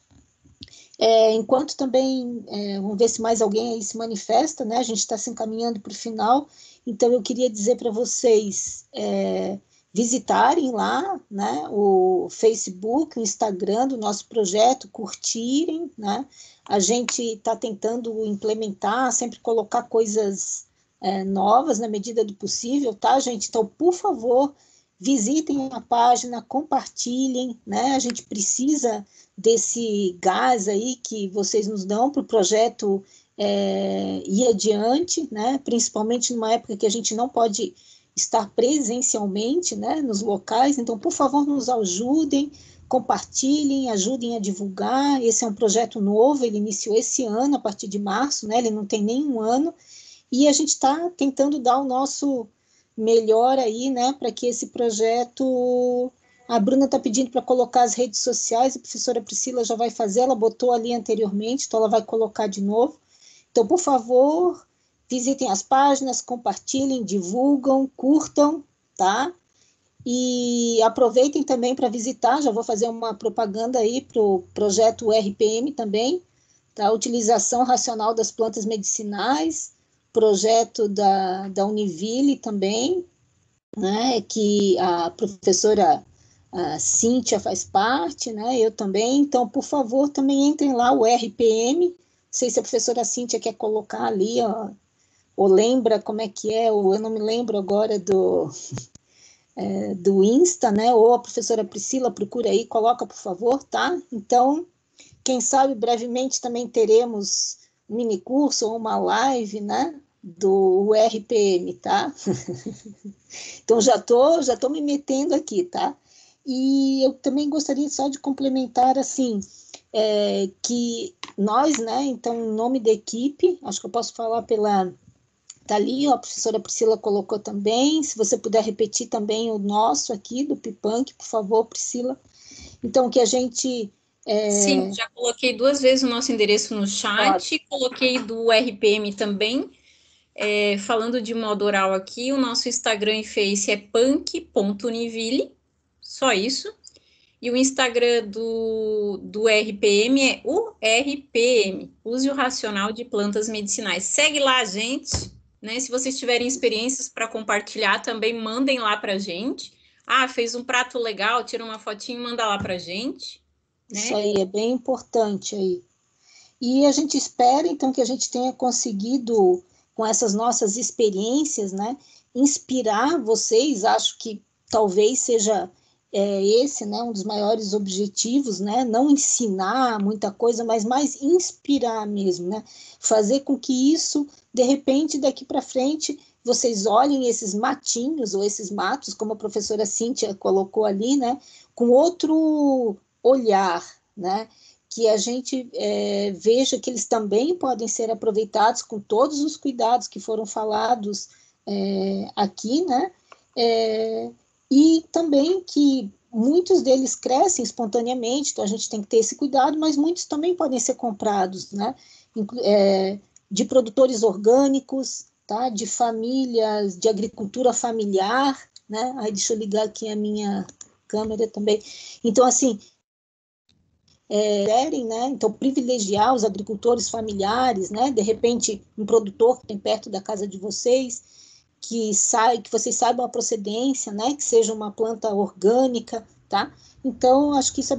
Enquanto também, vamos ver se mais alguém aí se manifesta, né? A gente está se encaminhando para o final, então eu queria dizer para vocês visitarem lá, né, o Facebook, o Instagram do nosso projeto, curtirem, né? A gente está tentando implementar, sempre colocar coisas novas na medida do possível, tá, gente? Então, por favor, visitem a página, compartilhem, né? A gente precisa desse gás aí que vocês nos dão para o projeto ir adiante, né? Principalmente numa época que a gente não pode estar presencialmente, né, nos locais. Então, por favor, nos ajudem, compartilhem, ajudem a divulgar. Esse é um projeto novo, ele iniciou esse ano, a partir de março, né? Ele não tem nem um ano, e a gente está tentando dar o nosso melhor aí, né, para que esse projeto... A Bruna está pedindo para colocar as redes sociais, a professora Priscila já vai fazer, ela botou ali anteriormente, então ela vai colocar de novo. Então, por favor, visitem as páginas, compartilhem, divulgam, curtam, tá? E aproveitem também para visitar, já vou fazer uma propaganda aí para o projeto RPM também, tá? Utilização racional das plantas medicinais, projeto da Univille também, né? Que a professora Cíntia faz parte, né? Eu também. Então, por favor, também entrem lá, o RPM. Não sei se a professora Cíntia quer colocar ali, ó, ou lembra como é que é, ou eu não me lembro agora do Insta, né? Ou a professora Priscila, procura aí, coloca, por favor, tá? Então, quem sabe brevemente também teremos um mini curso ou uma live, né? Do RPM, tá? Então, já tô me metendo aqui, tá? E eu também gostaria só de complementar, assim, que nós, né, então, em nome da equipe, acho que eu posso falar pela... Tá ali, ó, a professora Priscila colocou também, se você puder repetir também o nosso aqui, do Pipunk, por favor, Priscila. Então, que a gente... Sim, já coloquei 2 vezes o nosso endereço no chat, coloquei do RPM também, falando de modo oral aqui, o nosso Instagram e Face é punk.univille, só isso. E o Instagram do RPM é o RPM, Uso Racional de Plantas Medicinais. Segue lá, gente, né? Se vocês tiverem experiências para compartilhar, também mandem lá para a gente. Ah, fez um prato legal, tira uma fotinho e manda lá para a gente. Né? Isso aí é bem importante aí. E a gente espera, então, que a gente tenha conseguido, com essas nossas experiências, né, inspirar vocês. Acho que talvez seja esse, né, um dos maiores objetivos, né, não ensinar muita coisa, mas mais inspirar mesmo, né, fazer com que isso, de repente, daqui para frente, vocês olhem esses matinhos ou esses matos, como a professora Cíntia colocou ali, né, com outro olhar, né, que a gente veja que eles também podem ser aproveitados com todos os cuidados que foram falados aqui, né, e também que muitos deles crescem espontaneamente, então a gente tem que ter esse cuidado, mas muitos também podem ser comprados, né, de produtores orgânicos, tá, de famílias, de agricultura familiar, né, aí deixa eu ligar aqui a minha câmera também, então assim, né, então privilegiar os agricultores familiares, né, de repente um produtor que tem perto da casa de vocês, que vocês saibam a procedência, né, que seja uma planta orgânica, tá? Então, acho que isso é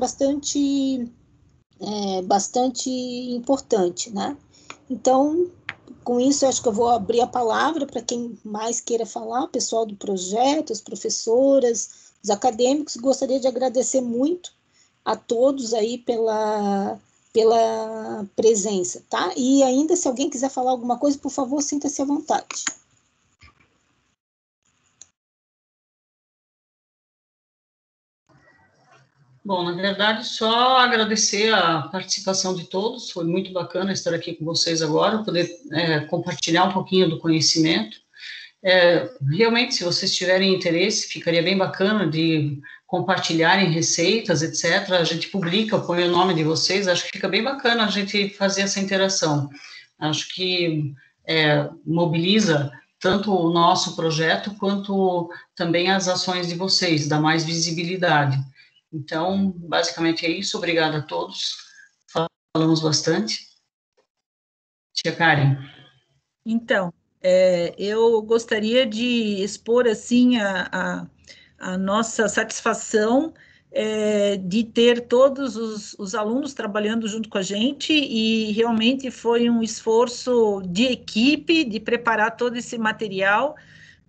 bastante importante, né? Então, com isso, acho que eu vou abrir a palavra para quem mais queira falar, o pessoal do projeto, as professoras, os acadêmicos. Gostaria de agradecer muito a todos aí pela presença, tá? E ainda, se alguém quiser falar alguma coisa, por favor, sinta-se à vontade. Bom, na verdade, só agradecer a participação de todos, foi muito bacana estar aqui com vocês agora, poder compartilhar um pouquinho do conhecimento. Realmente, se vocês tiverem interesse, ficaria bem bacana de compartilharem receitas, etc. A gente publica, põe o nome de vocês, acho que fica bem bacana a gente fazer essa interação. Acho que mobiliza tanto o nosso projeto, quanto também as ações de vocês, dá mais visibilidade. Então, basicamente é isso. Obrigada a todos. Falamos bastante. Tia Karen. Então, eu gostaria de expor, assim, a nossa satisfação de ter todos os alunos trabalhando junto com a gente, e realmente foi um esforço de equipe, de preparar todo esse material.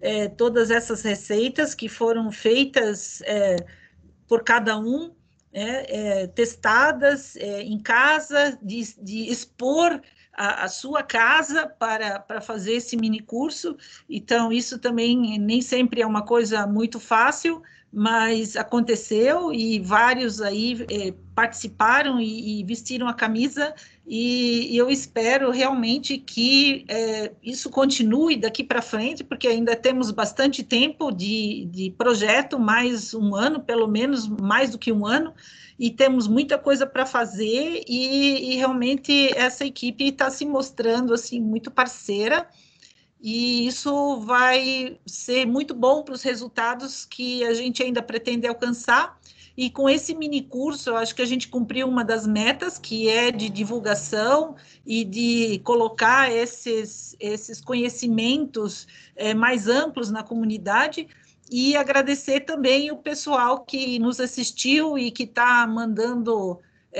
todas essas receitas que foram feitas por cada um, testadas em casa, de expor a sua casa para fazer esse mini curso. Então, isso também nem sempre é uma coisa muito fácil, mas aconteceu e vários aí participaram e vestiram a camisa, e eu espero realmente que isso continue daqui para frente, porque ainda temos bastante tempo de projeto, mais um ano, pelo menos mais do que um ano, e temos muita coisa para fazer, e realmente essa equipe está se mostrando assim muito parceira, e isso vai ser muito bom para os resultados que a gente ainda pretende alcançar. E com esse mini curso, eu acho que a gente cumpriu uma das metas, que é de divulgação e de colocar esses conhecimentos mais amplos na comunidade, e agradecer também o pessoal que nos assistiu e que está mandando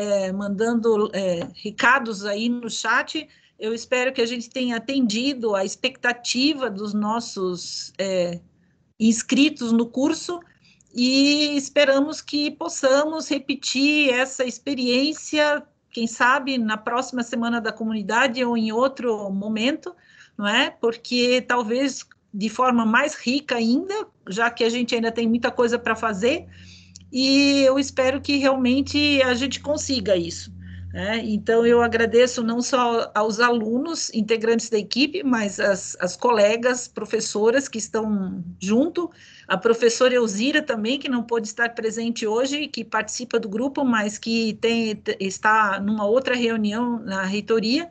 recados aí no chat. Eu espero que a gente tenha atendido a expectativa dos nossos inscritos no curso, e esperamos que possamos repetir essa experiência, quem sabe, na próxima Semana da Comunidade ou em outro momento, não é? Porque talvez de forma mais rica ainda, já que a gente ainda tem muita coisa para fazer, e eu espero que realmente a gente consiga isso. Então, eu agradeço não só aos alunos, integrantes da equipe, mas as colegas, professoras que estão junto, a professora Elzira também, que não pôde estar presente hoje, que participa do grupo, mas que está numa outra reunião na reitoria,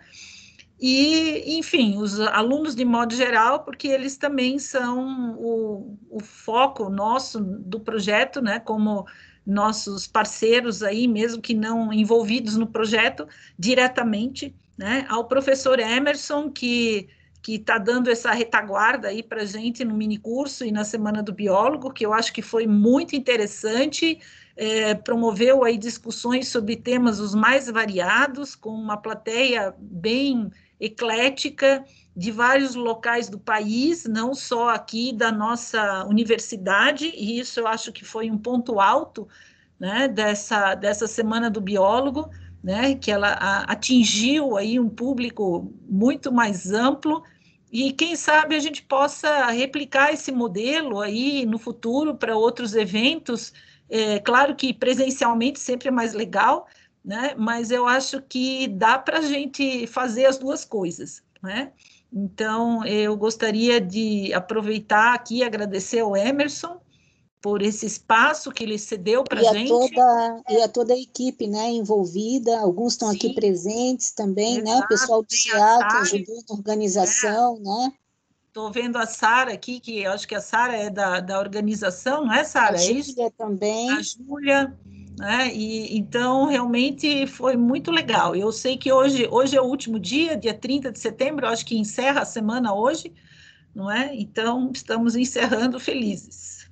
e, enfim, os alunos de modo geral, porque eles também são o foco nosso do projeto, né, como nossos parceiros aí, mesmo que não envolvidos no projeto diretamente, né, ao professor Emerson, que está dando essa retaguarda aí para a gente no minicurso e na Semana do Biólogo, que eu acho que foi muito interessante, promoveu aí discussões sobre temas os mais variados, com uma plateia bem eclética, de vários locais do país, não só aqui da nossa universidade, e isso eu acho que foi um ponto alto, né, dessa Semana do Biólogo, né, que ela atingiu aí um público muito mais amplo, e quem sabe a gente possa replicar esse modelo aí no futuro para outros eventos. Claro que presencialmente sempre é mais legal, né, mas eu acho que dá para a gente fazer as duas coisas, né? Então, eu gostaria de aproveitar aqui e agradecer ao Emerson por esse espaço que ele cedeu para a gente. E a toda a equipe, né, envolvida, alguns estão aqui presentes também, exato, né, o pessoal do CEA que ajudou na organização, né. Estou vendo a Sara aqui, que eu acho que a Sara é da organização, não é, Sara? A Júlia também. A Júlia, né? E então realmente foi muito legal. Eu sei que hoje é o último dia 30 de setembro, eu acho que encerra a semana hoje, não é? Então, estamos encerrando felizes.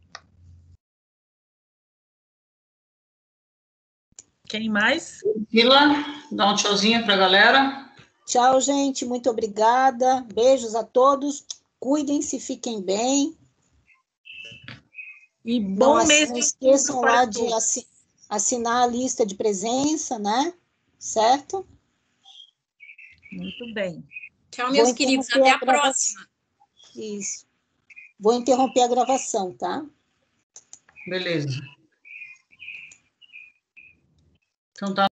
Quem mais? Vila, dá um tchauzinho para a galera. Tchau, gente, muito obrigada. Beijos a todos. Cuidem-se, fiquem bem. E bom mês. Não esqueçam lá de assinar a lista de presença, né? Certo? Muito bem. Tchau, meus queridos. Até a próxima. Isso. Vou interromper a gravação, tá? Beleza. Então tá.